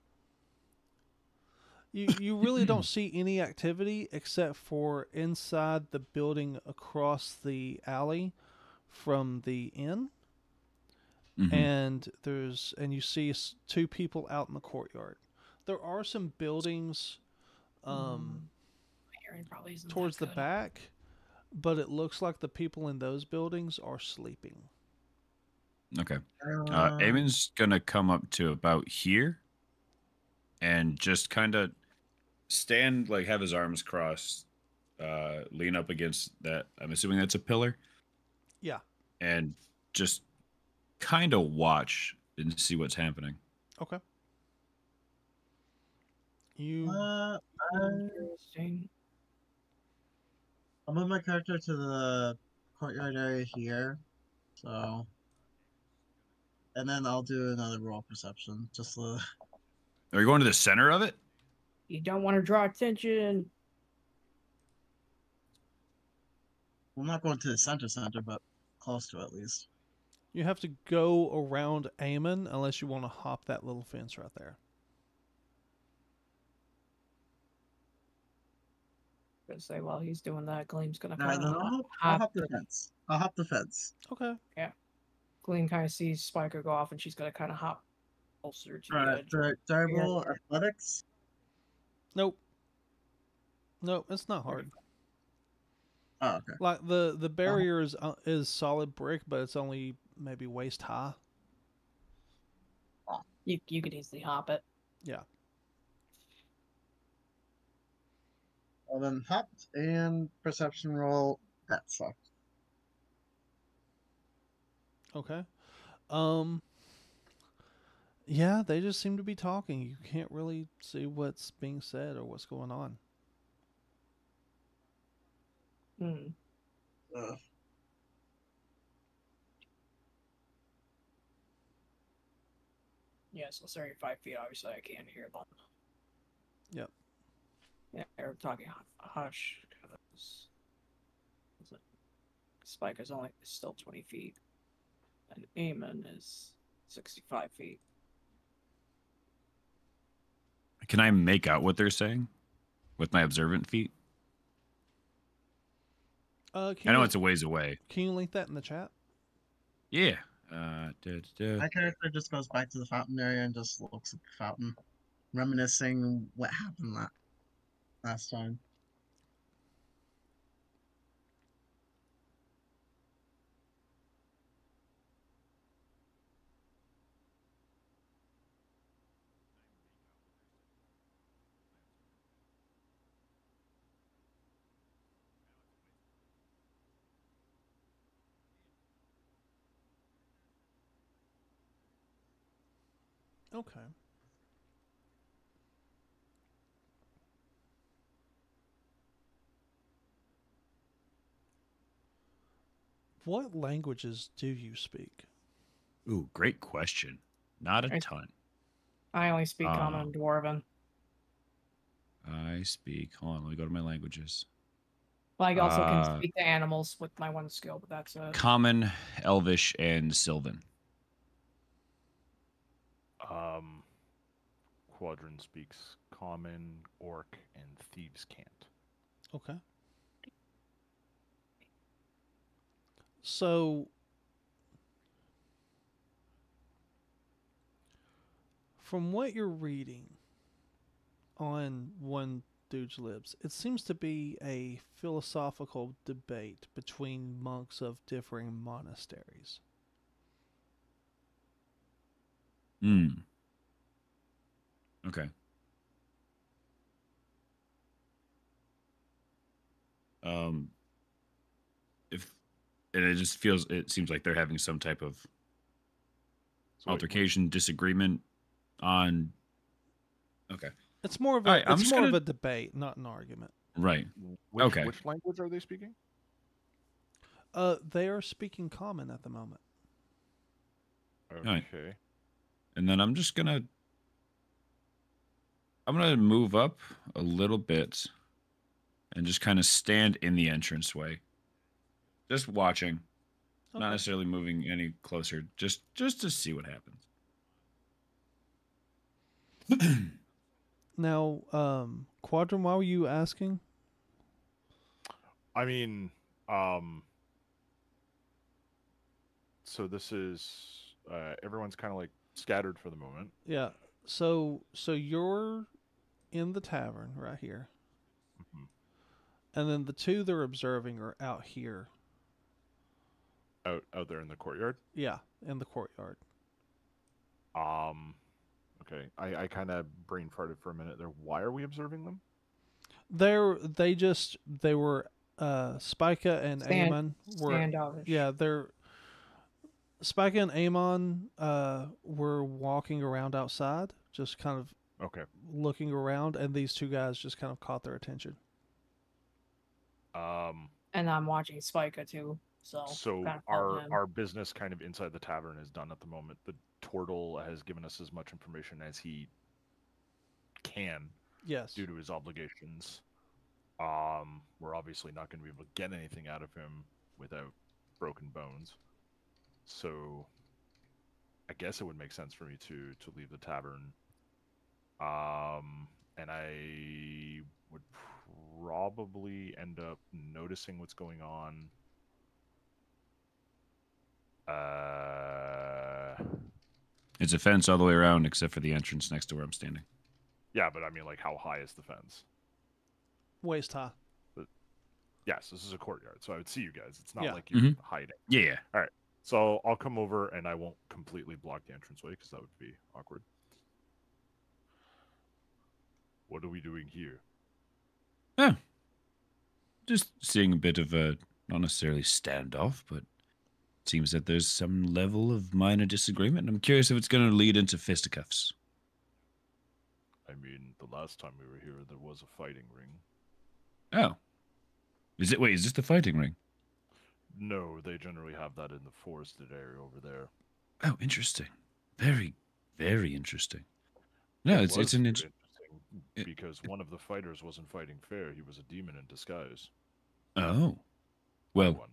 Speaker 2: You really don't see any activity except for inside the building across the alley from the inn,
Speaker 1: Mhm.
Speaker 2: and you see two people out in the courtyard. There are some buildings
Speaker 3: My hearing probably isn't
Speaker 2: towards
Speaker 3: that
Speaker 2: the
Speaker 3: good.
Speaker 2: back, but it looks like the people in those buildings are sleeping.
Speaker 1: Okay. Eamon's gonna come up to about here and just kind of stand, like have his arms crossed, lean up against that. I'm assuming that's a pillar.
Speaker 2: Yeah.
Speaker 1: And just kind of watch and see what's happening.
Speaker 2: Okay. You
Speaker 3: Interesting.
Speaker 5: I'll move my character to the courtyard area here. So. And then I'll do another roll perception. Just
Speaker 1: Are you going to the center of it?
Speaker 3: You don't want to draw attention.
Speaker 5: I'm not going to the center, but close to at least.
Speaker 2: You have to go around Eamon unless you want to hop that little fence right there.
Speaker 3: Gonna say while he's doing that, Gleam's gonna
Speaker 5: No,
Speaker 3: kind of
Speaker 5: I'll
Speaker 3: hop
Speaker 5: hop the fence. I'll hop the fence.
Speaker 2: Okay.
Speaker 3: Gleam kind of sees Spiker go off, and she's gonna kind of hop closer to the
Speaker 5: Alright,
Speaker 3: edge.
Speaker 5: for durable athletics.
Speaker 2: Nope. Nope, it's not hard.
Speaker 5: Oh, okay.
Speaker 2: Like the barrier is solid brick, but it's only maybe waist high.
Speaker 3: You could easily hop it.
Speaker 2: Yeah.
Speaker 5: Well, then hopped and perception roll. That sucked.
Speaker 2: Okay. Yeah, they just seem to be talking. You can't really see what's being said or what's going on.
Speaker 3: Hmm.
Speaker 5: Ugh.
Speaker 3: Yeah, so sorry, 5 feet. Obviously, I can't hear them.
Speaker 2: Yep.
Speaker 3: Yeah, they're talking hush. Spike is still 20 feet, and Eamon is 65 feet.
Speaker 1: Can I make out what they're saying with my observant feet? I know it's a ways away.
Speaker 2: Can you link that in the chat?
Speaker 1: Yeah,
Speaker 5: My character just goes back to the fountain area and just looks at the fountain, reminiscing what happened last time.
Speaker 2: Okay. What languages do you speak?
Speaker 1: Ooh, great question. Not a
Speaker 3: I-
Speaker 1: ton.
Speaker 3: I only speak Common
Speaker 1: Um,
Speaker 3: and Dwarven.
Speaker 1: I speak. Hold on, let me go to my languages.
Speaker 3: Well, I also can
Speaker 1: uh,
Speaker 3: speak to animals with my one skill, but that's it.
Speaker 1: Common, Elvish, and Sylvan.
Speaker 4: Quadrant speaks Common, Orc, and Thieves can't.
Speaker 2: Okay. So, from what you're reading on One Dude's Lips, it seems to be a philosophical debate between monks of differing monasteries.
Speaker 1: Hmm. Okay. If and it seems like they're having some type of
Speaker 4: So
Speaker 1: altercation, disagreement on. Okay.
Speaker 2: It's more of
Speaker 1: All right, I'm
Speaker 2: it's
Speaker 1: just
Speaker 2: more of
Speaker 1: gonna-
Speaker 2: a debate, not an argument.
Speaker 1: Right. Okay.
Speaker 4: Which language are they speaking?
Speaker 2: They are speaking Common at the moment.
Speaker 1: right.
Speaker 4: Okay.
Speaker 1: And then I'm gonna move up a little bit and just kind of stand in the entranceway. Just watching. Not
Speaker 2: Okay.
Speaker 1: necessarily moving any closer. Just to see what happens.
Speaker 2: Now, Quadrant, why were you asking?
Speaker 4: I mean, so this is everyone's kind of like scattered for the moment.
Speaker 2: Yeah. So you're in the tavern right here,
Speaker 4: Mhm.
Speaker 2: and then the two they're observing are out here.
Speaker 4: Out there in the courtyard.
Speaker 2: Yeah, in the courtyard.
Speaker 4: Okay. I kind of brain farted for a minute there. Why are we observing them?
Speaker 2: They were Spica and Amon were
Speaker 3: Standoffish.
Speaker 2: yeah, they're Spica and Amon were walking around outside, just kind of
Speaker 4: Okay.
Speaker 2: looking around, and these two guys just kind of caught their attention.
Speaker 3: And I'm watching Spica too. So
Speaker 4: So
Speaker 3: kinda follow him.
Speaker 4: our business kind of inside the tavern is done at the moment. The Tortle has given us as much information as he can
Speaker 2: Yes.
Speaker 4: due to his obligations. We're obviously not going to be able to get anything out of him without broken bones. So I guess it would make sense for me to leave the tavern. And I would probably end up noticing what's going on.
Speaker 1: It's a fence all the way around except for the entrance next to where I'm standing.
Speaker 4: Yeah, but I mean, like, how high is the fence?
Speaker 2: Waist high.
Speaker 4: Yes, this is a courtyard, so I would see you guys. It's not
Speaker 2: Yeah.
Speaker 4: like you're
Speaker 1: Mhm.
Speaker 4: hiding.
Speaker 1: Yeah.
Speaker 4: So I'll come over and I won't completely block the entranceway because that would be awkward. What are we doing here?
Speaker 1: Yeah. Just seeing a bit of a, not necessarily standoff, but it seems that there's some level of minor disagreement. I'm curious if it's going to lead into fisticuffs.
Speaker 4: I mean, the last time we were here, there was a fighting ring.
Speaker 1: Oh. Is this the fighting ring?
Speaker 4: No, they generally have that in the forested area over there.
Speaker 1: Oh, interesting. Very, very interesting. No, it's
Speaker 4: was
Speaker 1: an
Speaker 4: very
Speaker 1: interesting. it-
Speaker 4: because one of the fighters wasn't fighting fair. He was a demon in disguise.
Speaker 1: Oh. Well,
Speaker 4: One.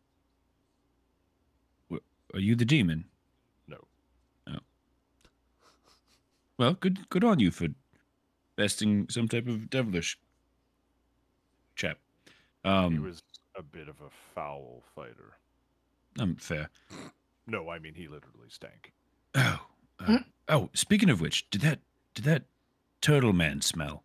Speaker 1: are you the demon?
Speaker 4: No.
Speaker 1: Oh. Well, good on you for besting some type of devilish chap.
Speaker 4: He was a bit of a foul fighter.
Speaker 1: Fair.
Speaker 4: No, I mean he literally stank.
Speaker 1: Oh, oh. Speaking of which, did that turtle man smell?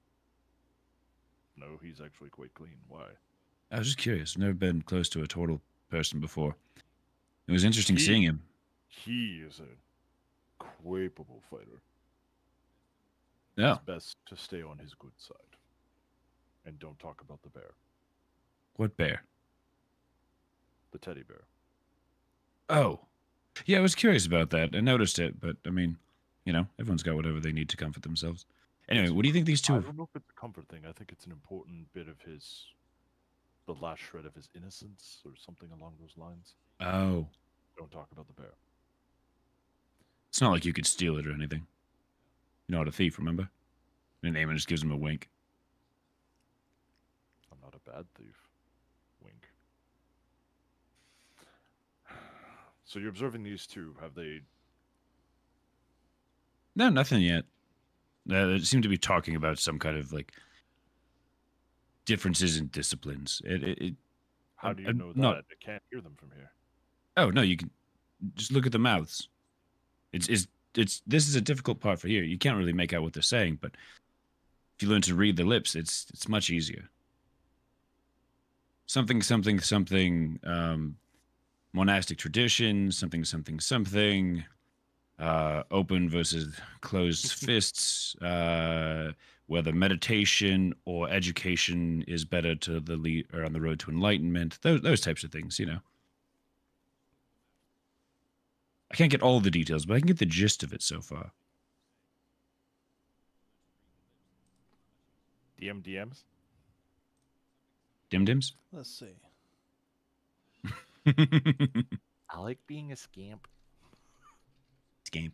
Speaker 4: No, he's actually quite clean. Why?
Speaker 1: I was just curious. I've never been close to a turtle person before. It was interesting seeing him.
Speaker 4: He is a capable fighter.
Speaker 1: Yeah.
Speaker 4: It's best to stay on his good side. And don't talk about the bear.
Speaker 1: What bear?
Speaker 4: The teddy bear.
Speaker 1: Oh. Yeah, I was curious about that. I noticed it, but I mean, you know, everyone's got whatever they need to comfort themselves. Anyway, what do you think these two?
Speaker 4: I don't know if it's a comfort thing. I think it's an important bit of the last shred of his innocence or something along those lines.
Speaker 1: Oh.
Speaker 4: Don't talk about the bear.
Speaker 1: It's not like you could steal it or anything. You're not a thief, remember? And Eamon just gives him a wink.
Speaker 4: I'm not a bad thief. Wink. So you're observing these two. Have they...
Speaker 1: No, nothing yet. They seem to be talking about some kind of, like, differences in disciplines.
Speaker 4: How do you know that?
Speaker 1: Not...
Speaker 4: I can't hear them from here.
Speaker 1: Oh, no, you can just look at the mouths. This is a difficult part for here. You can't really make out what they're saying, but if you learn to read the lips, it's much easier. Something, monastic tradition, something, open versus closed fists, whether meditation or education is better to the lead or on the road to enlightenment, those types of things, you know. I can't get all the details, but I can get the gist of it so far.
Speaker 4: DMs?
Speaker 1: Dim-dims?
Speaker 2: Let's see.
Speaker 4: I like being a scamp.
Speaker 1: Scamp.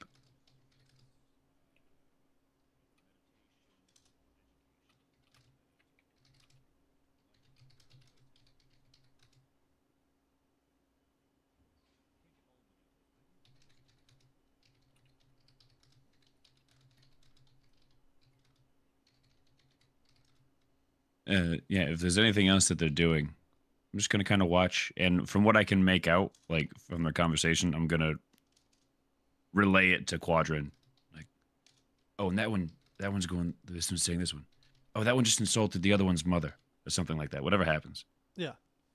Speaker 1: Yeah, if there's anything else that they're doing, I'm just going to kind of watch. And from what I can make out, like from their conversation, I'm going to relay it to Quadrin. Like, oh, and that one's going, this one's saying this one. Oh, that one just insulted the other one's mother or something like that. Whatever happens.
Speaker 2: Yeah.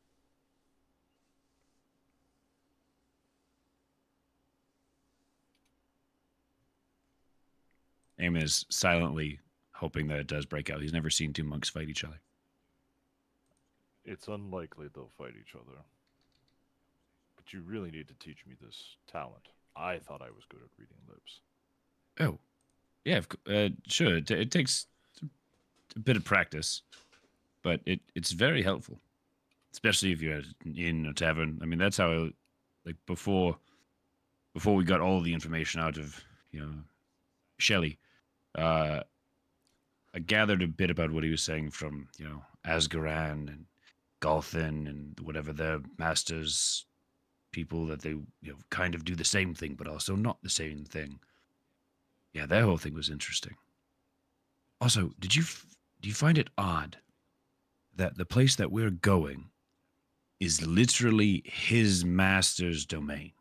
Speaker 1: Eamon is silently hoping that it does break out. He's never seen two monks fight each other.
Speaker 4: It's unlikely they'll fight each other. But you really need to teach me this talent. I thought I was good at reading lips.
Speaker 1: Oh, yeah, sure. It takes a bit of practice, but it's very helpful, especially if you're in a tavern. I mean, that's how, like before we got all the information out of Shelley. I gathered a bit about what he was saying from Asgaran and Galthin and whatever their masters, people that they kind of do the same thing but also not the same thing. Yeah, their whole thing was interesting. Also, do you find it odd that the place that we're going is literally his master's domain?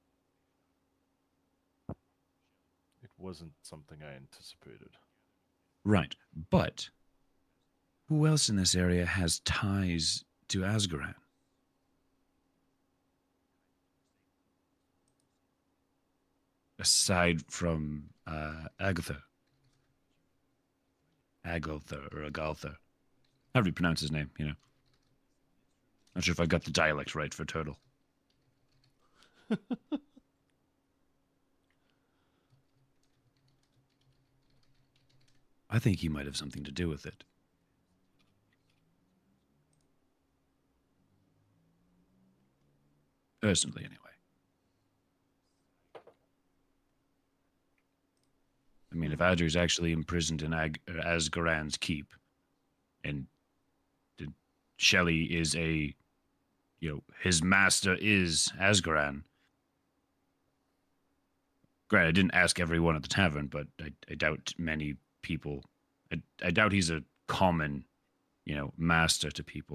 Speaker 4: It wasn't something I anticipated.
Speaker 1: Right, but who else in this area has ties to Asgaran? Aside from Agatha. Agaltha or Agaltha. However you pronounce his name, Not sure if I got the dialect right for turtle. I think he might have something to do with it. Personally, anyway. I mean, if Adri's actually imprisoned in Asgaran's keep, and Shelley is his master is Asgaran. Granted, I didn't ask everyone at the tavern, but I doubt many people. I doubt he's a common, master to people.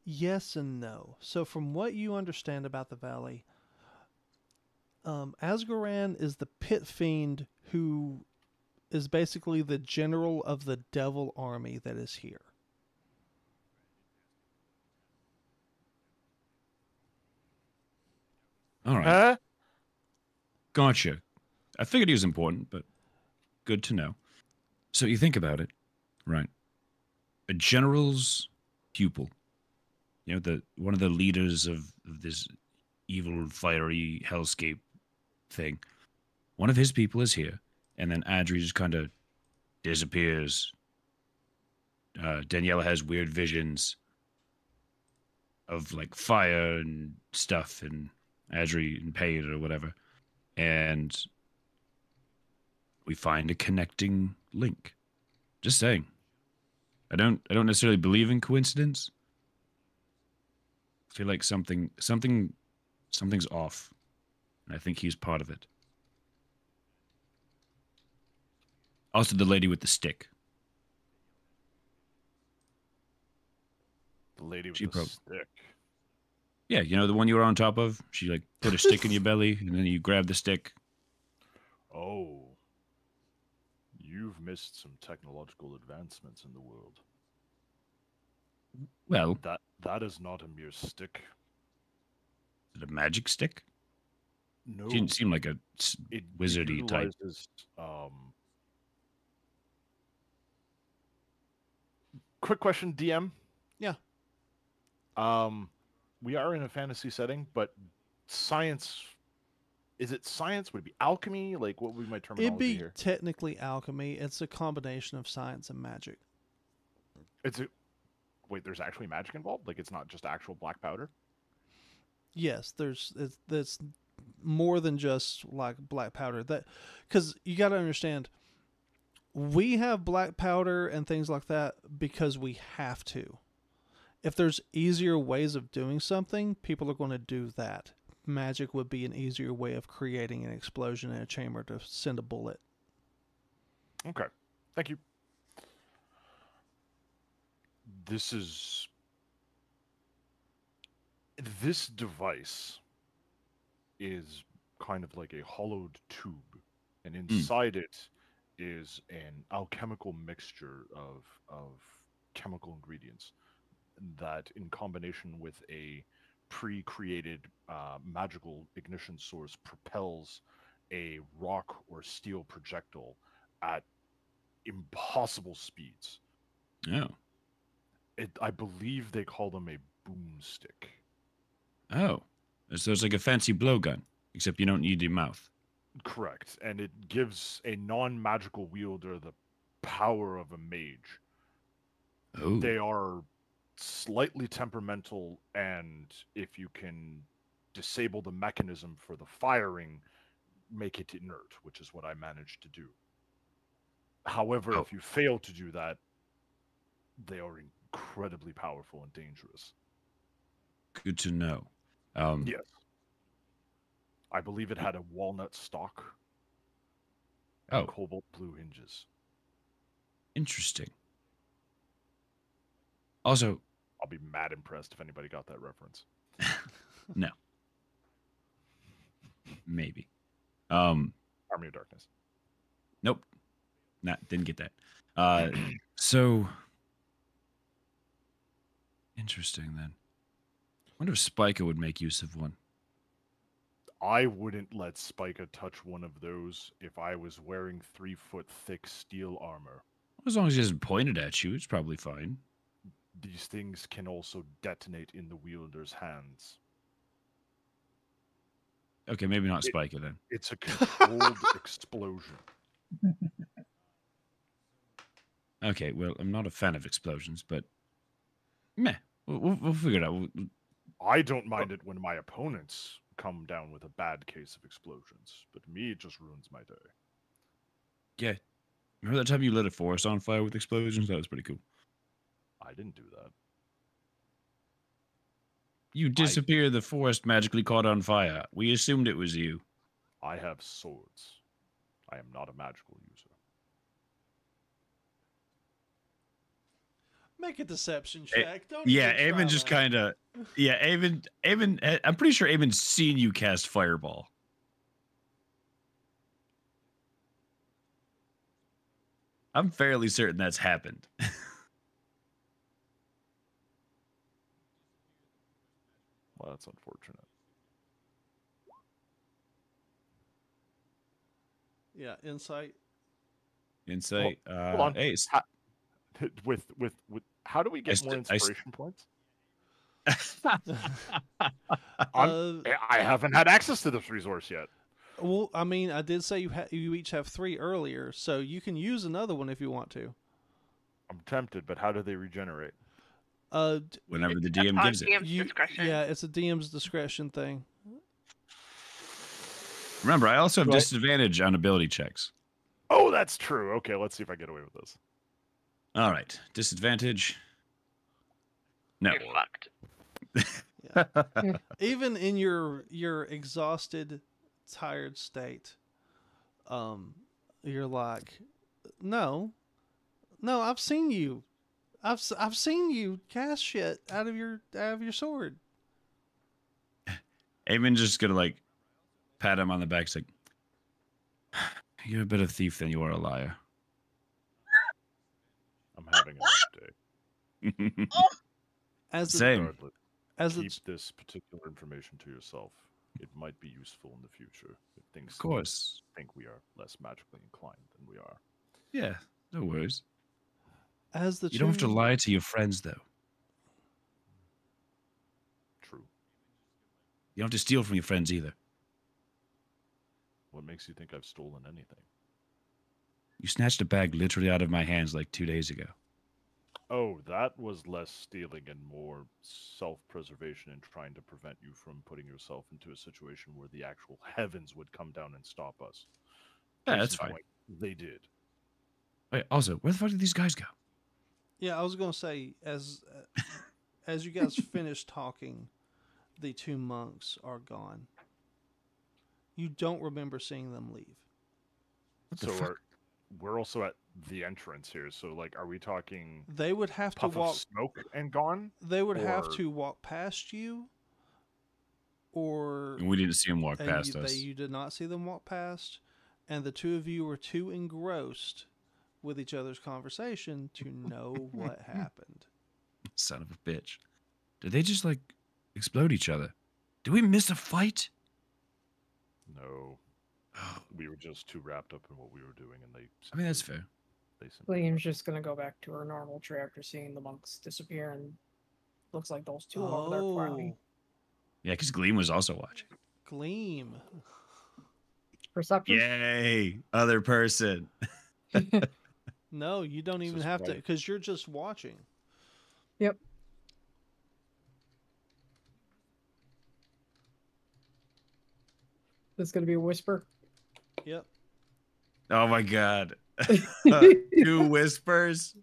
Speaker 2: Yes and no. So, from what you understand about the valley, Asgaran is the pit fiend who is basically the general of the devil army that is here.
Speaker 1: All right.
Speaker 4: Huh?
Speaker 1: Gotcha. I figured he was important, but good to know. So you think about it, right? A general's pupil, one of the leaders of this evil, fiery hellscape thing. One of his people is here, and then Adri just kind of disappears. Daniela has weird visions of like fire and stuff, and Adri in pain or whatever, and we find a connecting link. Just saying. I don't necessarily believe in coincidence. I feel like something's off, and I think he's part of it. Also, the lady with the stick.
Speaker 4: The lady with
Speaker 1: She
Speaker 4: the stick.
Speaker 1: Yeah, the one you were on top of. She like put a stick in your belly, and then you grab the stick.
Speaker 4: Oh. You've missed some technological advancements in the world.
Speaker 1: Well,
Speaker 4: That is not a mere stick.
Speaker 1: is it a magic stick?
Speaker 4: No.
Speaker 1: She didn't seem like a wizardy type.
Speaker 4: Utilizes, quick question, DM.
Speaker 2: Yeah.
Speaker 4: We are in a fantasy setting, but science. Is it science? Would it be alchemy? Like, what would be my terminology
Speaker 2: It'd be
Speaker 4: here?
Speaker 2: technically alchemy. It's a combination of science and magic.
Speaker 4: Wait, there's actually magic involved? Like, it's not just actual black powder?
Speaker 2: Yes, it's more than just like black powder. Because you got to understand, we have black powder and things like that because we have to. If there's easier ways of doing something, people are going to do that. Magic would be an easier way of creating an explosion in a chamber to send a bullet.
Speaker 4: Okay. Thank you. This device is kind of like a hollowed tube, and inside it is an alchemical mixture of chemical ingredients that, in combination with a pre-created magical ignition source, propels a rock or steel projectile at impossible speeds.
Speaker 1: Oh.
Speaker 4: I believe they call them a boomstick.
Speaker 1: Oh. So it's like a fancy blowgun, except you don't need your mouth.
Speaker 4: Correct. And it gives a non-magical wielder the power of a mage.
Speaker 1: Oh.
Speaker 4: They are slightly temperamental, and if you can disable the mechanism for the firing, make it inert, which is what I managed to do. However, if you fail to do that, they are incredibly powerful and dangerous.
Speaker 1: Good to know.
Speaker 4: Yes. I believe it had a walnut stock. And cobalt blue hinges.
Speaker 1: Interesting. Also,
Speaker 4: I'll be mad impressed if anybody got that reference.
Speaker 1: No. Maybe.
Speaker 4: Army of Darkness.
Speaker 1: Nope. Didn't get that. So interesting then. Wonder if Spica would make use of one.
Speaker 4: I wouldn't let Spica touch one of those if I was wearing 3-foot thick steel armor.
Speaker 1: As long as he doesn't point it at you, it's probably fine.
Speaker 4: These things can also detonate in the wielder's hands.
Speaker 1: Okay, maybe not Spica then.
Speaker 4: It's a controlled explosion.
Speaker 1: Okay, well, I'm not a fan of explosions, but meh. We'll figure it out.
Speaker 4: I don't mind it when my opponents come down with a bad case of explosions, but me, it just ruins my day.
Speaker 1: Yeah. Remember that time you lit a forest on fire with explosions? That was pretty cool.
Speaker 4: I didn't do that.
Speaker 1: You disappeared, the forest magically caught on fire. We assumed it was you.
Speaker 4: I have swords. I am not a magical user.
Speaker 2: Make a deception check. Don't
Speaker 1: Yeah,
Speaker 2: even try
Speaker 1: Eamon just
Speaker 2: that.
Speaker 1: kind of. Yeah, Eamon. I'm pretty sure Eamon's seen you cast Fireball. I'm fairly certain that's happened.
Speaker 4: Well, that's unfortunate.
Speaker 2: Yeah, insight.
Speaker 1: Insight.
Speaker 4: Hold on.
Speaker 1: Hey,
Speaker 4: With how do we get more
Speaker 1: st- I st-
Speaker 4: inspiration points?
Speaker 2: Uh,
Speaker 4: I haven't had access to this resource yet.
Speaker 2: well, I mean, I did say you each have 3 earlier, so you can use another one if you want to.
Speaker 4: I'm tempted, but how do they regenerate?
Speaker 1: whenever the
Speaker 6: It's
Speaker 1: DM
Speaker 6: upon
Speaker 1: gives it.
Speaker 6: DM's discretion.
Speaker 2: Yeah, it's a DM's discretion thing.
Speaker 1: Remember, I also have
Speaker 4: Right.
Speaker 1: disadvantage on ability checks.
Speaker 4: Oh, that's true. Okay, let's see if I get away with this.
Speaker 1: All right, disadvantage. No.
Speaker 6: You're fucked.
Speaker 2: Even in your exhausted, tired state, you're like, no, I've seen you. I've seen you cast shit out of your sword.
Speaker 1: Eamon just gonna like pat him on the back. He's like, "You're a better thief than you are a liar."
Speaker 4: I'm having a rough day.
Speaker 2: As the,
Speaker 1: Same.
Speaker 4: Regardless,
Speaker 2: as the,
Speaker 4: keep this particular information to yourself. It might be useful in the future if things
Speaker 1: Of course.
Speaker 4: think we are less magically inclined than we are.
Speaker 1: Yeah. No worries.
Speaker 2: as the
Speaker 1: You don't have to
Speaker 2: two-
Speaker 1: lie to your friends, though.
Speaker 4: True.
Speaker 1: You don't have to steal from your friends either.
Speaker 4: What makes you think I've stolen anything?
Speaker 1: You snatched a bag literally out of my hands like 2 days ago.
Speaker 4: Oh, that was less stealing and more self-preservation and trying to prevent you from putting yourself into a situation where the actual heavens would come down and stop us.
Speaker 1: Yeah,
Speaker 4: Case
Speaker 1: that's
Speaker 4: in
Speaker 1: fine.
Speaker 4: point, They did.
Speaker 1: Wait, also, where the fuck did these guys go?
Speaker 2: Yeah, I was gonna say as you guys finish talking, the 2 monks are gone. You don't remember seeing them leave.
Speaker 1: What the
Speaker 4: So
Speaker 1: fuck?
Speaker 4: we're also at the entrance here. So, like, are we talking
Speaker 2: They would have to
Speaker 4: puff
Speaker 2: walk.
Speaker 4: of smoke and gone?
Speaker 2: They would have
Speaker 4: or-
Speaker 2: to walk past you, or
Speaker 1: And we didn't see him walk
Speaker 2: and
Speaker 1: past
Speaker 2: you,
Speaker 1: us.
Speaker 2: you did not see them walk past, and the 2 of you were too engrossed with each other's conversation to know what happened.
Speaker 1: Son of a bitch. Did they just like explode each other? Did we miss a fight?
Speaker 4: No, we were just too wrapped up in what we were doing, and they.
Speaker 1: I mean, that's
Speaker 4: simply-
Speaker 1: fair.
Speaker 4: They simply.
Speaker 3: William's just gonna go back to her normal tree after seeing the monks disappear, and looks like those 2 over there quietly.
Speaker 1: Yeah, because Gleam was also watching.
Speaker 2: Gleam.
Speaker 3: Perception.
Speaker 1: Yay! Other person.
Speaker 2: No, you don't
Speaker 4: This
Speaker 2: even
Speaker 4: is
Speaker 2: have to,
Speaker 4: right.
Speaker 2: because you're just watching.
Speaker 3: Yep. This gonna be a whisper.
Speaker 2: Yep.
Speaker 1: Oh my god. 2 whispers.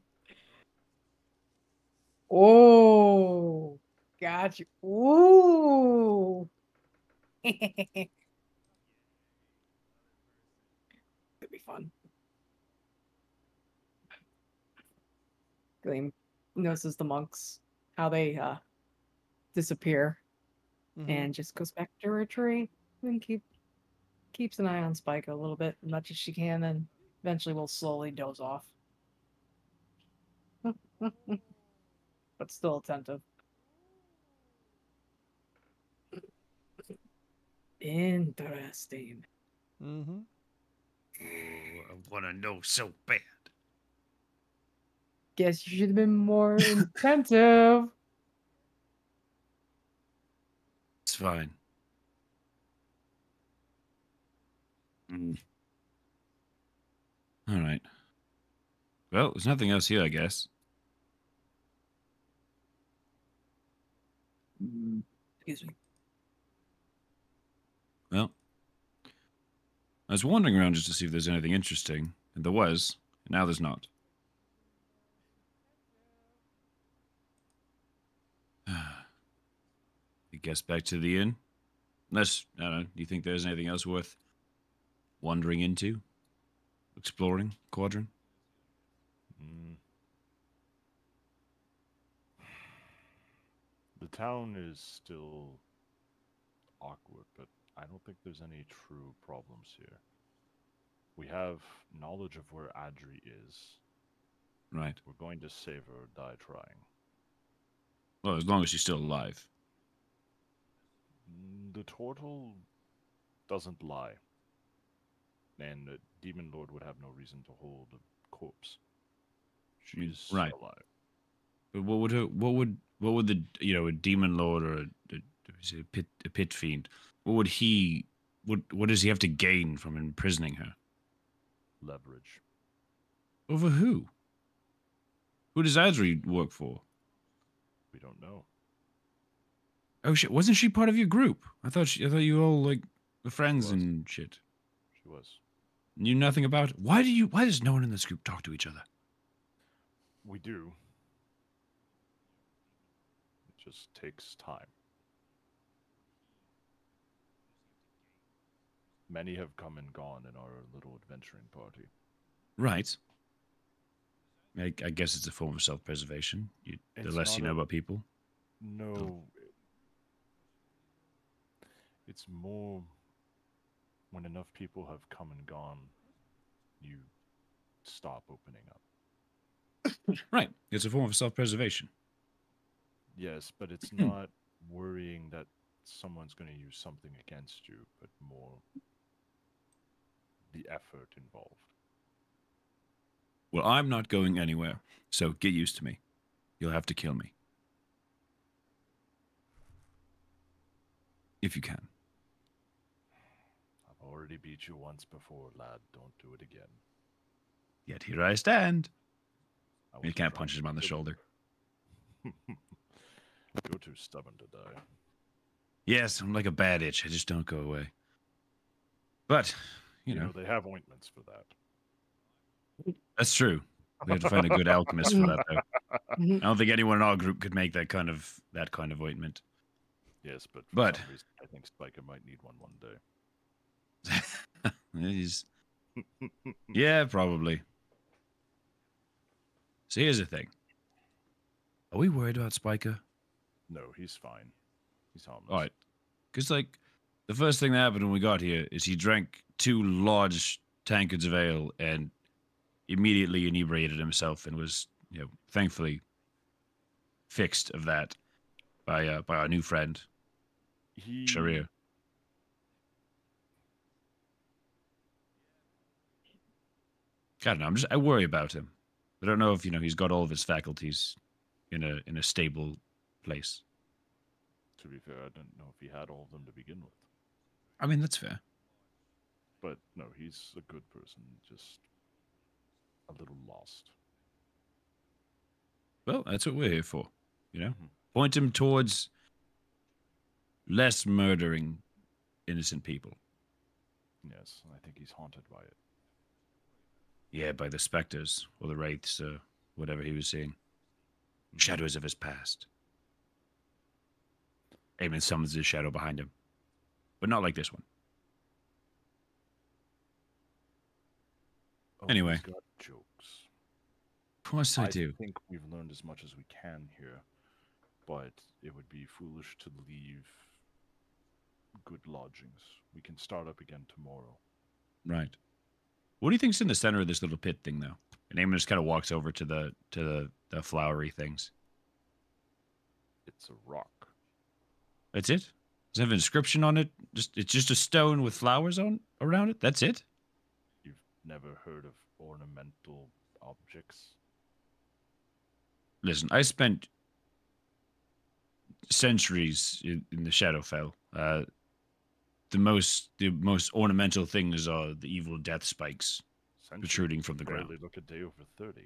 Speaker 3: Oh, got you. Ooh. Could be fun. Gleam notices the monks, how they disappear,
Speaker 2: Mhm.
Speaker 3: and just goes back to her tree and keeps an eye on Spike a little bit, as much as she can, and eventually will slowly doze off. But still attentive. Interesting.
Speaker 2: Mm-hmm.
Speaker 1: Oh, I want to know so bad.
Speaker 3: Guess you should have been more attentive.
Speaker 1: It's fine. Mm. All right. Well, there's nothing else here, I guess.
Speaker 3: Excuse me.
Speaker 1: Well, I was wandering around just to see if there's anything interesting, and there was, and now there's not. I guess back to the inn. Unless, I don't know, do you think there's anything else worth wandering into? Exploring, Quadrant?
Speaker 4: Mm. town is still awkward, but I don't think there's any true problems here. We have knowledge of where Adri is.
Speaker 1: Right.
Speaker 4: We're going to save her or die trying.
Speaker 1: Well, as long as she's still alive.
Speaker 4: The turtle doesn't lie. And the Demon Lord would have no reason to hold a corpse. She's
Speaker 1: Right.
Speaker 4: alive.
Speaker 1: But what would the a demon lord or a pit fiend? What does he have to gain from imprisoning her?
Speaker 4: Leverage.
Speaker 1: Over who? Who does Adri work for?
Speaker 4: We don't know.
Speaker 1: Oh shit! Wasn't she part of your group? I thought you all like were friends
Speaker 4: was.
Speaker 1: and shit.
Speaker 4: She was.
Speaker 1: Knew nothing about it. Why does no one in this group talk to each other?
Speaker 4: We do. It just takes time. Many have come and gone in our little adventuring party.
Speaker 1: Right. I guess it's a form of self-preservation. The
Speaker 4: It's
Speaker 1: less you
Speaker 4: not
Speaker 1: know
Speaker 4: a-
Speaker 1: about people.
Speaker 4: No. It's more when enough people have come and gone, you stop opening up.
Speaker 1: Right. It's a form of self-preservation.
Speaker 4: Yes, but it's not worrying that someone's going to use something against you, but more the effort involved.
Speaker 1: Well, I'm not going anywhere, so get used to me. You'll have to kill me. If you can.
Speaker 4: I've already beat you once before, lad. Don't do it again.
Speaker 1: Yet here I stand.
Speaker 4: I
Speaker 1: You
Speaker 4: wasn't
Speaker 1: can't
Speaker 4: trying
Speaker 1: punch
Speaker 4: to
Speaker 1: him on the
Speaker 4: kill
Speaker 1: shoulder.
Speaker 4: you. You're too stubborn to die.
Speaker 1: Yes, I'm like a bad itch. I just don't go away. But, you know,
Speaker 4: They have ointments for that.
Speaker 1: that's true. We have to find a good alchemist for that, though.
Speaker 3: Mhm.
Speaker 1: I don't think anyone in our group could make that kind of ointment.
Speaker 4: Yes, but for
Speaker 1: But-
Speaker 4: some reason, I think Spiker might need one day.
Speaker 1: He's... Yeah, probably. So here's the thing. Are we worried about Spiker?
Speaker 4: No, he's fine. He's harmless.
Speaker 1: All right. Because, like, the first thing that happened when we got here is he drank 2 large tankards of ale and immediately inebriated himself and was, thankfully fixed of that by our new friend,
Speaker 4: He
Speaker 1: Sharir. I don't know. I worry about him. I don't know if, he's got all of his faculties in a stable place.
Speaker 4: To be fair, I didn't know if he had all of them to begin with.
Speaker 1: I mean, that's fair.
Speaker 4: But no, he's a good person, just a little lost.
Speaker 1: Well, that's what we're here for,
Speaker 4: Mhm.
Speaker 1: Point him towards less murdering innocent people.
Speaker 4: Yes, I think he's haunted by it.
Speaker 1: Yeah, by the specters or the wraiths or whatever he was seeing. Shadows of his past. Eamon summons his shadow behind him. But not like this one.
Speaker 4: Oh,
Speaker 1: Anyway.
Speaker 4: he's got jokes.
Speaker 1: Of course I do.
Speaker 4: think we've learned as much as we can here, but it would be foolish to leave good lodgings. We can start up again tomorrow.
Speaker 1: Right. What do you think's in the center of this little pit thing, though? And Eamon just kind of walks over to the flowery things.
Speaker 4: It's a rock.
Speaker 1: That's it? Does it have an inscription on it? It's just a stone with flowers around it? That's it?
Speaker 4: You've never heard of ornamental objects?
Speaker 1: Listen, I spent centuries in the Shadowfell. The most ornamental things are the evil death spikes protruding from the ground.
Speaker 4: Barely look a day over 30.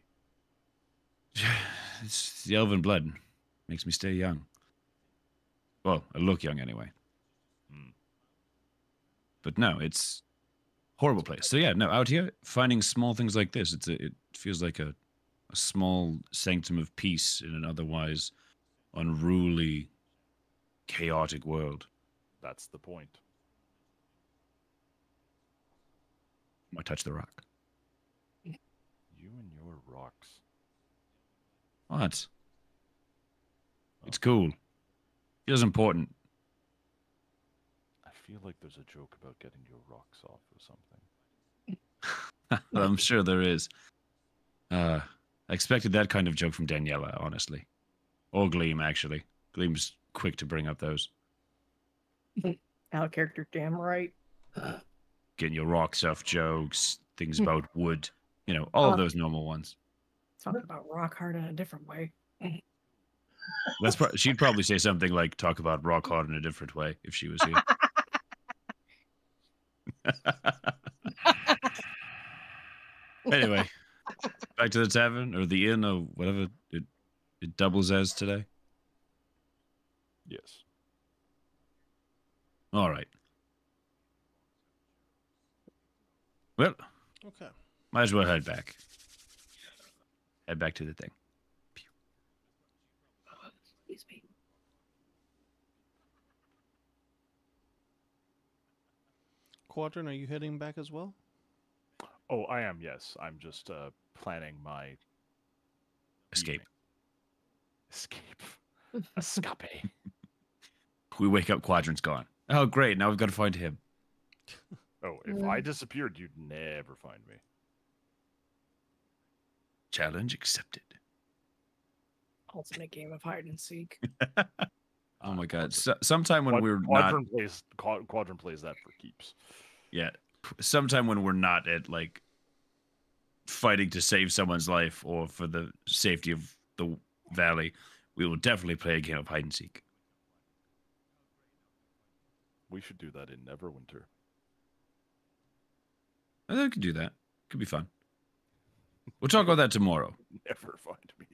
Speaker 1: It's the elven blood. Makes me stay young. Well, I look young anyway.
Speaker 4: Hmm.
Speaker 1: But no, it's horrible place. So yeah, no, out here finding small things like this, it feels like a small sanctum of peace in an otherwise unruly, chaotic world.
Speaker 4: That's the point.
Speaker 1: I touch the rock.
Speaker 4: You and your rocks.
Speaker 1: What? It's cool. Feels important.
Speaker 4: I feel like there's a joke about getting your rocks off or something.
Speaker 1: I'm sure there is. I expected that kind of joke from Daniela, honestly. Or Gleam, actually. Gleam's quick to bring up those.
Speaker 3: Out of character, damn right.
Speaker 1: Getting your rocks off jokes, things about wood. You know, all of those normal ones.
Speaker 3: Talking about rock hard in a different way.
Speaker 1: She'd probably say something like, talk about rock hard in a different way if she was here. Anyway, back to the tavern or the inn or whatever it doubles as today.
Speaker 4: Yes.
Speaker 1: All right. Well,
Speaker 2: Okay.
Speaker 1: might as well head back. Head back to the thing.
Speaker 3: Excuse me.
Speaker 2: Quadrant, are you heading back as well?
Speaker 4: Oh, I am. Yes, I'm just planning my
Speaker 1: Escape.
Speaker 4: Escape. Escape.
Speaker 1: We wake up, Quadrant's gone. Oh, great. Now we've got to find him.
Speaker 4: Oh, if I disappeared, you'd never find me.
Speaker 1: Challenge accepted.
Speaker 3: Ultimate game of hide and seek.
Speaker 1: Oh my god. Sometime when we're not...
Speaker 4: Quadrant plays that for keeps.
Speaker 1: Yeah. Sometime when we're not at, like, fighting to save someone's life or for the safety of the valley, we will definitely play a game of hide and seek.
Speaker 4: We should do that in Neverwinter.
Speaker 1: I think we could do that. Could be fun. We'll talk about that tomorrow.
Speaker 4: Never find me.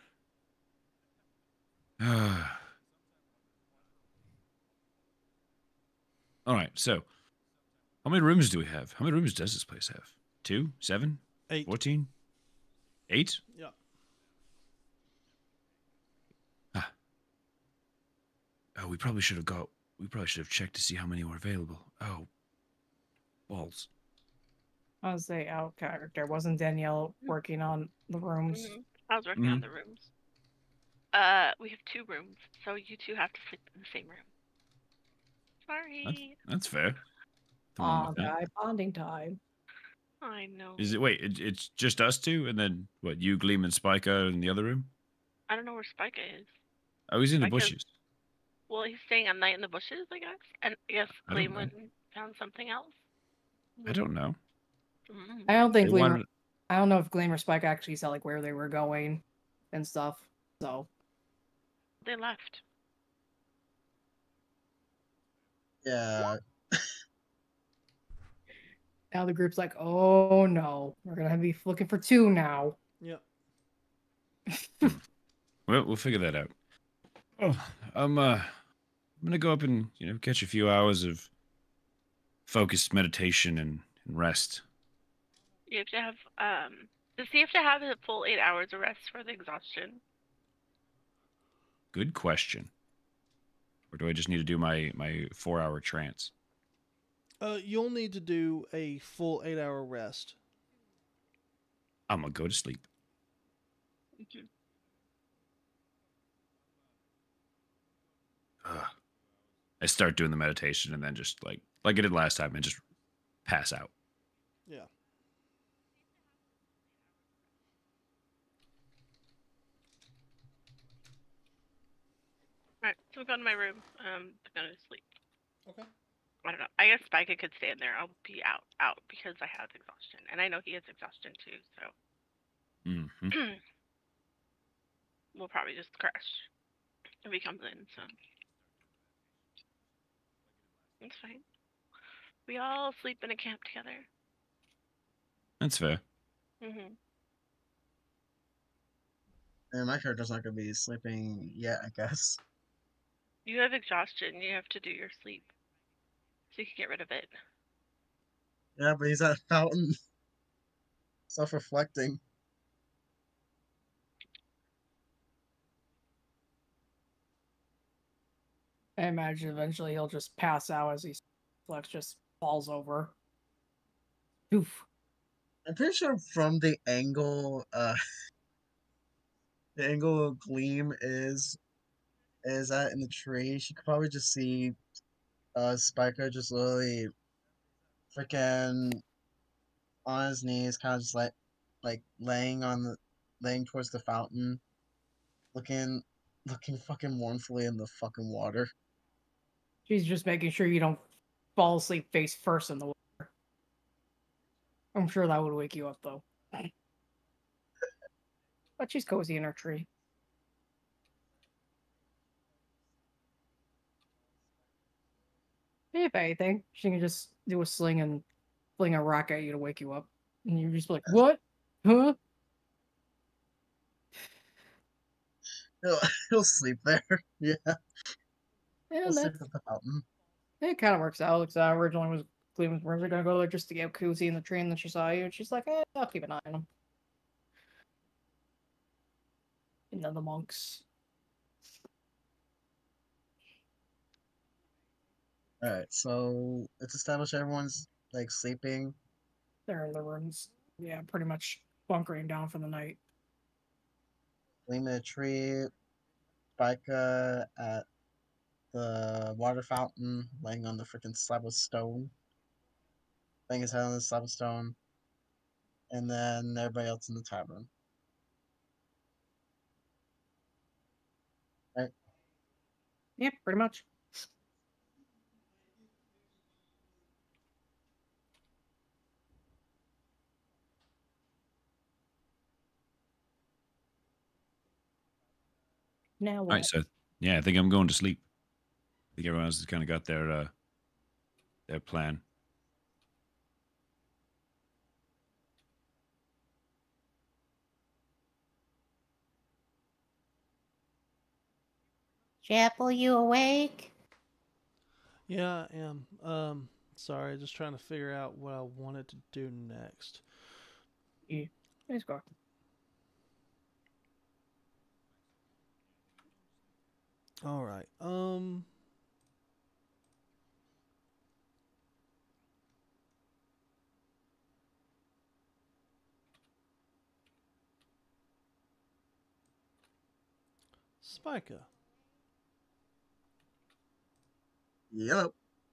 Speaker 1: All right, so how many rooms do we have? How many rooms does this place have? 2, 7,
Speaker 2: 8.
Speaker 1: 14, 8?
Speaker 2: Yeah.
Speaker 1: Oh, we probably should have checked to see how many were available. Oh, balls.
Speaker 3: I was say out character. Wasn't Danielle working on the rooms?
Speaker 6: I was working on the rooms. We have 2 rooms, so you 2 have to sleep in the same room. Sorry.
Speaker 1: That's fair. Nothing wrong with that.
Speaker 3: Bonding time.
Speaker 6: I know.
Speaker 1: Is it? Wait, it's just us 2, and then what? You, Gleam, and Spike are in the other room.
Speaker 6: I don't know where Spike is.
Speaker 1: Oh, he's in the
Speaker 6: Spike
Speaker 1: bushes.
Speaker 6: Well, he's staying a night in the bushes, I guess. And I guess
Speaker 1: I don't
Speaker 6: Gleam
Speaker 1: know.
Speaker 6: went and found something else.
Speaker 1: I don't know.
Speaker 3: I don't think
Speaker 1: They
Speaker 3: Gleam.
Speaker 1: wanted-
Speaker 3: I don't know if Gleam or Spike actually said like where they were going and stuff. So
Speaker 6: They left.
Speaker 5: Yeah.
Speaker 3: now the group's like, oh no, we're gonna be looking for 2 now.
Speaker 2: Yep.
Speaker 1: Well, we'll figure that out. Oh, I'm gonna go up and catch a few hours of focused meditation and rest.
Speaker 6: You have to have, does he have to have a full 8 hours of rest for the exhaustion?
Speaker 1: Good question. Or do I just need to do my 4-hour trance?
Speaker 2: You'll need to do a full 8-hour rest.
Speaker 1: I'm gonna go to sleep. I start doing the meditation and then just like I did last time and just pass out.
Speaker 2: Yeah.
Speaker 6: Alright, so we've gone to my room. I'm gonna sleep.
Speaker 2: Okay.
Speaker 6: I don't know. I guess Spike could stay in there. I'll be out because I have exhaustion. And I know he has exhaustion too, so
Speaker 1: Mm-hmm.
Speaker 6: we'll probably just crash if he comes in, so it's fine. We all sleep in a camp together.
Speaker 1: That's fair.
Speaker 6: Mm-hmm.
Speaker 5: And my character's not gonna be sleeping yet, I guess.
Speaker 6: You have exhaustion. You have to do your sleep. So you can get rid of it.
Speaker 5: Yeah, but he's at a fountain. Self-reflecting.
Speaker 3: I imagine eventually he'll just pass out as he Flex just falls over. Oof.
Speaker 5: I'm pretty sure from the angle Gleam is is that in the tree, she could probably just see Spiker just literally freaking on his knees, kind of just like laying towards the fountain, looking looking fucking mournfully in the fucking water.
Speaker 3: She's just making sure you don't fall asleep face first in the water. I'm sure that would wake you up, though. But she's cozy in her tree. If anything, she can just do a sling and fling a rock at you to wake you up. And you're just like, what? Huh?
Speaker 5: He'll, he'll sleep there. Yeah, he'll
Speaker 3: And
Speaker 5: sleep
Speaker 3: that
Speaker 5: at the fountain.
Speaker 3: it kind of works out. Because originally was Cleveland's words are gonna go there just to get cozy in the train. Then she saw you, and she's like, I'll keep an eye on him. And then the monks.
Speaker 5: All right, so it's established everyone's like sleeping.
Speaker 3: They're in the rooms. Yeah, pretty much bunkering down for the night.
Speaker 5: Gleam in a tree, Spiker at the water fountain, laying on the freaking slab of stone, laying his head on the slab of stone, and then everybody else in the tavern. Right?
Speaker 3: Yeah, pretty much. Now
Speaker 1: All
Speaker 3: what?
Speaker 1: right, so yeah, I think I'm going to sleep. I think everyone else has kind of got their plan.
Speaker 7: Chapel, you awake?
Speaker 2: Yeah, I am. Sorry, just trying to figure out what I wanted to do next.
Speaker 3: Yeah, let's go.
Speaker 2: All right. Spica,
Speaker 5: Yep.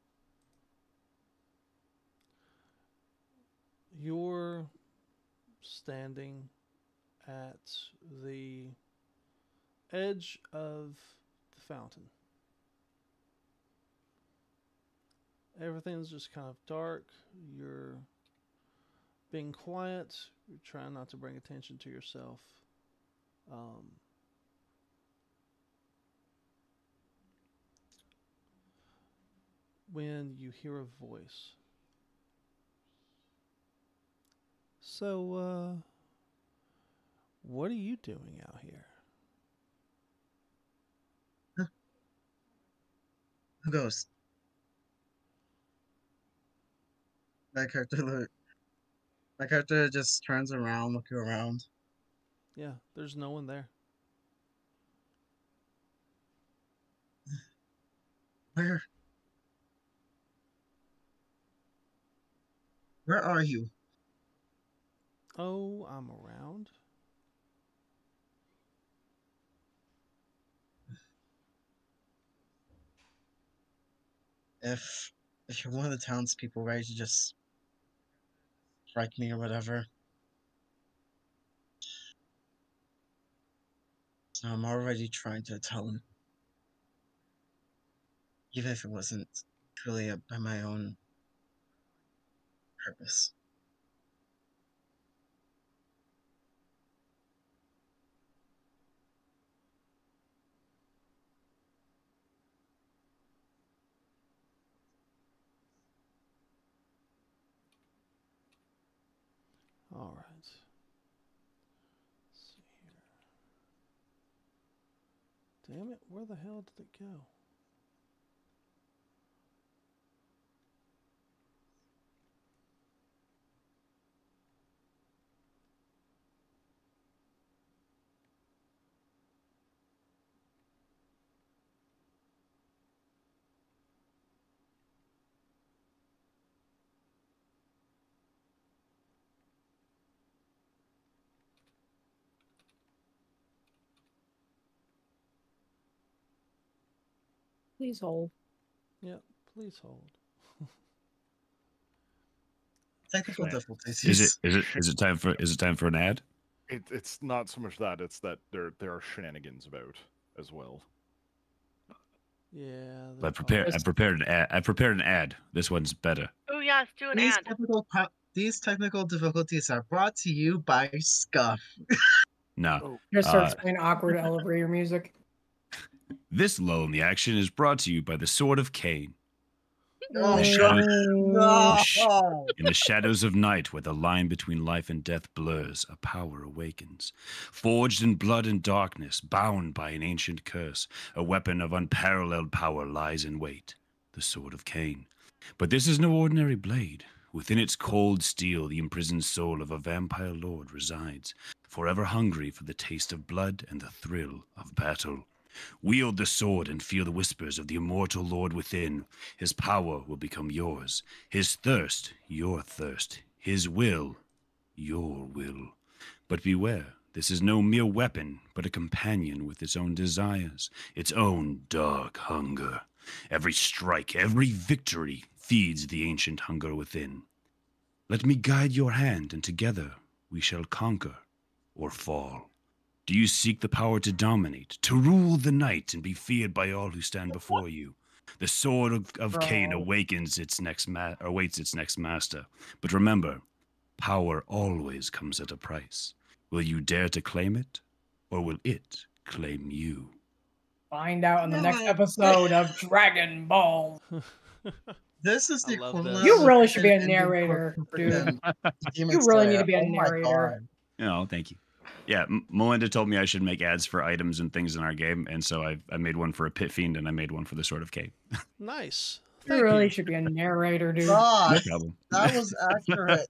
Speaker 2: you're standing at the edge of the fountain. Everything's just kind of dark. You're being quiet. You're trying not to bring attention to yourself. When you hear a voice. So, what are you doing out here?
Speaker 5: Who goes? My character, my character just turns around, looking around.
Speaker 2: Yeah, there's no one there.
Speaker 5: Where? Where are you?
Speaker 2: Oh, I'm around.
Speaker 5: If you're one of the townspeople, ready to just strike me or whatever. So I'm already trying to tell him, even if it wasn't truly by my own purpose.
Speaker 2: All right. Let's see here. Damn it, where the hell did it go?
Speaker 3: Please hold.
Speaker 2: Yep, please hold.
Speaker 5: Technical
Speaker 4: Yeah.
Speaker 5: difficulties.
Speaker 1: Is it time for an ad?
Speaker 4: It's not so much that, it's that there are shenanigans about as well.
Speaker 2: Yeah.
Speaker 1: I prepared an ad. This one's better.
Speaker 6: Oh yes, do an
Speaker 5: These
Speaker 6: ad.
Speaker 5: these technical difficulties are brought to you by Scuff.
Speaker 1: No.
Speaker 3: Just starts playing awkward elevator music.
Speaker 1: This lull in the action is brought to you by the Sword of Cain.
Speaker 5: Oh,
Speaker 1: The shadows,
Speaker 5: no!
Speaker 1: in the shadows of night, where the line between life and death blurs, a power awakens. Forged in blood and darkness, bound by an ancient curse, a weapon of unparalleled power lies in wait, the Sword of Cain. But this is no ordinary blade. Within its cold steel, the imprisoned soul of a vampire lord resides, forever hungry for the taste of blood and the thrill of battle. Wield the sword and feel the whispers of the immortal Lord within. His power will become yours. His thirst, your thirst. His will, your will. But beware, this is no mere weapon, but a companion with its own desires, its own dark hunger. Every strike, every victory feeds the ancient hunger within. Let me guide your hand, and together we shall conquer or fall. Do you seek the power to dominate, to rule the night and be feared by all who stand before you? The sword of Cain awaits its next master. But remember, power always comes at a price. Will you dare to claim it, or will it claim you?
Speaker 3: Find out in the next episode of Dragon Ball.
Speaker 5: This is the
Speaker 2: I love
Speaker 5: equivalent.
Speaker 2: this.
Speaker 3: You
Speaker 5: of
Speaker 3: really should be a
Speaker 5: an ending
Speaker 3: narrator,
Speaker 5: for
Speaker 3: dude.
Speaker 5: Demon
Speaker 3: You really need
Speaker 5: Slayer.
Speaker 3: to be a
Speaker 5: Oh my
Speaker 3: narrator.
Speaker 5: God.
Speaker 1: Oh, thank you. Yeah, Melinda told me I should make ads for items and things in our game, and so I made one for a Pit Fiend, and I made one for the Sword of Cain.
Speaker 2: Nice.
Speaker 3: You
Speaker 2: Thank
Speaker 3: really
Speaker 2: you.
Speaker 3: should be a narrator, dude.
Speaker 5: God,
Speaker 1: No problem.
Speaker 5: that was accurate.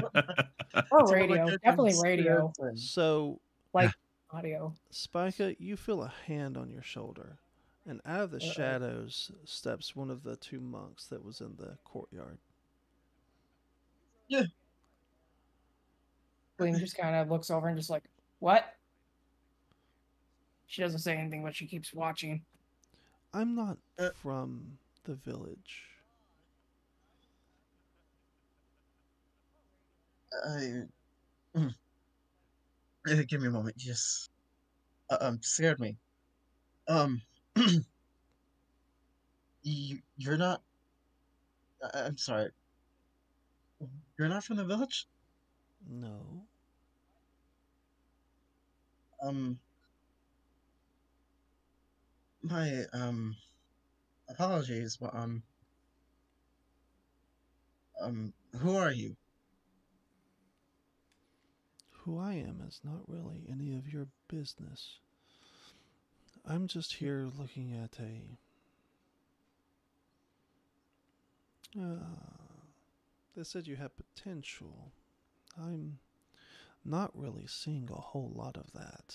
Speaker 3: Or
Speaker 5: To
Speaker 3: radio.
Speaker 5: like a
Speaker 3: Definitely radio.
Speaker 5: description.
Speaker 2: So,
Speaker 3: Like audio.
Speaker 2: Spica, you feel a hand on your shoulder, and out of the
Speaker 3: Uh-oh.
Speaker 2: shadows steps one of the two monks that was in the courtyard.
Speaker 3: Queen just kind of looks over and just like, what? She doesn't say anything, but she keeps watching.
Speaker 2: I'm not from the village.
Speaker 5: Give me a moment. Just scared me. You're not. I'm sorry. You're not from the village.
Speaker 2: No.
Speaker 5: My apologies, but who are you?
Speaker 2: Who I am is not really any of your business. I'm just here looking at they said you have potential. I'm not really seeing a whole lot of that.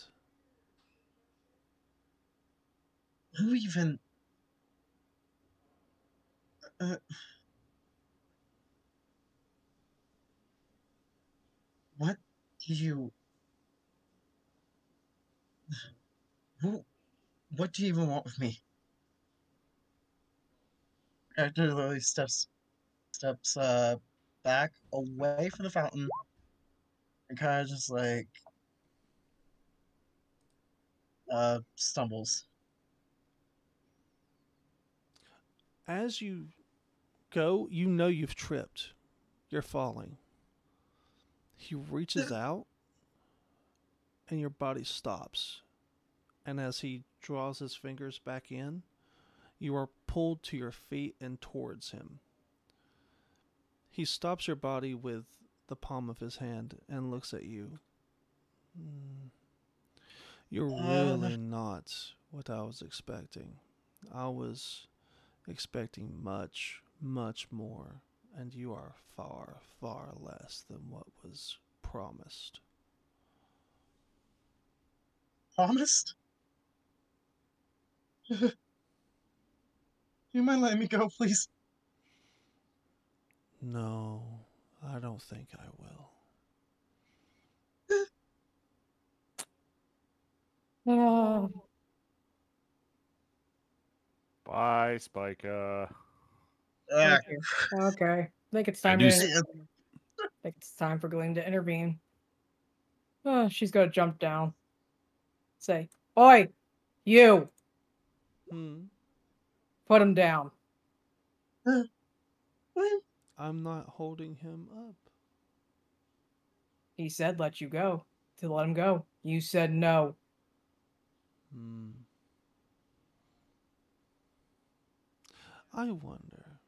Speaker 5: Who even? What do you? Who? What do you even want with me? Character literally steps back away from the fountain and kind of just like stumbles.
Speaker 2: As you go, you know you've tripped. You're falling. He reaches out and your body stops. And as he draws his fingers back in, you are pulled to your feet and towards him. He stops your body with the palm of his hand and looks at you. You're really not what I was expecting. I was expecting much, much more, and you are far, far less than what was promised.
Speaker 5: Promised? You mind letting me go, please?
Speaker 2: No, I don't think I will.
Speaker 4: Bye, Spica.
Speaker 5: Ugh.
Speaker 3: Thank you. Okay. I think it's
Speaker 1: I
Speaker 3: time
Speaker 1: do
Speaker 3: to.
Speaker 1: s-
Speaker 3: I think it's time for Gleam to intervene. Oh, she's gonna jump down. Say, "Oi, you!
Speaker 2: Hmm.
Speaker 3: Put him down."
Speaker 5: What?
Speaker 2: I'm not holding him up.
Speaker 3: He said, "Let you go." To let him go. You said no.
Speaker 2: Hmm. I wonder.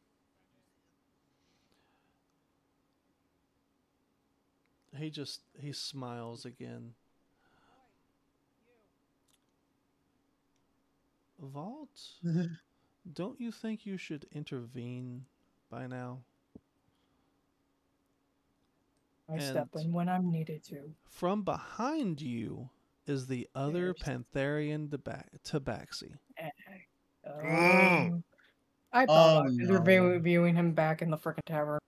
Speaker 2: He smiles again. Vault, don't you think you should intervene by now?
Speaker 3: I
Speaker 2: And
Speaker 3: step in when I'm needed to.
Speaker 2: from behind you is the other
Speaker 3: There's-
Speaker 2: Pantherian Tabaxi.
Speaker 3: Eh,
Speaker 5: Ugh.
Speaker 3: I thought
Speaker 5: Oh,
Speaker 3: about
Speaker 5: no.
Speaker 3: interviewing him back in the frickin' tavern.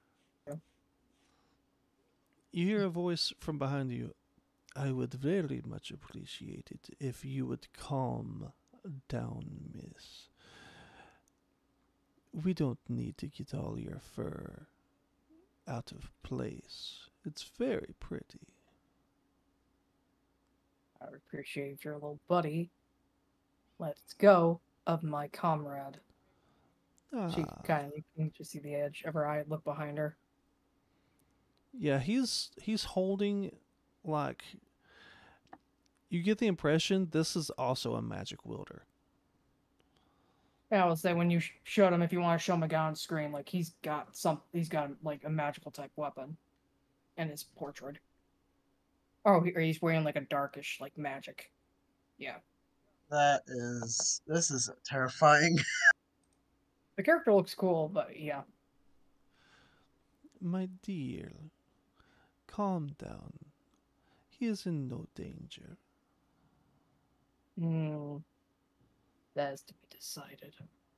Speaker 2: You hear a voice from behind you. I would very much appreciate it if you would calm down, miss. We don't need to get all your fur out of place. It's very pretty.
Speaker 3: I would appreciate if your little buddy lets go of my comrade. She
Speaker 2: Ah,
Speaker 3: kind of, you can just see the edge of her eye look behind her.
Speaker 2: yeah, he's holding like you get the impression this is also a magic wielder.
Speaker 3: Yeah, I will say when you showed him, if you want to show him a guy on screen, like he's got like a magical type weapon in his portrait. Oh, or he's wearing like a darkish like magic. Yeah,
Speaker 5: This is terrifying.
Speaker 3: the character looks cool, but yeah,
Speaker 2: My dear, calm down. He is in no danger.
Speaker 3: that is to be decided.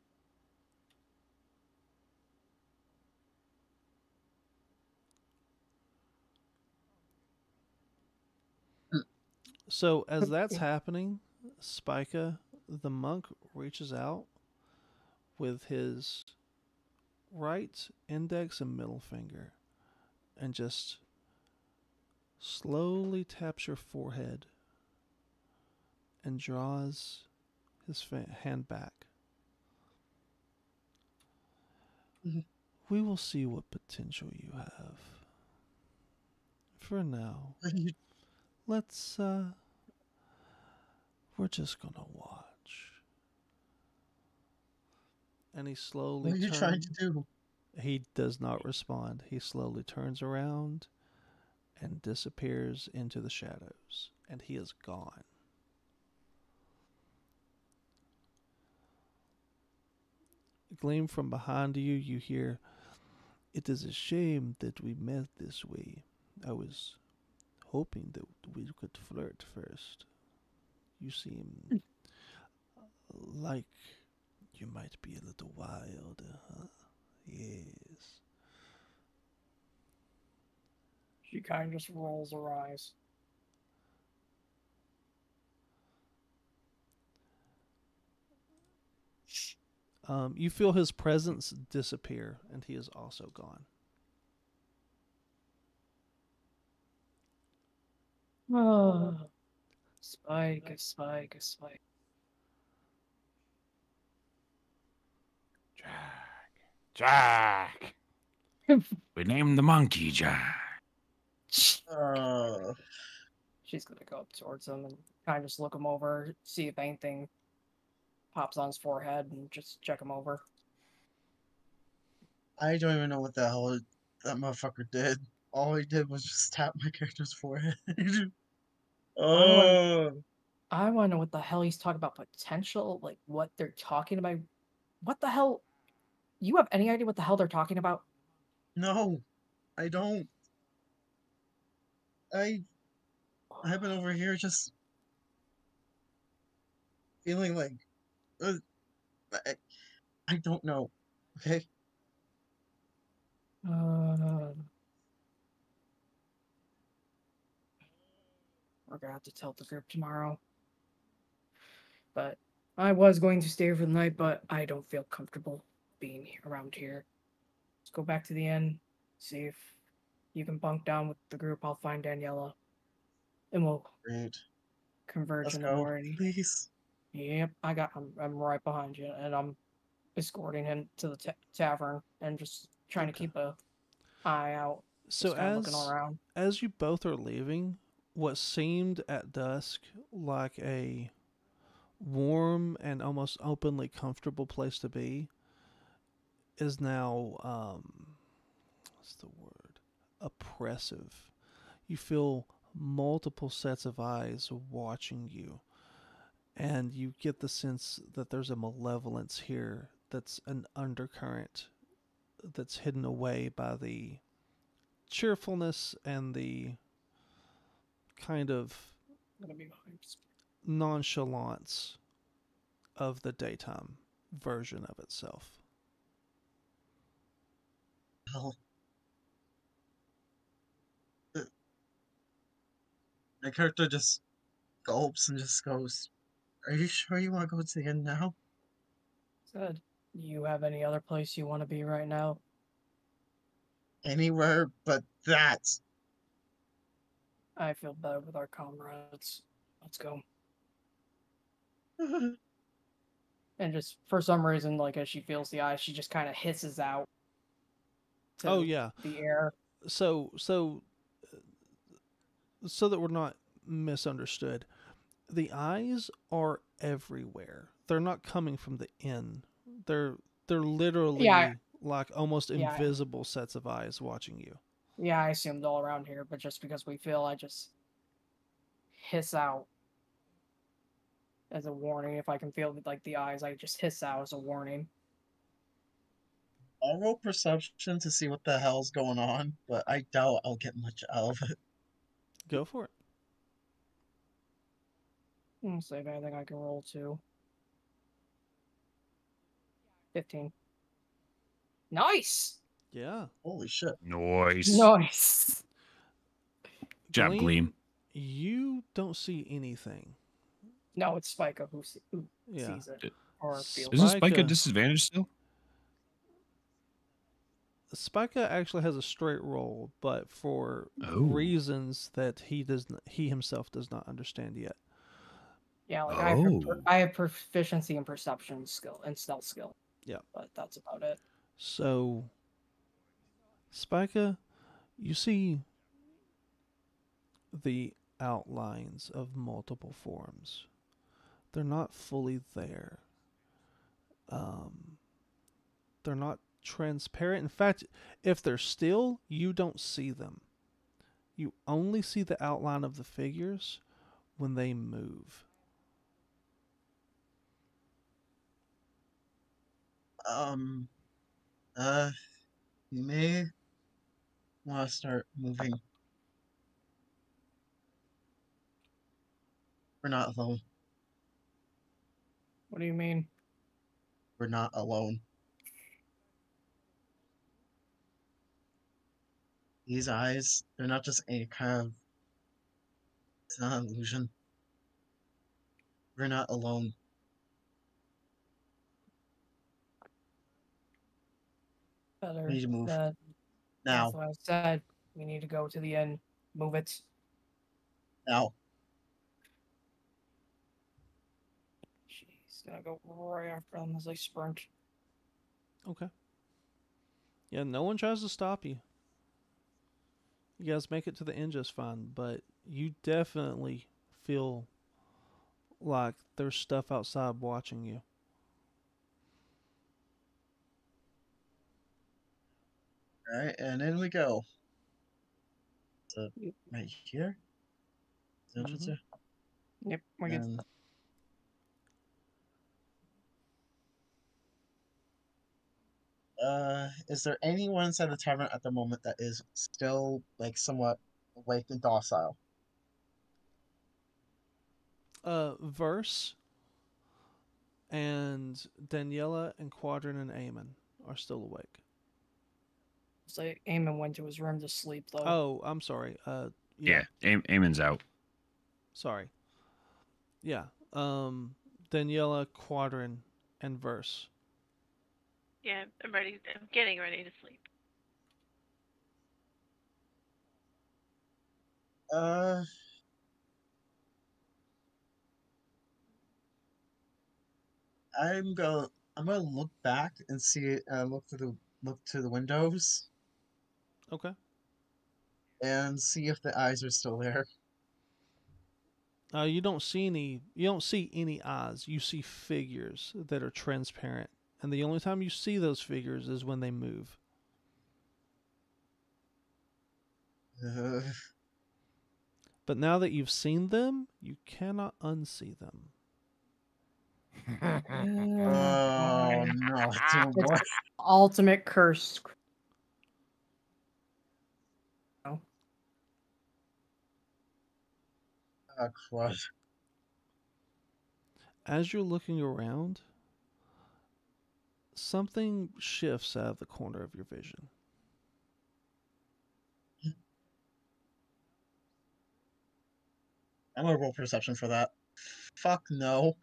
Speaker 2: So as that's
Speaker 3: Okay.
Speaker 2: happening, Spica, the monk, reaches out with his right index and middle finger and just slowly taps your forehead and draws his hand back. We will see what potential you have. For now, let's we're just gonna watch. And he slowly
Speaker 5: What are you trying to do?
Speaker 2: He does not respond. He slowly turns around and disappears into the shadows, and he is gone. Gleam from behind you, you hear, "It is a shame that we met this way. I was hoping that we could flirt first. You seem like you might be a little wild, huh? Yes."
Speaker 3: She kind of just rolls her eyes.
Speaker 2: You feel his presence disappear, and he is also gone.
Speaker 3: Oh, Spike, Spike, Spike.
Speaker 4: Jack.
Speaker 1: We named the monkey Jack.
Speaker 5: Uh,
Speaker 3: She's gonna go up towards him and kind of just look him over, see if anything pops on his forehead, and just check him over.
Speaker 5: I don't even know what the hell that motherfucker did. All he did was just tap my character's forehead. Oh,
Speaker 3: I want to know what the hell he's talking about potential, like what they're talking about. What the hell? You have any idea what the hell they're talking about?
Speaker 5: no, I don't. I've been over here just feeling like I, I don't know. Okay,
Speaker 3: We're gonna have to tell the group tomorrow. But I was going to stay for the night, but I don't feel comfortable being around here. Let's go back to the inn, see if you can bunk down with the group. I'll find Daniela, and we'll
Speaker 5: Great.
Speaker 3: converge
Speaker 5: Let's
Speaker 3: in the
Speaker 5: go,
Speaker 3: morning.
Speaker 5: please.
Speaker 3: Yep, I'm right behind you, and I'm escorting him to the tavern and just trying to
Speaker 2: Okay.
Speaker 3: keep a eye out.
Speaker 2: So
Speaker 3: Just kind of looking around.
Speaker 2: as you both are leaving, what seemed at dusk like a warm and almost openly comfortable place to be is now what's the word? Oppressive. You feel multiple sets of eyes watching you, and you get the sense that there's a malevolence here that's an undercurrent that's hidden away by the cheerfulness and the kind of
Speaker 3: I'm gonna be behind.
Speaker 2: nonchalance of the daytime version of itself.
Speaker 5: Well, my character just gulps and just goes, "Are you sure you want to go to the inn now?"
Speaker 3: Said, you have any other place you want to be right now?
Speaker 5: Anywhere but that.
Speaker 3: I feel better with our comrades. Let's go. And just for some reason, like as she feels the eye, she just kind of hisses out. To
Speaker 2: Oh yeah.
Speaker 3: the air.
Speaker 2: So that we're not misunderstood, the eyes are everywhere. They're not coming from the inn. They're literally like almost invisible sets of eyes watching you.
Speaker 3: Yeah, I assumed all around here, but just because we feel, I just hiss out as a warning. If I can feel like the eyes, I just hiss out as a warning.
Speaker 5: I'll roll perception to see what the hell's going on, but I doubt I'll get much out of it.
Speaker 2: Go for it.
Speaker 3: Let's see if anything I can roll to. 15. Nice!
Speaker 2: Yeah.
Speaker 5: Holy shit.
Speaker 1: Nice.
Speaker 3: Nice!
Speaker 1: Job, Gleam.
Speaker 2: You don't see anything.
Speaker 3: No, it's Spica who
Speaker 2: Yeah.
Speaker 3: sees it. Or feels
Speaker 1: Isn't
Speaker 2: Spike,
Speaker 1: Spike a disadvantage still?
Speaker 2: Spica actually has a straight roll, but for
Speaker 1: Oh.
Speaker 2: reasons that he himself does not understand yet.
Speaker 3: Yeah, like
Speaker 1: Oh.
Speaker 3: I have proficiency in perception skill and stealth skill.
Speaker 2: Yeah.
Speaker 3: But that's about it.
Speaker 2: So, Spica, you see the outlines of multiple forms. They're not fully there. They're not transparent. In fact, if they're still, you don't see them. You only see the outline of the figures when they move.
Speaker 5: You may want to start moving. We're not alone.
Speaker 3: What do you mean?
Speaker 5: We're not alone. These eyes, they're not just any kind of... It's not an illusion. We're not alone.
Speaker 3: Better.
Speaker 5: We need to move.
Speaker 3: Now.
Speaker 5: Now.
Speaker 3: That's what I said. We need to go to the end. Move it.
Speaker 5: Now.
Speaker 3: She's gonna go right after them as they sprint.
Speaker 2: Okay. Yeah, no one tries to stop you. You guys make it to the end just fine, but you definitely feel like there's stuff outside watching you.
Speaker 5: Alright, and in we go. So, right here?
Speaker 3: Yep, we're good.
Speaker 5: And is there anyone inside the tavern at the moment that is still like somewhat awake and docile?
Speaker 2: Verse and Daniela and Quadrant and Eamon are still awake.
Speaker 3: So Eamon went to his room to sleep though.
Speaker 2: Oh, I'm sorry.
Speaker 1: Yeah, Eamon's out.
Speaker 2: Sorry. Yeah. Daniela Daniela, Quadrin, and Verse.
Speaker 6: Yeah, I'm ready. I'm getting ready to sleep.
Speaker 5: I'm gonna look back and see look to the windows
Speaker 2: Okay.
Speaker 5: and see if the eyes are still there.
Speaker 2: You don't see any eyes. You see figures that are transparent, and the only time you see those figures is when they move.
Speaker 5: Uh,
Speaker 2: But now that you've seen them, you cannot unsee them.
Speaker 5: oh no! Don't
Speaker 3: It's
Speaker 5: worry.
Speaker 3: ultimate curse. Oh,
Speaker 5: Oh, crud.
Speaker 2: As you're looking around, something shifts out of the corner of your vision.
Speaker 5: I'm gonna roll perception for that. Fuck no.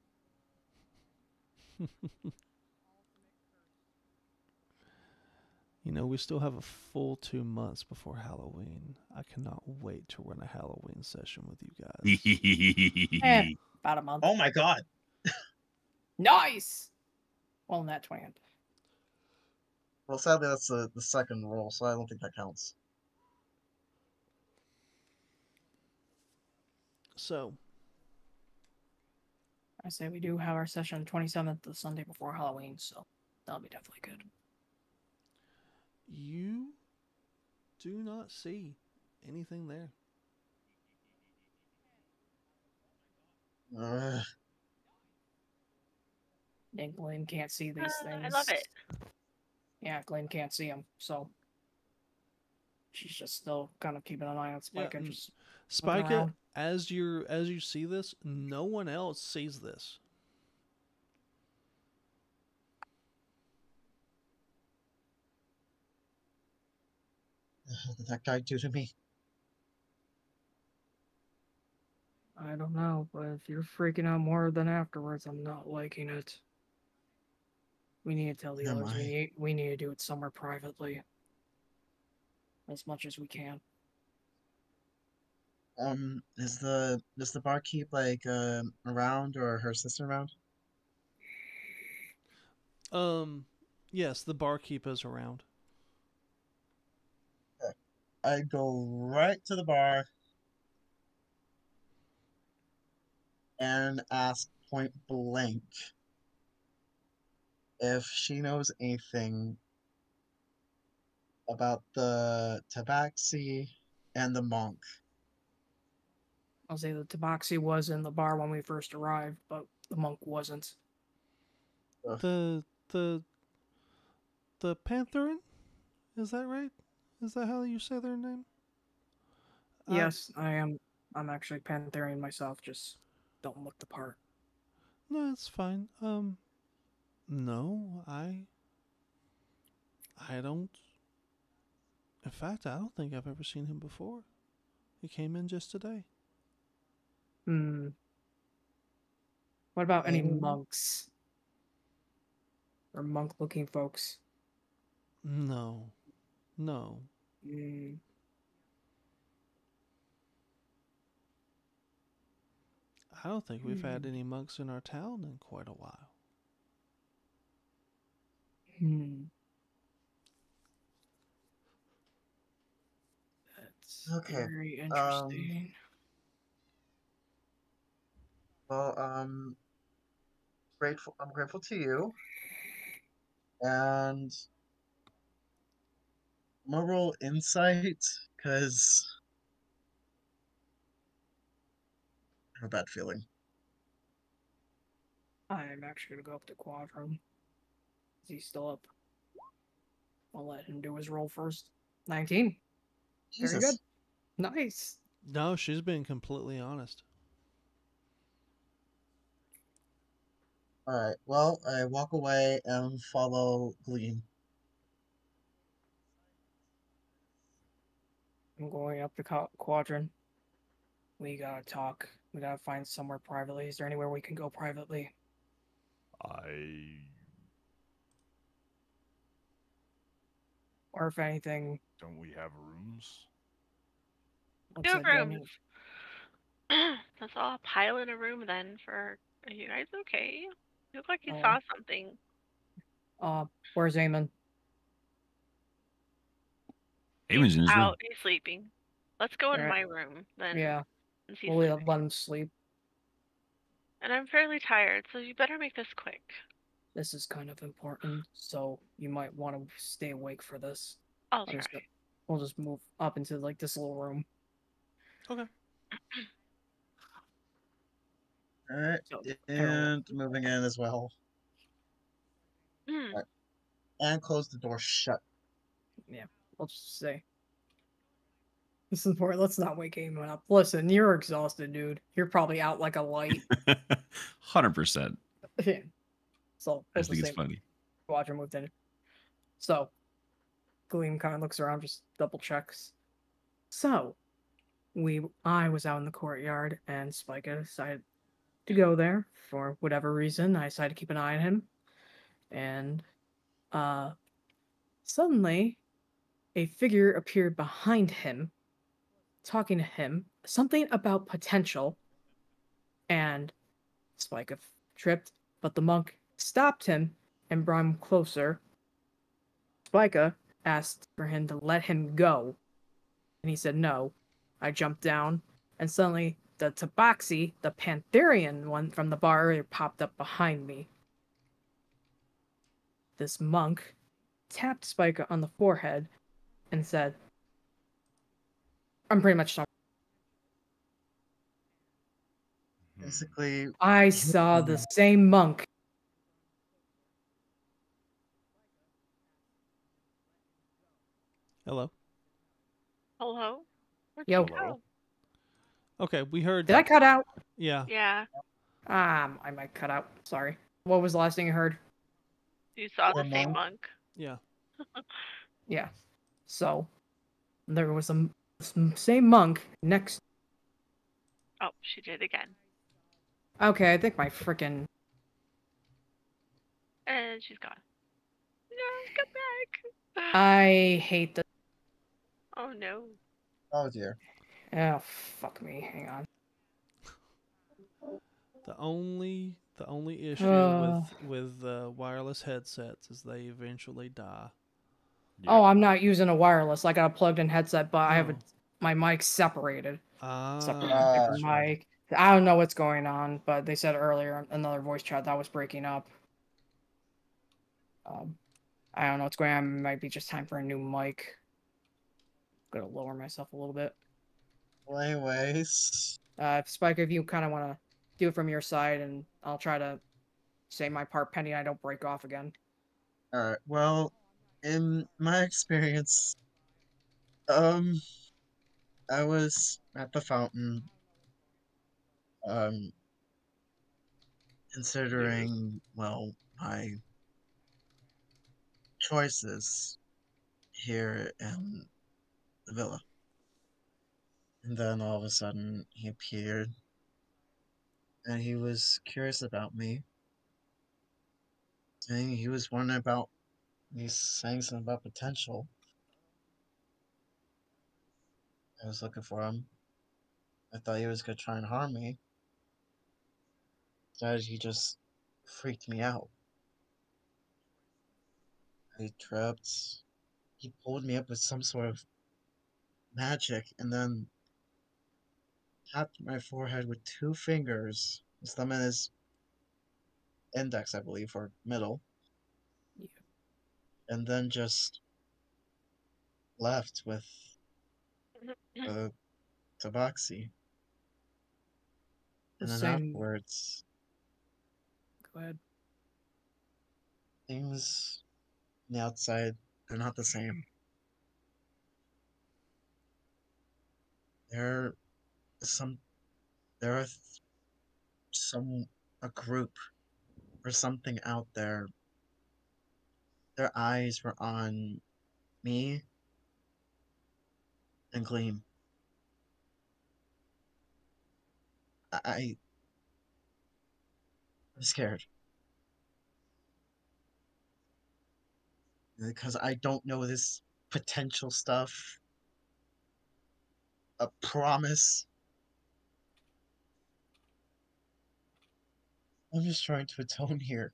Speaker 2: You know, we still have a full 2 months before Halloween. I cannot wait to run a Halloween session with you guys.
Speaker 3: about a month.
Speaker 5: Oh my god.
Speaker 3: Nice. Well, not 20.
Speaker 5: Well, sadly, that's the second roll, so I don't think that counts.
Speaker 2: So,
Speaker 3: I say we do have our session 27th, the Sunday before Halloween, so that'll be definitely good.
Speaker 2: you do not see anything there.
Speaker 3: And Glenn can't see these things.
Speaker 6: I love it.
Speaker 3: Yeah, Glenn can't see them, so she's just still kind of keeping an eye on Spike and just looking
Speaker 2: Spike,
Speaker 3: around.
Speaker 2: as you see this, no one else sees this.
Speaker 5: What did that guy do to me?
Speaker 3: I don't know, but if you're freaking out more than afterwards, I'm not liking it. We need to tell the
Speaker 5: Am
Speaker 3: others.
Speaker 5: I?
Speaker 3: We need to do it somewhere privately. As much as we can.
Speaker 5: Does the barkeep around or her sister around?
Speaker 2: Yes, the barkeep is around.
Speaker 5: I go right to the bar and ask point blank if she knows anything about the tabaxi and the monk.
Speaker 3: I'll say the tabaxi was in the bar when we first arrived, but the monk wasn't.
Speaker 2: The Pantherin? Is that right? Is that how you say their name?
Speaker 3: Yes, I am. I'm actually Pantherian myself, just don't look the part.
Speaker 2: No, it's fine. No, I don't. In fact, I don't think I've ever seen him before. He came in just today.
Speaker 3: What about any
Speaker 5: Mm.
Speaker 3: monks? Or monk-looking folks?
Speaker 2: No. I don't think we've had any monks in our town in quite a while.
Speaker 3: That's
Speaker 5: Okay,
Speaker 3: very interesting.
Speaker 5: Well, I'm grateful to you, and I'm gonna roll insight because I have a bad feeling.
Speaker 3: I'm actually gonna go up to Quadrum. Is he still up? I'll let him do his roll first. 19. Very
Speaker 5: Jesus.
Speaker 3: good. Nice.
Speaker 2: No, she's being completely honest.
Speaker 5: All right. Well, I walk away and follow Gleam.
Speaker 3: I'm going up to Quadrant. We gotta talk. We gotta find somewhere privately. Is there anywhere we can go privately? Or if anything,
Speaker 4: Don't we have rooms?
Speaker 3: looks
Speaker 6: Two
Speaker 3: like Daniel.
Speaker 6: rooms. Let's all pile in a room then for. Are you guys okay? You look like you saw something.
Speaker 3: Where's Eamon?
Speaker 1: Eamon's in his room.
Speaker 6: Out. He's sleeping. Let's go in
Speaker 3: Alright.
Speaker 6: my room then.
Speaker 3: Yeah,
Speaker 6: Since he's
Speaker 3: we'll
Speaker 6: sleeping.
Speaker 3: let him sleep.
Speaker 6: And I'm fairly tired, so you better make this quick.
Speaker 3: This is kind of important, so you might want to stay awake for this.
Speaker 6: I'll try.
Speaker 3: We'll just move up into like this little room.
Speaker 2: Okay.
Speaker 5: Alright,
Speaker 3: So,
Speaker 5: and moving in as well.
Speaker 6: Hmm.
Speaker 5: And close the door shut.
Speaker 3: Yeah, I'll just say. This is important. Let's not wake Eamon up. Listen, you're exhausted, dude. You're probably out like a light.
Speaker 1: 100%.
Speaker 3: Yeah. So
Speaker 1: I
Speaker 3: it's
Speaker 1: just think
Speaker 3: the
Speaker 1: it's
Speaker 3: same.
Speaker 1: funny.
Speaker 3: Roger moved in. So Gleam kind of looks around, just double checks. So I was out in the courtyard, and Spica decided to go there for whatever reason. I decided to keep an eye on him, and suddenly a figure appeared behind him, talking to him. Something about potential, and Spica tripped, but the monk stopped him and brought him closer. Spica asked for him to let him go, and he said no. I jumped down, and suddenly the Tabaxi, the Pantherian one from the bar area, popped up behind me. This monk tapped Spica on the forehead and said, I'm pretty much done.
Speaker 5: Basically,
Speaker 3: I saw the same monk.
Speaker 2: Hello.
Speaker 6: Hello? Where'd
Speaker 3: Yo.
Speaker 6: you go?
Speaker 2: Okay, we heard.
Speaker 3: Did I cut out?
Speaker 2: Yeah.
Speaker 6: Yeah.
Speaker 3: I might cut out. Sorry. What was the last thing you heard?
Speaker 6: You saw
Speaker 5: The
Speaker 6: the same
Speaker 5: monk?
Speaker 6: monk.
Speaker 2: Yeah.
Speaker 3: Yeah. So, there was some same monk next.
Speaker 6: Oh, she did again.
Speaker 3: Okay, I think my freaking.
Speaker 6: And she's gone. No, come back.
Speaker 3: I hate the.
Speaker 6: Oh no.
Speaker 5: oh dear.
Speaker 3: Oh, fuck me. Hang on.
Speaker 2: The only issue with wireless headsets is they eventually die.
Speaker 3: Oh, I'm not using a wireless. I got a plugged-in headset, but I have
Speaker 2: Oh.
Speaker 3: my mic separated. Separate
Speaker 2: Ah.
Speaker 3: different mic. I don't know what's going on, but they said earlier in another voice chat that was breaking up. I don't know what's going on. It might be just time for a new mic. Gonna lower myself a little bit.
Speaker 5: Well, anyways.
Speaker 3: Spike, if you kind of want to do it from your side, and I'll try to say my part pending I don't break off again.
Speaker 5: Alright, well, in my experience, I was at the fountain, considering, well, my choices here in the villa. And then all of a sudden, he appeared, and he was curious about me. And he was wondering about, he's saying something about potential. I was looking for him. I thought he was gonna try and harm me. Instead, he just freaked me out. I tripped. He pulled me up with some sort of magic and then tapped my forehead with 2 fingers. His thumb and his index, I believe, or middle.
Speaker 3: Yeah.
Speaker 5: And then just left with the tabaxi. And then afterwards,
Speaker 3: Go ahead.
Speaker 5: things on the outside, they're not the same. There are a group or something out there. Their eyes were on me and Gleam. I'm scared because I don't know this potential stuff. A promise. I'm just trying to atone here.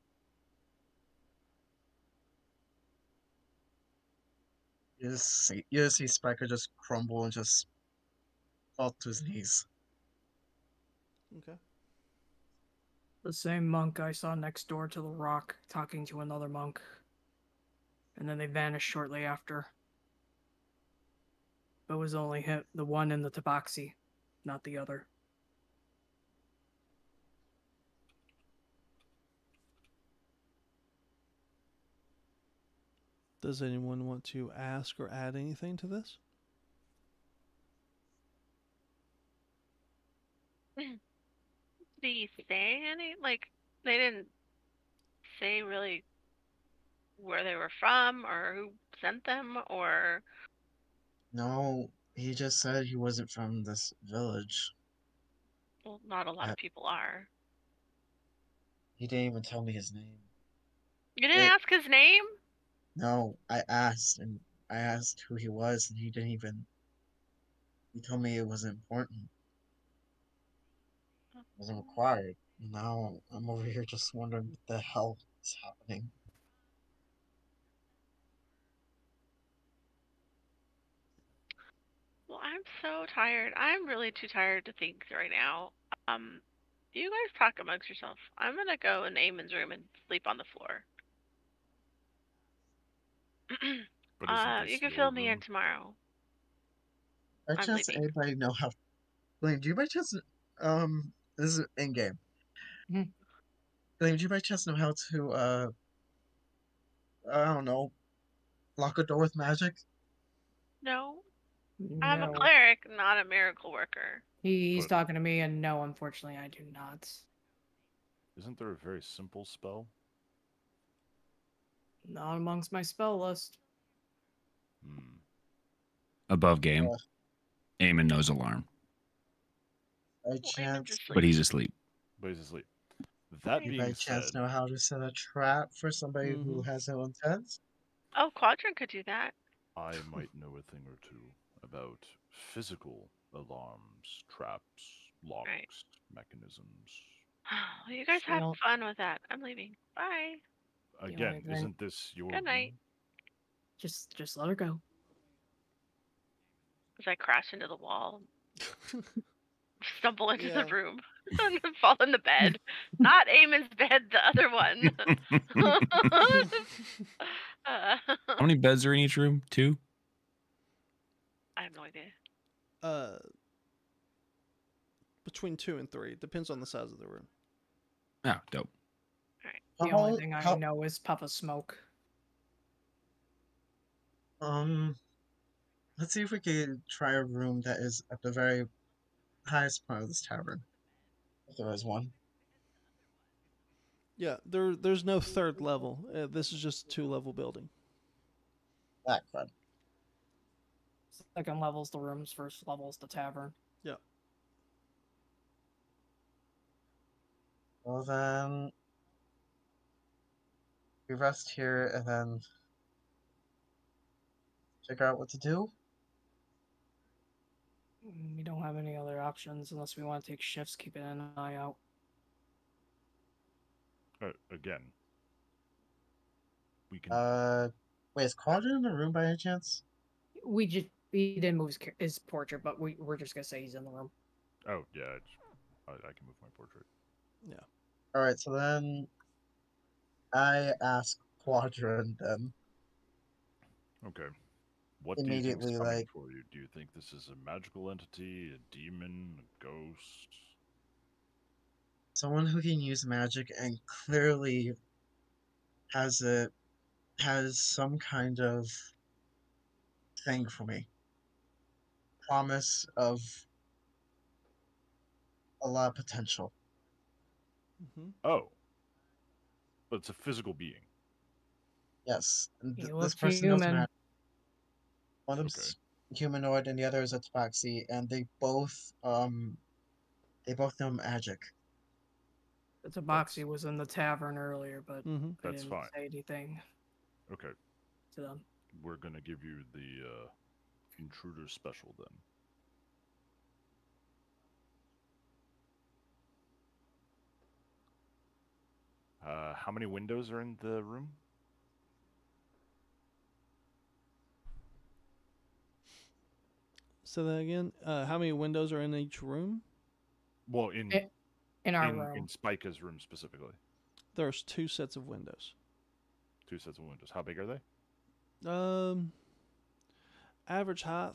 Speaker 5: You just see Spiker just crumble and just fall to his knees.
Speaker 2: Okay.
Speaker 3: The same monk I saw next door to the rock talking to another monk. And then they vanished shortly after. But it was only him, the one in the tabaxi, not the other.
Speaker 2: Does anyone want to ask or add anything to this?
Speaker 6: Do you say any? Like, they didn't say really where they were from or who sent them or.
Speaker 5: No, he just said he wasn't from this village.
Speaker 6: Well, not a lot of people are.
Speaker 5: He didn't even tell me his name.
Speaker 6: You didn't ask his name?
Speaker 5: No, I asked, and I asked who he was, and he didn't even. He told me it wasn't important. It wasn't required. Now I'm over here just wondering what the hell is happening.
Speaker 6: Well, I'm so tired. I'm really too tired to think right now. You guys talk amongst yourself. I'm gonna go in Eamon's room and sleep on the floor.
Speaker 4: But isn't this
Speaker 6: You can
Speaker 4: your
Speaker 6: fill me in
Speaker 4: room?
Speaker 6: tomorrow.
Speaker 5: By
Speaker 6: I'm
Speaker 5: chance,
Speaker 6: leaving.
Speaker 5: anybody know how? Blaine, do you by chance? This is in game.
Speaker 3: Mhm.
Speaker 5: Blaine, do you by chance know how to? I don't know, lock a door with magic?
Speaker 6: No, I'm a
Speaker 3: No.
Speaker 6: cleric, not a miracle worker.
Speaker 3: He's
Speaker 4: But-
Speaker 3: talking to me, and no, unfortunately, I do not.
Speaker 4: Isn't there a very simple spell?
Speaker 3: Not amongst my spell list.
Speaker 4: Hmm.
Speaker 1: Above game.
Speaker 5: Uh,
Speaker 1: Eamon knows alarm,
Speaker 5: By
Speaker 6: Well, Eamon's
Speaker 5: chance,
Speaker 1: but he's asleep.
Speaker 4: But he's asleep. That
Speaker 5: you
Speaker 4: being
Speaker 5: by chance
Speaker 4: said,
Speaker 5: know how to set a trap for somebody who has ill intent?
Speaker 6: Oh, Quadrant could do that.
Speaker 4: I might know a thing or two about physical alarms, traps, locks, mechanisms.
Speaker 6: Well, you guys
Speaker 3: The
Speaker 6: have
Speaker 3: on-
Speaker 6: fun with that. I'm leaving. Bye.
Speaker 3: only
Speaker 4: Again,
Speaker 3: thing-
Speaker 4: isn't this your
Speaker 6: Good night.
Speaker 4: room?
Speaker 3: Just let her go.
Speaker 6: As I crash into the wall, stumble into
Speaker 2: Yeah.
Speaker 6: the room, and then fall in the bed. Not Eamon's bed, the other one.
Speaker 1: How many beds are in each room? 2?
Speaker 6: I have no idea.
Speaker 2: Between 2 and 3. Depends on the size of the room.
Speaker 1: Oh, dope.
Speaker 3: The only thing I know is puff of smoke.
Speaker 5: Let's see if we can try a room that is at the very highest part of this tavern. If there is one.
Speaker 2: Yeah, there's no third level. This is just a 2-level building.
Speaker 5: That crud.
Speaker 3: Second level's the rooms, first level's the tavern.
Speaker 2: Yeah.
Speaker 5: Well then, we rest here and then figure out what to do.
Speaker 3: We don't have any other options unless we want to take shifts, keeping an eye out.
Speaker 4: Again, we can.
Speaker 5: Wait, is Quadrant in the room by any chance?
Speaker 3: He didn't move his portrait, but we're just gonna say he's in the room.
Speaker 4: Oh yeah, I can move my portrait.
Speaker 2: Yeah.
Speaker 5: Alright, so then I ask Quadrant then.
Speaker 4: Okay. What do you
Speaker 5: Immediately,
Speaker 4: think's coming
Speaker 5: like-
Speaker 4: for you? Do you think this is a magical entity, a demon, a ghost?
Speaker 5: Someone who can use magic and clearly has some kind of thing for me. Promise of a lot of potential.
Speaker 2: hmm
Speaker 4: Oh, but it's a physical being.
Speaker 5: Yes. And
Speaker 3: He
Speaker 5: this
Speaker 3: looks
Speaker 5: person knows
Speaker 3: human.
Speaker 5: magic. One of them's humanoid and the other is a tabaxi, and they both They both know magic.
Speaker 3: The Tabaxi was in the tavern earlier, but
Speaker 2: Mm-hmm.
Speaker 3: I
Speaker 4: That's
Speaker 3: didn't
Speaker 4: fine.
Speaker 3: say anything
Speaker 4: Okay,
Speaker 3: to them.
Speaker 4: we're gonna give you the intruder special then. How many windows are in the room?
Speaker 2: Say that again. How many windows are in each room?
Speaker 4: Well, in
Speaker 3: In our
Speaker 4: in
Speaker 3: room.
Speaker 4: Spica's room specifically,
Speaker 2: There's 2 sets of windows.
Speaker 4: 2 sets of windows. How big are they?
Speaker 2: Average height,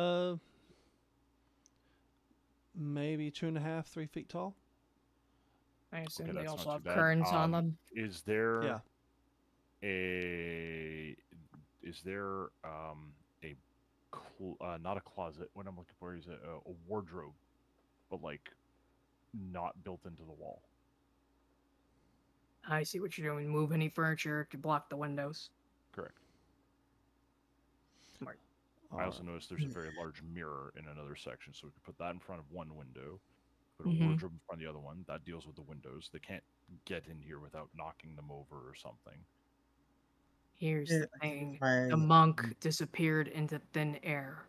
Speaker 2: maybe 2.5, 3 feet tall.
Speaker 3: I assume
Speaker 4: Okay,
Speaker 3: they
Speaker 4: that's
Speaker 3: also
Speaker 4: not
Speaker 3: have
Speaker 4: too bad.
Speaker 3: curtains on them.
Speaker 4: Is there
Speaker 2: Yeah.
Speaker 4: a not a closet? What I'm looking for is a wardrobe, but like not built into the wall.
Speaker 3: I see what you're doing. Move any furniture to block the windows.
Speaker 4: Correct.
Speaker 3: Smart.
Speaker 4: I also noticed there's a very large mirror in another section, so we could put that in front of one window, put a wardrobe in front of the other one. That deals with the windows. They can't get in here without knocking them over or something.
Speaker 3: Here's
Speaker 5: Yeah,
Speaker 3: the
Speaker 5: I think
Speaker 3: thing.
Speaker 5: my-
Speaker 3: The monk disappeared into thin air.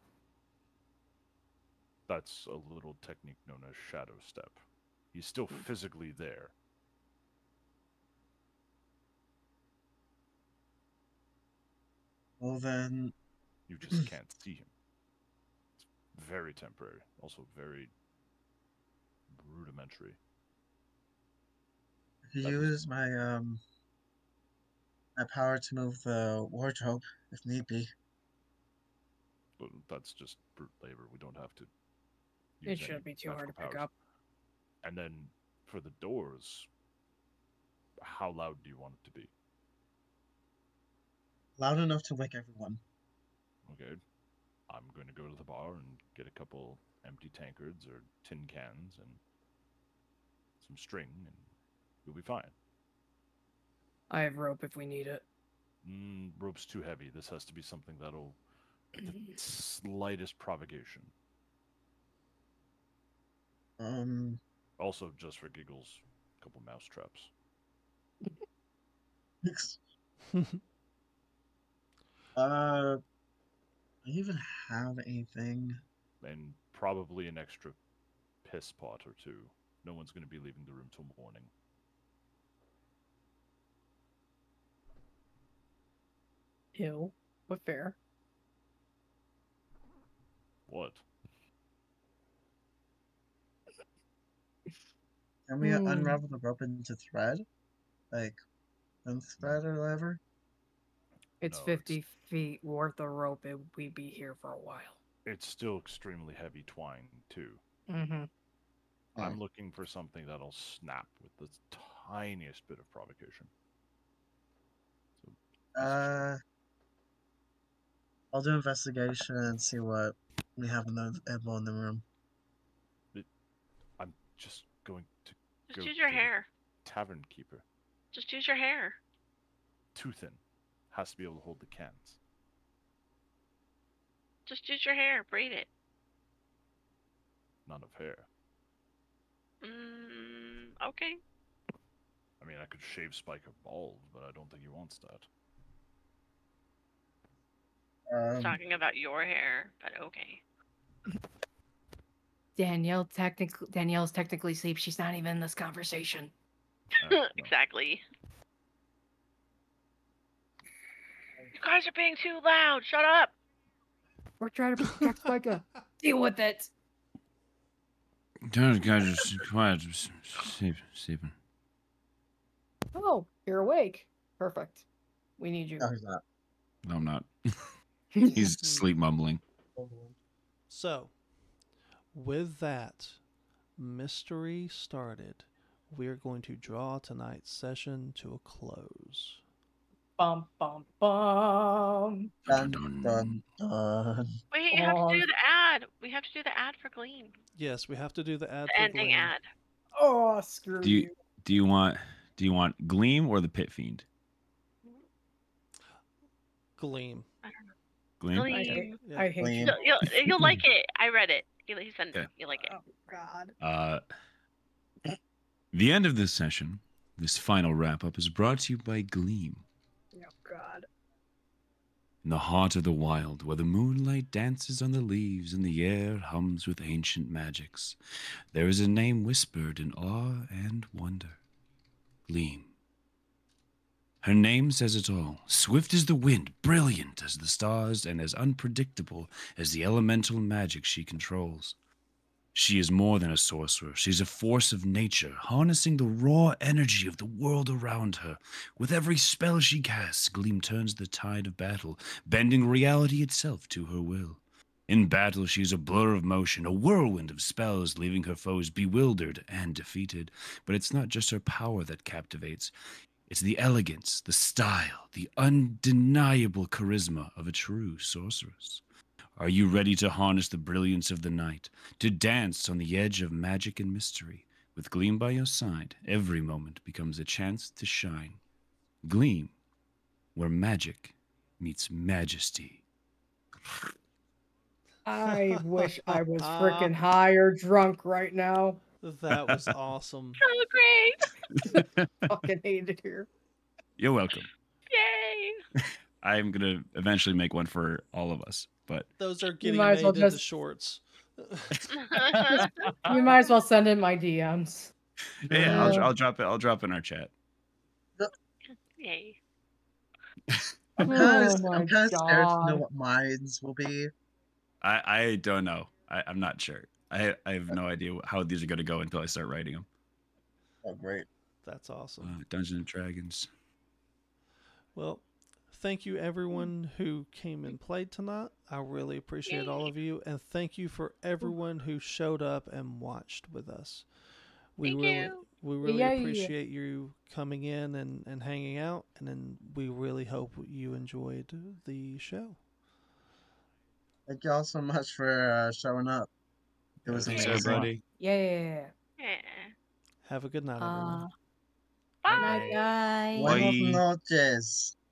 Speaker 4: That's a little technique known as shadow step. He's still physically there.
Speaker 5: Well then,
Speaker 4: You just can't see him. It's very temporary. Also very rudimentary.
Speaker 5: I could
Speaker 4: That was-
Speaker 5: use my power to move the wardrobe if need be.
Speaker 4: But that's just brute labor. We don't have to.
Speaker 3: It
Speaker 4: use
Speaker 3: shouldn't
Speaker 4: any
Speaker 3: be too hard to
Speaker 4: magical
Speaker 3: pick
Speaker 4: powers.
Speaker 3: up.
Speaker 4: And then for the doors, how loud do you want it to be?
Speaker 5: Loud enough to wake everyone.
Speaker 4: Okay, I'm going to go to the bar and get a couple empty tankards or tin cans and some string, and you'll be fine.
Speaker 3: I have rope if we need it.
Speaker 4: Rope's too heavy. This has to be something that'll the slightest provocation. Also, just for giggles, a couple mouse traps.
Speaker 5: I even have anything.
Speaker 4: And probably an extra piss pot or 2. No one's going to be leaving the room till morning.
Speaker 3: Ew. But fair.
Speaker 4: What?
Speaker 5: Can we unravel the rope into thread? Like, thread or whatever?
Speaker 3: It's
Speaker 4: No,
Speaker 3: 50 feet worth of rope. We'd be here for a while.
Speaker 4: It's still extremely heavy twine, too.
Speaker 3: Mm-hmm.
Speaker 4: I'm looking for something that'll snap with the tiniest bit of provocation. So,
Speaker 5: I'll do investigation and see what we have in the ammo in the room.
Speaker 4: I'm just going to
Speaker 6: Just
Speaker 4: go
Speaker 6: use your
Speaker 4: to the
Speaker 6: hair.
Speaker 4: tavern keeper.
Speaker 6: Just use your hair.
Speaker 4: Too thin. Has to be able to hold the cans.
Speaker 6: Just use your hair. Braid it.
Speaker 4: Not of hair.
Speaker 6: Okay.
Speaker 4: I mean, I could shave Spike of bald, but I don't think he wants that.
Speaker 6: Talking about your hair, but okay.
Speaker 3: Danielle's technically asleep. She's not even in this conversation.
Speaker 4: No.
Speaker 6: Exactly. You guys are being too loud. Shut up.
Speaker 3: We're trying to protect Spica. Deal with it.
Speaker 1: Those guys are just quiet, just sleeping.
Speaker 3: Oh, you're awake. Perfect. We need you.
Speaker 5: No, he's not.
Speaker 1: No, I'm not. He's sleep mumbling.
Speaker 2: So, with that mystery started, we're going to draw tonight's session to a close.
Speaker 3: Bum, bum, bum.
Speaker 5: Dun, dun, dun.
Speaker 6: Wait, you have to do the ad. We have to do the ad for Gleam.
Speaker 2: Yes, we have to do the ad.
Speaker 6: The
Speaker 2: for
Speaker 6: ending
Speaker 2: Gleam.
Speaker 6: ad.
Speaker 3: Oh, screw
Speaker 1: Do you want Gleam or the Pit Fiend?
Speaker 2: Gleam.
Speaker 1: Gleam.
Speaker 6: Gleam.
Speaker 2: Yeah.
Speaker 3: I hate
Speaker 5: Gleam.
Speaker 3: you.
Speaker 6: You'll like it. I read it. He sent
Speaker 1: Okay.
Speaker 6: it. You like it.
Speaker 3: Oh, God.
Speaker 1: The end of this session, this final wrap-up, is brought to you by Gleam.
Speaker 3: Oh, God.
Speaker 1: In the heart of the wild, where the moonlight dances on the leaves and the air hums with ancient magics, there is a name whispered in awe and wonder. Gleam. Her name says it all. Swift as the wind, brilliant as the stars, and as unpredictable as the elemental magic she controls. She is more than a sorcerer. She's a force of nature, harnessing the raw energy of the world around her. With every spell she casts, Gleam turns the tide of battle, bending reality itself to her will. In battle, she is a blur of motion, a whirlwind of spells, leaving her foes bewildered and defeated. But it's not just her power that captivates. It's the elegance, the style, the undeniable charisma of a true sorceress. Are you ready to harness the brilliance of the night, to dance on the edge of magic and mystery? With Gleam by your side, every moment becomes a chance to shine. Gleam, where magic meets majesty.
Speaker 3: I wish I was freaking high or drunk right now.
Speaker 2: That was awesome.
Speaker 6: So great.
Speaker 3: Fucking hate it here.
Speaker 1: You're welcome.
Speaker 6: Yay.
Speaker 1: I'm going to eventually make one for all of us, but
Speaker 2: Those are getting
Speaker 3: might as
Speaker 2: made
Speaker 3: well
Speaker 2: into
Speaker 3: just-
Speaker 2: shorts.
Speaker 3: You might as well send in my DMs.
Speaker 1: yeah, I'll drop it. I'll drop it in our chat.
Speaker 6: Yay.
Speaker 5: I'm
Speaker 3: Oh my
Speaker 5: kind of scared to know
Speaker 3: God.
Speaker 5: what mines will be.
Speaker 1: I don't know. I'm not sure. I have no idea how these are going to go until I start writing them.
Speaker 5: Oh, great.
Speaker 2: That's awesome.
Speaker 1: Dungeons and Dragons.
Speaker 2: Well, thank you everyone who came and played tonight. I really appreciate all of you, and thank you for everyone who showed up and watched with us. We
Speaker 6: Thank
Speaker 2: really
Speaker 6: you.
Speaker 2: we really
Speaker 3: Yay.
Speaker 2: appreciate you coming in and hanging out, and then we really hope you enjoyed the show.
Speaker 5: Thank you all so much for showing up. It was
Speaker 1: Thanks,
Speaker 5: amazing.
Speaker 1: everybody.
Speaker 3: Yeah.
Speaker 6: Yeah.
Speaker 2: Have a good night, everyone.
Speaker 6: Bye.
Speaker 7: Night, guys.
Speaker 5: Buenas
Speaker 1: Bye.
Speaker 5: noches.